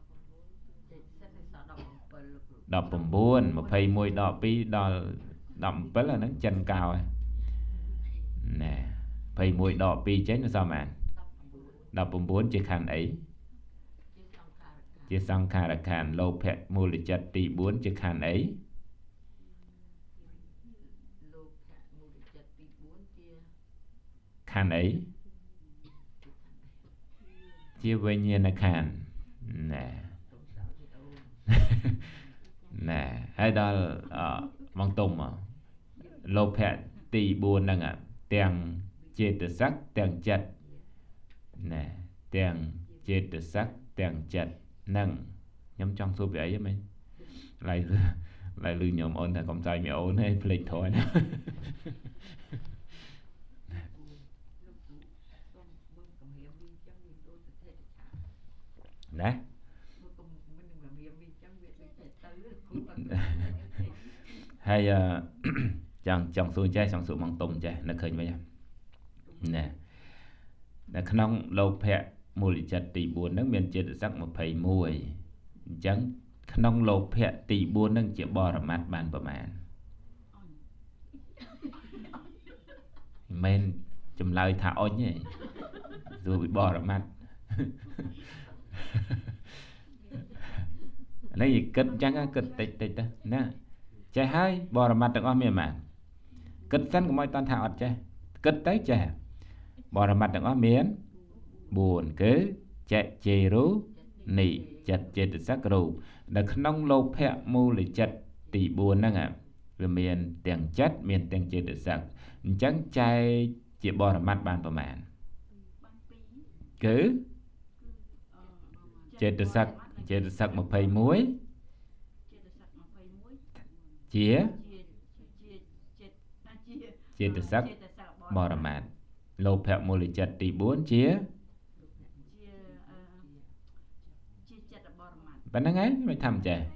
đọc bầm buồn mà phây muối đọc pi đọc đọc bớt là nó chân cao nè phây muối đọc pi chết nó so mán đọc bầm buồn chết khăn ấy chia xong khả là khăn lô phép mù lịch chất tỷ bốn chiếc khăn ấy khăn ấy chia với nhiên là khàn nè nè hay đó mong tùng mà lô phẹ tì buồn năng ạ tiền chế tự sắc tiền chật nè tiền chế tự sắc tiền chật năng nhóm trong số vẻ với mình lại lại lưu nhóm ôn là công trai mẹ ôn hay lịch thôi nè nè hay uh, chẳng chẳng xuống chơi chẳng xuống mong tùng chơi nó khởi vậy nè là không lâu phẹ mùi lý chật tỷ buồn nước miền chết sắc một phẩy mùi chẳng không lâu phẹ tỷ buồn nước chỉ bò ra mặt bàn bờ màn men chùm lời thả ôn nhỉ rồi bị bò ra mặt lấy gì kết chẳng á kết tịch tịch đó nè chạy hai bò ra mặt được ôm miền màn kết sẵn của mọi toàn thảo chạy kết tới chạy bò ra mặt được ôm miền buồn cứ chạy chê rú nị chật chê tự sắc rú đã không lâu phẹ mù lý chật tỷ buồn năng ạ vì miền tiền chất miền tiền chê tự sắc chẳng chạy chỉ bò ra mặt bàn vào màn cứ chê tự sắc chê tự sắc một phây muối chía chê tự sắc bò ra mặt lâu phẹ mù lý chật tỷ buồn chía bạn đang ấy mới thầm chè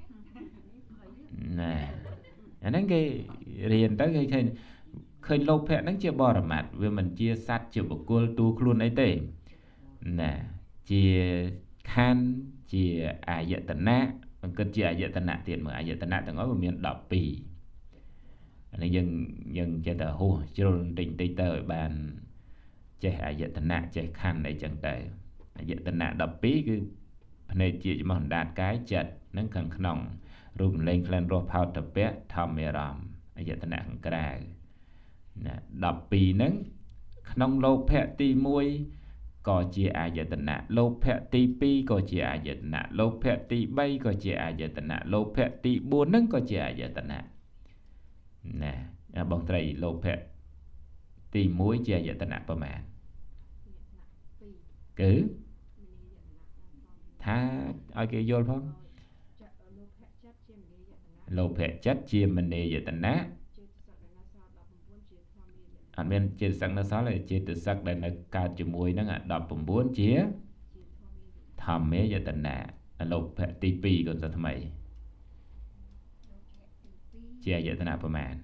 nè anh ấy cái riêng tới cái khơi khơi lâu phẹ nó chưa bò ra mặt vì mình chia sát chưa bộ cô tu luôn ấy tệ nè chia khan chia à dạ tận nạ mình cần chia à dạ tận nạ tiền mà à dạ tận nạ tầng nói miền đỏ pì anh ấy dừng dừng cho tờ hồ chưa định tây tờ bàn chè à dạ tận nạ chè khan này chẳng tệ à dạ tận nạ đỏ pì cứ này chỉ mong đạt cái chật nâng khẩn khổng rụm lên lên rô phao tập bé thầm mê ròm ở giờ tên nặng kra đọc bì nâng khổng lô phẹ ti mùi có chia à giờ tên nặng lô phẹ ti pi có chia à giờ tên nặng lô phẹ ti bay có chia à giờ tên nặng lô phẹ ti buôn nâng có chia à giờ tên nặng nè bóng trầy lô phẹ ti mùi chia à giờ tên nặng bà mẹ cứ tha ai cái vô không lô phẹ chất chia mình nề về tận nát anh bên chia sắc nó sáu là chia từ sắc đây là cao chữ mùi nó ngã đọc bằng bốn chia thầm mế về tận nát lô phẹ ti pi còn sao thầm mày chia về tận nátประมาณ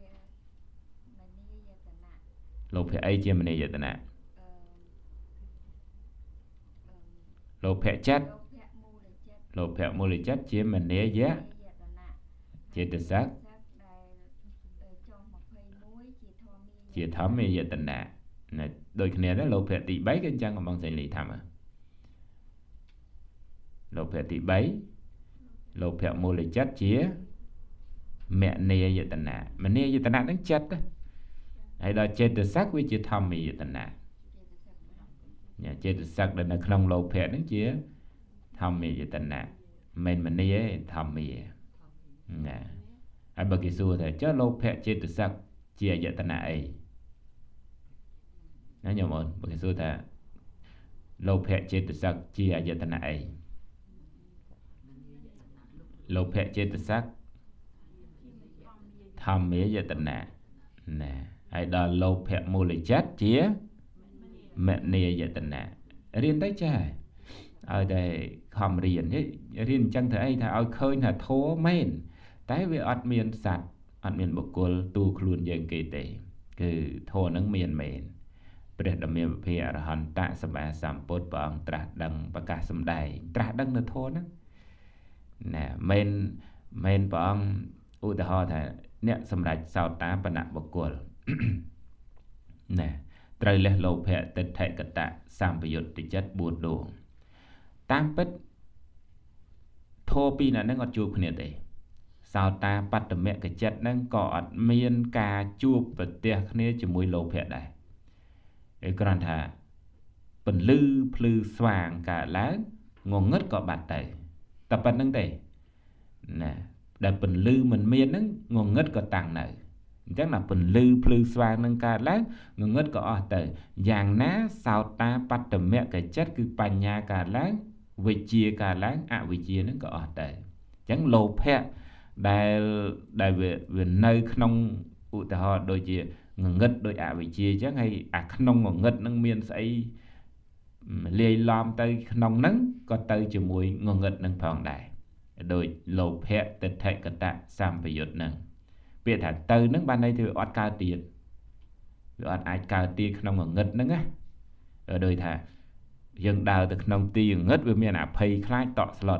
lô phẹ ấy chia mình nề về tận nát lô phẹ chất lô phẹ mô lì chất chia mình nế giá chia từ sắc chia thấm mê giờ tình nạ đôi khi này đó lô phẹ tỷ bấy cái chân của bọn thầy lì thầm à lô phẹ tỷ bấy lô phẹ mô lì chất chia mẹ nế giờ tình nạ mà nế giờ tình nạ nó chất đó hay là chia từ sắc với chia thấm mê giờ tình nạ chia từ sắc đây là không lô phẹ nó chia thầm mì vậy tình nè mình mình đi ấy thầm mì nè anh bậc kỳ xưa thì chớ lô phẹ chia từ sắc chia vậy tình nè ấy nó nhiều môn bậc kỳ xưa thì lô phẹ chia từ sắc chia vậy tình nè ấy lô phẹ chia từ sắc thầm mì vậy tình nè nè ai đó lô phẹ mô lì chất chia mẹ nè vậy tình nè riêng tới trời ở đây không riêng ấy riêng chẳng thể ai thà ao khơi là thố men tái với ọt miền sạch ọt miền bậc cô tu luôn dân kỳ tệ cứ thô nắng miền mền bây giờ miền phía ở hòn tạ sầm bà sầm bột bằng trà đằng bạc cá sầm đầy trà đằng là thô đó nè men men bằng u ta ho thà nè sầm đầy sao tá bận nặng bậc cô nè trời lẽ lô phẹ tết thệ cật tạ sam bây giờ tính chất buồn đồ tam bích thô pi là nó ngọt chua khné đấy sao ta bắt được mẹ cái chất nó cọt miên cà chua và tia khné chỉ mùi lô phẹ đây cái con thà bẩn lư plư xoàng cả lá ngon ngất có bạt tay tập bật nâng tay nè để bẩn lư mình miên nâng ngon ngất có tàng này chắc là bẩn lư plư xoàng nâng cả lá ngon ngất có ở tay dạng ná sao ta bắt tầm mẹ cái chất cứ bành nhà cả lá vì chia cả lá ạ vì chia nó có ở tay chẳng lô phẹ đại đại về về nơi không u ta họ đôi chia ngất đôi ạ vì chia chắc hay ạ không ngọt ngất nâng miên xây lê lom tới nông nắng có tới cho mùi ngon ngất nâng phòng đại đôi lô phẹ tịch thệ cật tạ xăm phải dột nâng biết thả tới nâng ban đây thì ọt cao tiền ọt ai cao tiền không ngọt ngất nâng á ở đôi thả dân đào từ nông tiền ngất với miền ạ phây khai tọ slot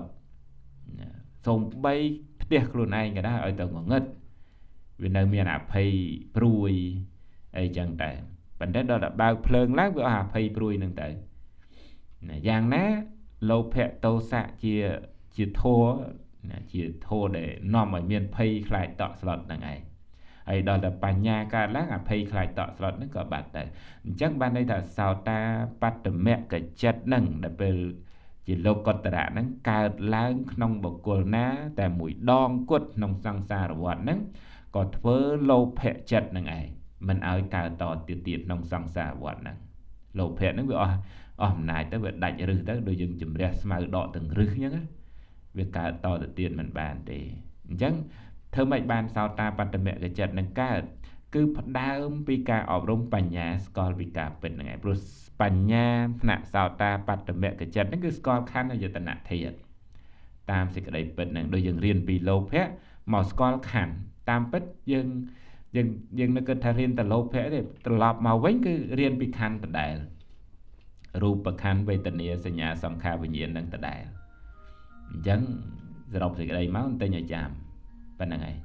xong bay tiếc luôn anh cái đó ở tầng ngọt ngất vì nơi miền ạ phây prui ấy chẳng tại bản đất đó là bao phơn lát với ạ phây prui nâng tại giang ná lâu phẹ tâu xạ chia chia thô chia thô để nòm ở miền phây khai tọ slot nâng ấy ấy đó là bà nhà cả lát à phây khai tọ slot nó có bạc tại chắc ban đây là sao ta bắt tầm mẹ cái chất nâng để về chỉ lâu có tạ nâng cao láng nông bọc cô ná tại mũi đong quất nông sang xa rồi hoạt nâng có thơ lâu phẹ chất nâng ấy mình ơi cao tỏ tiết tiết nông sang xa hoạt nâng lâu phẹ nâng vì ôm này tới việc đánh rư tới đôi dừng chùm rẻ mà đọ từng rư nhá việc cao tỏ tiết tiết mình bàn thì chắc thơ mạch ban sao ta bắt tầm mẹ cái chất nâng cao cứ phát đá vì cả ở rung bà nhà skol vì cả bình này rồi bà nhà nạ sao ta bắt tầm mẹ cái chất nó cứ skol khăn là giờ ta nạ thiệt tam sẽ cái đấy bình này đôi dừng riêng vì lâu phép màu skol khăn tam bích dừng dừng dừng nó cứ thay riêng ta lâu phép thì lọp màu vánh cứ riêng vì khăn ta đại rụp bà khăn về tình yêu sẽ nhà xong khá với nhiên nâng ta đại chẳng giờ đọc thì cái đấy máu tên nhà chàm bên này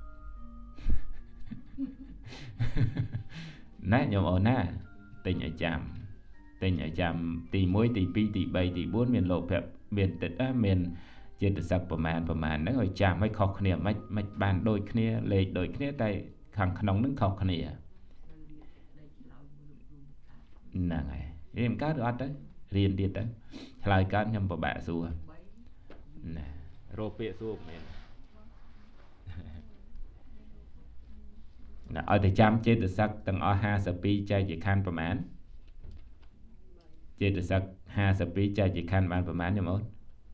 nè nhôm ổn nè tình ở chạm tình ở chạm tỷ mỗi tỷ pi tỷ bảy tỷ bốn miền lộ phẹp miền tịch á miền trên tự sắcประมาณประมาณnó hồi chạm mấy khóc khnia mấy mấy bàn đôi khnia lệ đôi khnia tay khăng nóng nứng khóc khnia nè này em cá được ăn đấy riêng đi đấy lại cá nhầm vào bạ xua nè rô pê xua miền ở thì chăm chế tự sắc tầng ở hai sập pi chai chỉ khănประมาณchế tự sắc hai sập pi chai chỉ khăn bánประมาณnhư một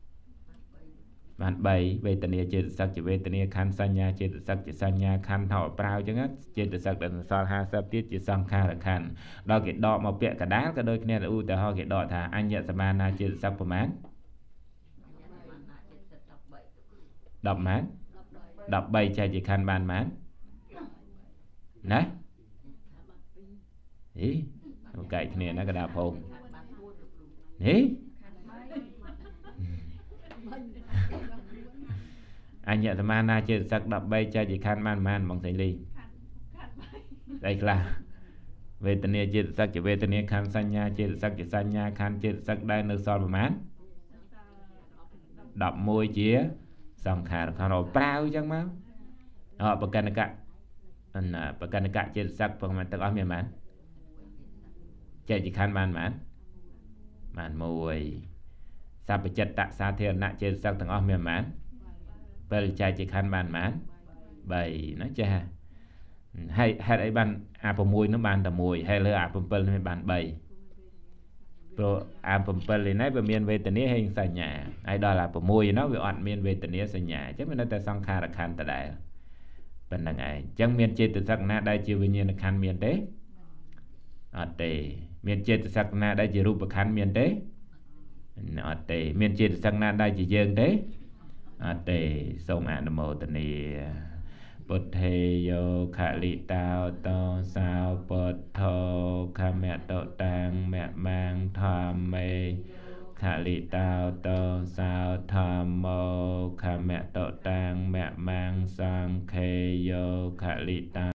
bán bảy về tận chế tự sắc chỉ về tận khăn san nha chế tự sắc chỉ san nha khăn họ prao chứ ngắt chế tự sắc tầng sau hai sập tiết chỉ sang kha là khăn đó cái đọ màu bẹ cả đá cái đôi kia là u từ họ cái đọ thà anh nhận samana chế tự sắcประมาณđọc mán đọc bảy chai chỉ khăn bán mán nè ý cái này nó cái đạp hồn ý anh nhận tham mana chơi sắc đập bay chơi chỉ khăn man man bằng thầy ly đây là về tên này chơi sắc chỉ về tên này khăn xanh nha chơi sắc chỉ xanh nha khăn chơi sắc đây nơi son mán đập môi chía xong khả khả rồi bao chẳng máu họ bậc canh cả anh bậc canh cả chơi sắc bằng mình tất cả miền mán chơi chỉ khăn man mán man môi sao bị chật tạ xa thiên nạ chơi sắc thằng ôm miền mán bây chơi chỉ khăn man mán bày nó cha hay hay ấy ban à bầm môi nó ban tầm môi hay là à bầm bầm nó ban bày pro à bầm bầm thì nãy về miền về tình nghĩa hình sài nhà ai đó là bầm môi nó về oan miền về tình nghĩa sài nhà chứ mình nói ta sang kha là khăn ta đại bên đằng này chẳng miền trên từ sắc na đây chưa về nhiên là khăn miền tế ở tề miền trên từ sắc na đây chỉ rụp bậc khăn miền tế ở tề miền trên từ sắc na đây chỉ dương tế ở tề sông an mô tình nghĩa Bột thề yo khả lị tao to sao bột thô khả mẹ tổ tang mẹ mang thòm mê khả lị tao to sao thòm mô khả mẹ tổ tang mẹ mang sang khê yo khả lị tao